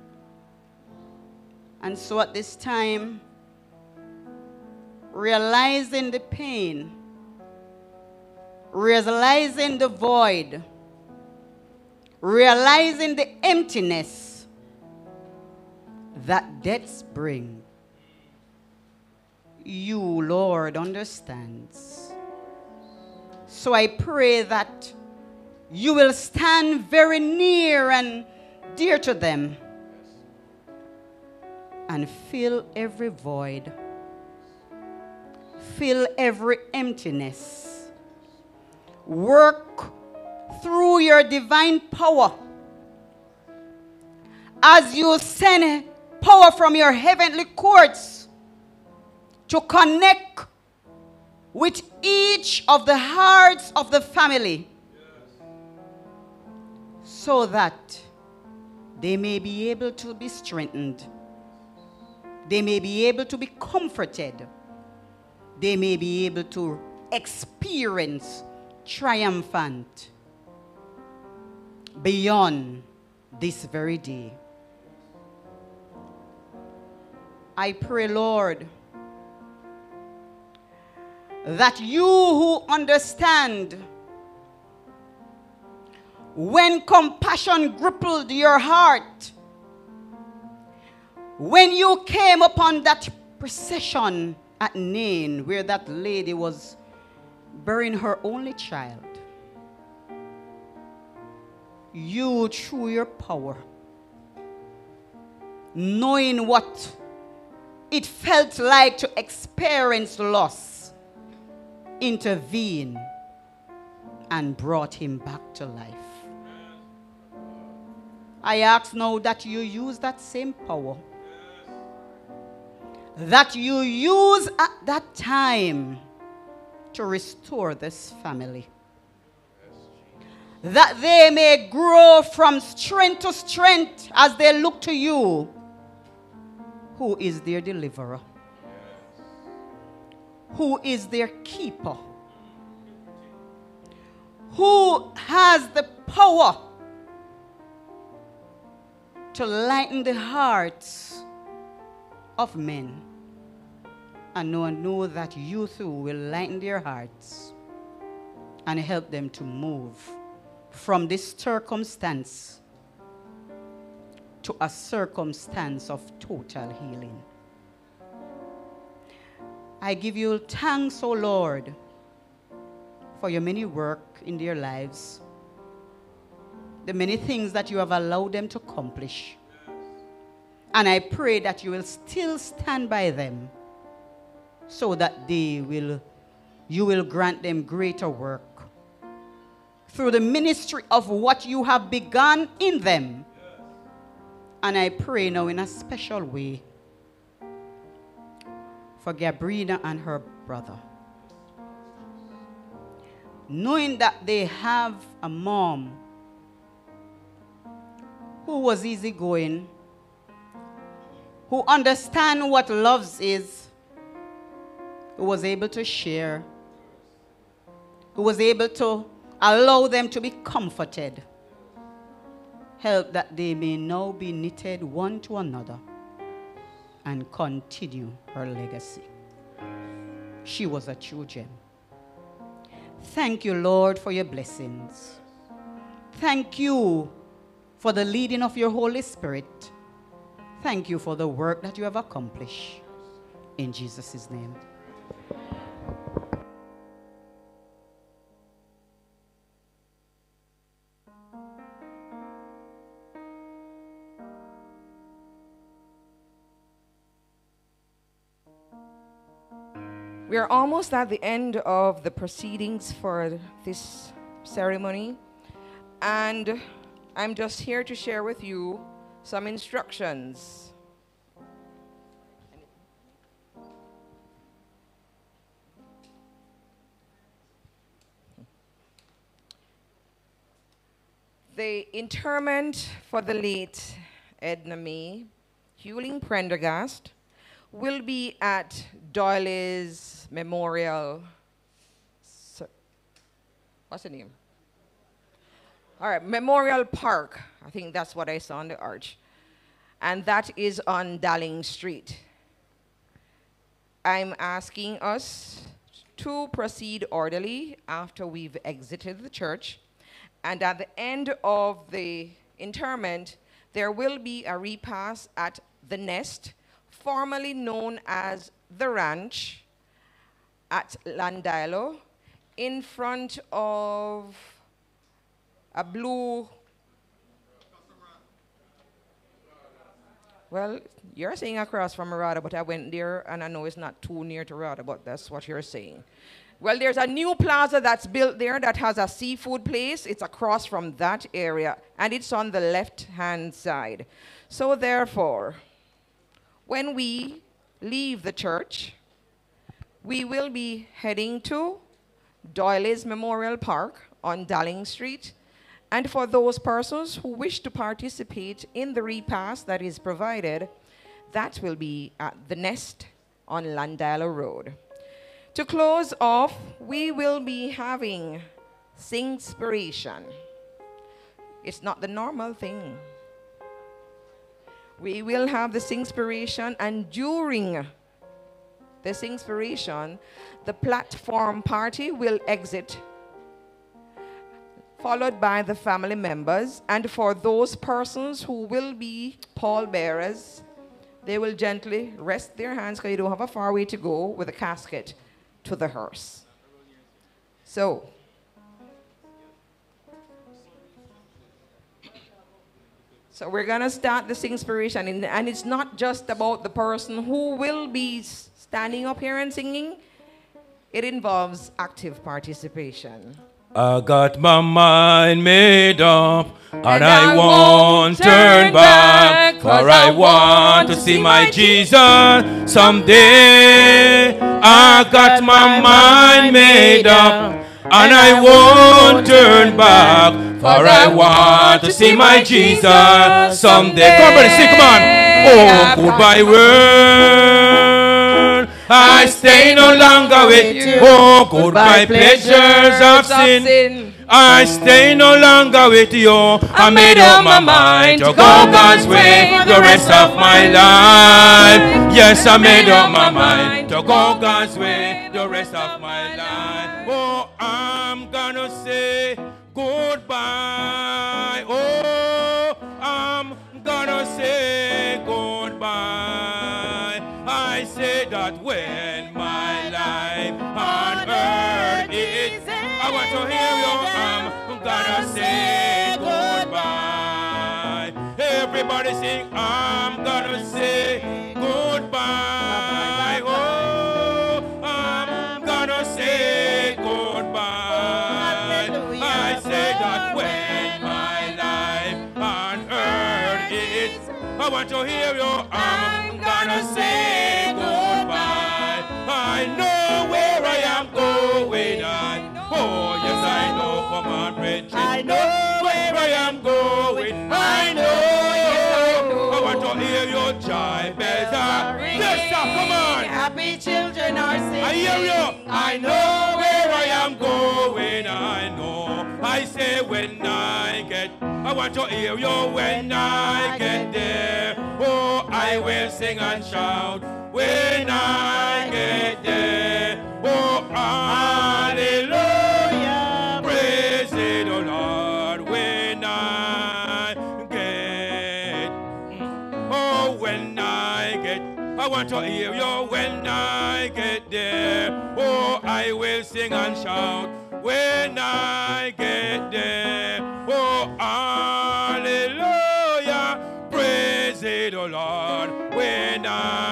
And so at this time, realizing the pain, realizing the void, realizing the emptiness that deaths bring, you, Lord, understands. So I pray that you will stand very near and dear to them and fill every void, fill every emptiness. Work through your divine power as you send power from your heavenly courts to connect with each of the hearts of the family, so that they may be able to be strengthened. They may be able to be comforted. They may be able to experience triumphant beyond this very day. I pray, Lord, that you who understand when compassion grappled your heart, when you came upon that procession at Nain where that lady was burying her only child, you, through your power, knowing what it felt like to experience loss, intervened and brought him back to life. I ask now that you use that same power that you use at that time to restore this family, that they may grow from strength to strength as they look to you, who is their deliverer, who is their keeper, who has the power to lighten the hearts of men. And know that you too will lighten their hearts and help them to move from this circumstance to a circumstance of total healing. I give you thanks, O Lord, for your many work in their lives, the many things that you have allowed them to accomplish. And I pray that you will still stand by them so that you will grant them greater work through the ministry of what you have begun in them. And I pray now in a special way for Gabriela and her brother, knowing that they have a mom who was easygoing, who understands what love is, who was able to share, who was able to allow them to be comforted. Help that they may now be knitted one to another and continue her legacy. She was a true gem. Thank you, Lord, for your blessings. Thank you for the leading of your Holy Spirit. Thank you for the work that you have accomplished. In Jesus' name. We are almost at the end of the proceedings for this ceremony, and I'm just here to share with you some instructions. The interment for the late Edna-Mae Hewling-Prendergast will be at Doyle's Memorial. What's the name? All right, Memorial Park. I think that's what I saw on the arch. And that is on Dowling Street. I'm asking us to proceed orderly after we've exited the church. And at the end of the interment, there will be a repast at the Nest, formerly known as the Ranch, at Landilo, in front of a blue. Well, you're saying across from Rada, but I went there and I know it's not too near to Rada, but that's what you're saying. Well, there's a new plaza that's built there that has a seafood place. It's across from that area, and it's on the left-hand side. So therefore, when we leave the church, we will be heading to Doyle's Memorial Park on Dowling Street. And for those persons who wish to participate in the repast that is provided, that will be at the Nest on Landala Road. To close off, we will be having Singspiration. It's not the normal thing. We will have the Singspiration, and during the Singspiration, the platform party will exit, followed by the family members. And for those persons who will be pallbearers, they will gently rest their hands, because you don't have a far way to go with a casket to the hearse. So, we're going to start the Singspiration, and it's not just about the person who will be standing up here and singing. It involves active participation. I got my mind made up, and I won't turn back, for I want to see my Jesus someday. I got my mind made up, and I won't turn back, for I want to see my Jesus someday. Come on, brother, sing, come on. Oh, goodbye world, I stay no longer with you. Oh, goodbye pleasures of sin. I stay no longer with you. I made up my mind to go God's way the rest of my life. Yes, I made up my mind to go God's way the rest of my life. Oh, I'm gonna say goodbye. Oh, I'm gonna say goodbye. I say that when my life on earth is, I want to hear you. I'm gonna say goodbye. Everybody sing, I'm gonna say goodbye. Oh, I'm gonna say goodbye. I say that when my life on earth is, I want to hear you. I'm gonna say goodbye. I know where I am going. Oh, yes, I know. Come on, Bridget. I know where I am going. I know. I want to hear your joy bells are ringing. Yes, sir, come on. Happy children are singing. I hear you. I know where I am going. I know. I say when I get, I want to hear you when I get there. Oh, I will sing and shout when I get there. Oh, hallelujah. Praise the Lord when I get. Oh, when I get, I want to hear you when I get there. Oh, I will sing and shout when I get there. Oh, hallelujah. Praise the Lord when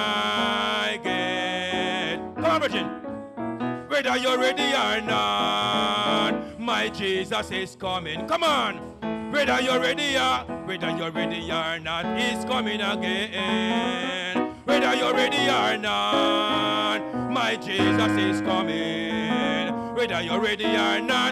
I get. Come on, Virgin. Whether you're ready or not, my Jesus is coming. Come on. Whether you're ready or not, he's coming again. Whether you're ready or not, my Jesus is coming. Whether you're ready or not,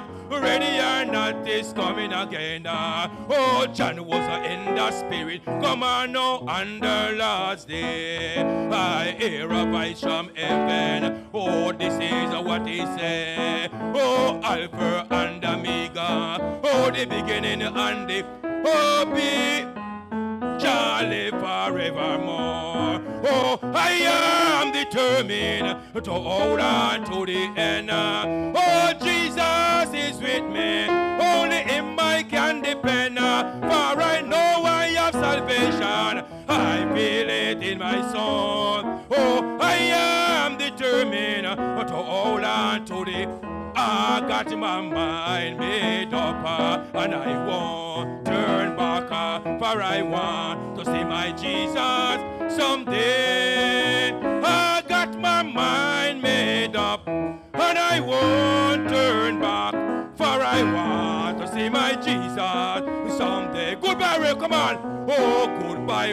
is coming again. Oh, John was in the spirit. Come on now, on the last day, I hear a voice from heaven. Oh, this is what he said. Oh, Alpha and Omega. Oh, the beginning and the be jolly forevermore. Oh, I am determined to hold on to the end. Oh, Jesus is with me. Only him I can depend. For I know I have salvation. I feel it in my soul. Oh, I am determined to hold on to the. I got my mind made up and I won't turn back, for I want to see my Jesus someday. I got my mind made up and I won't turn back, for I want to see my Jesus someday. Goodbye, world, come on. Oh, goodbye,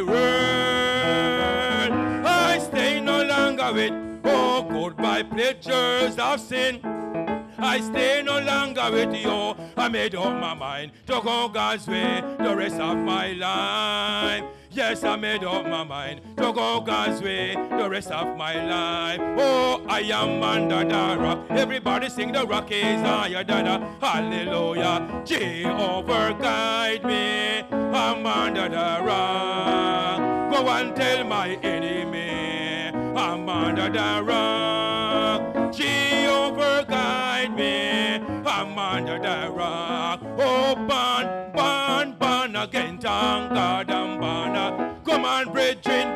world. I stay no longer with. Oh, goodbye, pleasures of sin. I stay no longer with you. I made up my mind to go God's way the rest of my life. Yes, I made up my mind to go God's way the rest of my life. Oh, I am under the rock. Everybody sing, the rock is higher than a hallelujah. Jehovah guide me. I'm under the rock. Go and tell my enemy I'm under the rock. Jehovah guide me. I'm under the rock. Oh, burn again. Thank God I'm born. Come on, brethren,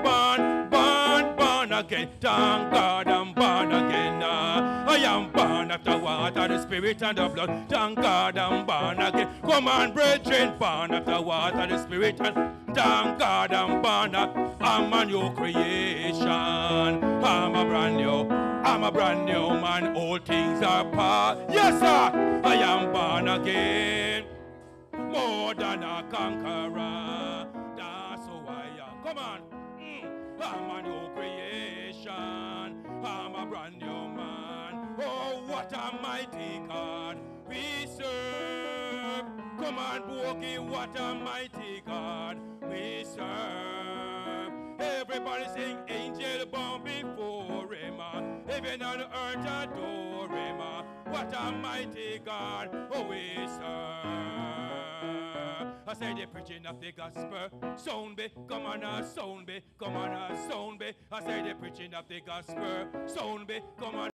burn again. Thank God I'm born again. I am born after water, the spirit and the blood. Thank God I'm born again. Come on, brethren, burn after water, the spirit and thank God I'm born. I'm a new creation. I'm a brand new man. All things are past. Yes, sir. I am born again. More than a conqueror. That's who I am. Come on. I'm a new creation. I'm a brand new man. Oh, what a mighty God we serve. Come on, Boogie, what a mighty God we serve. Everybody sing, angel bound before him. Heaven and earth adore him. What a mighty God, oh we serve. I say the preaching of the gospel, sound be, come on a sound be, come on a sound be. I say the preaching of the gospel, sound be, come on.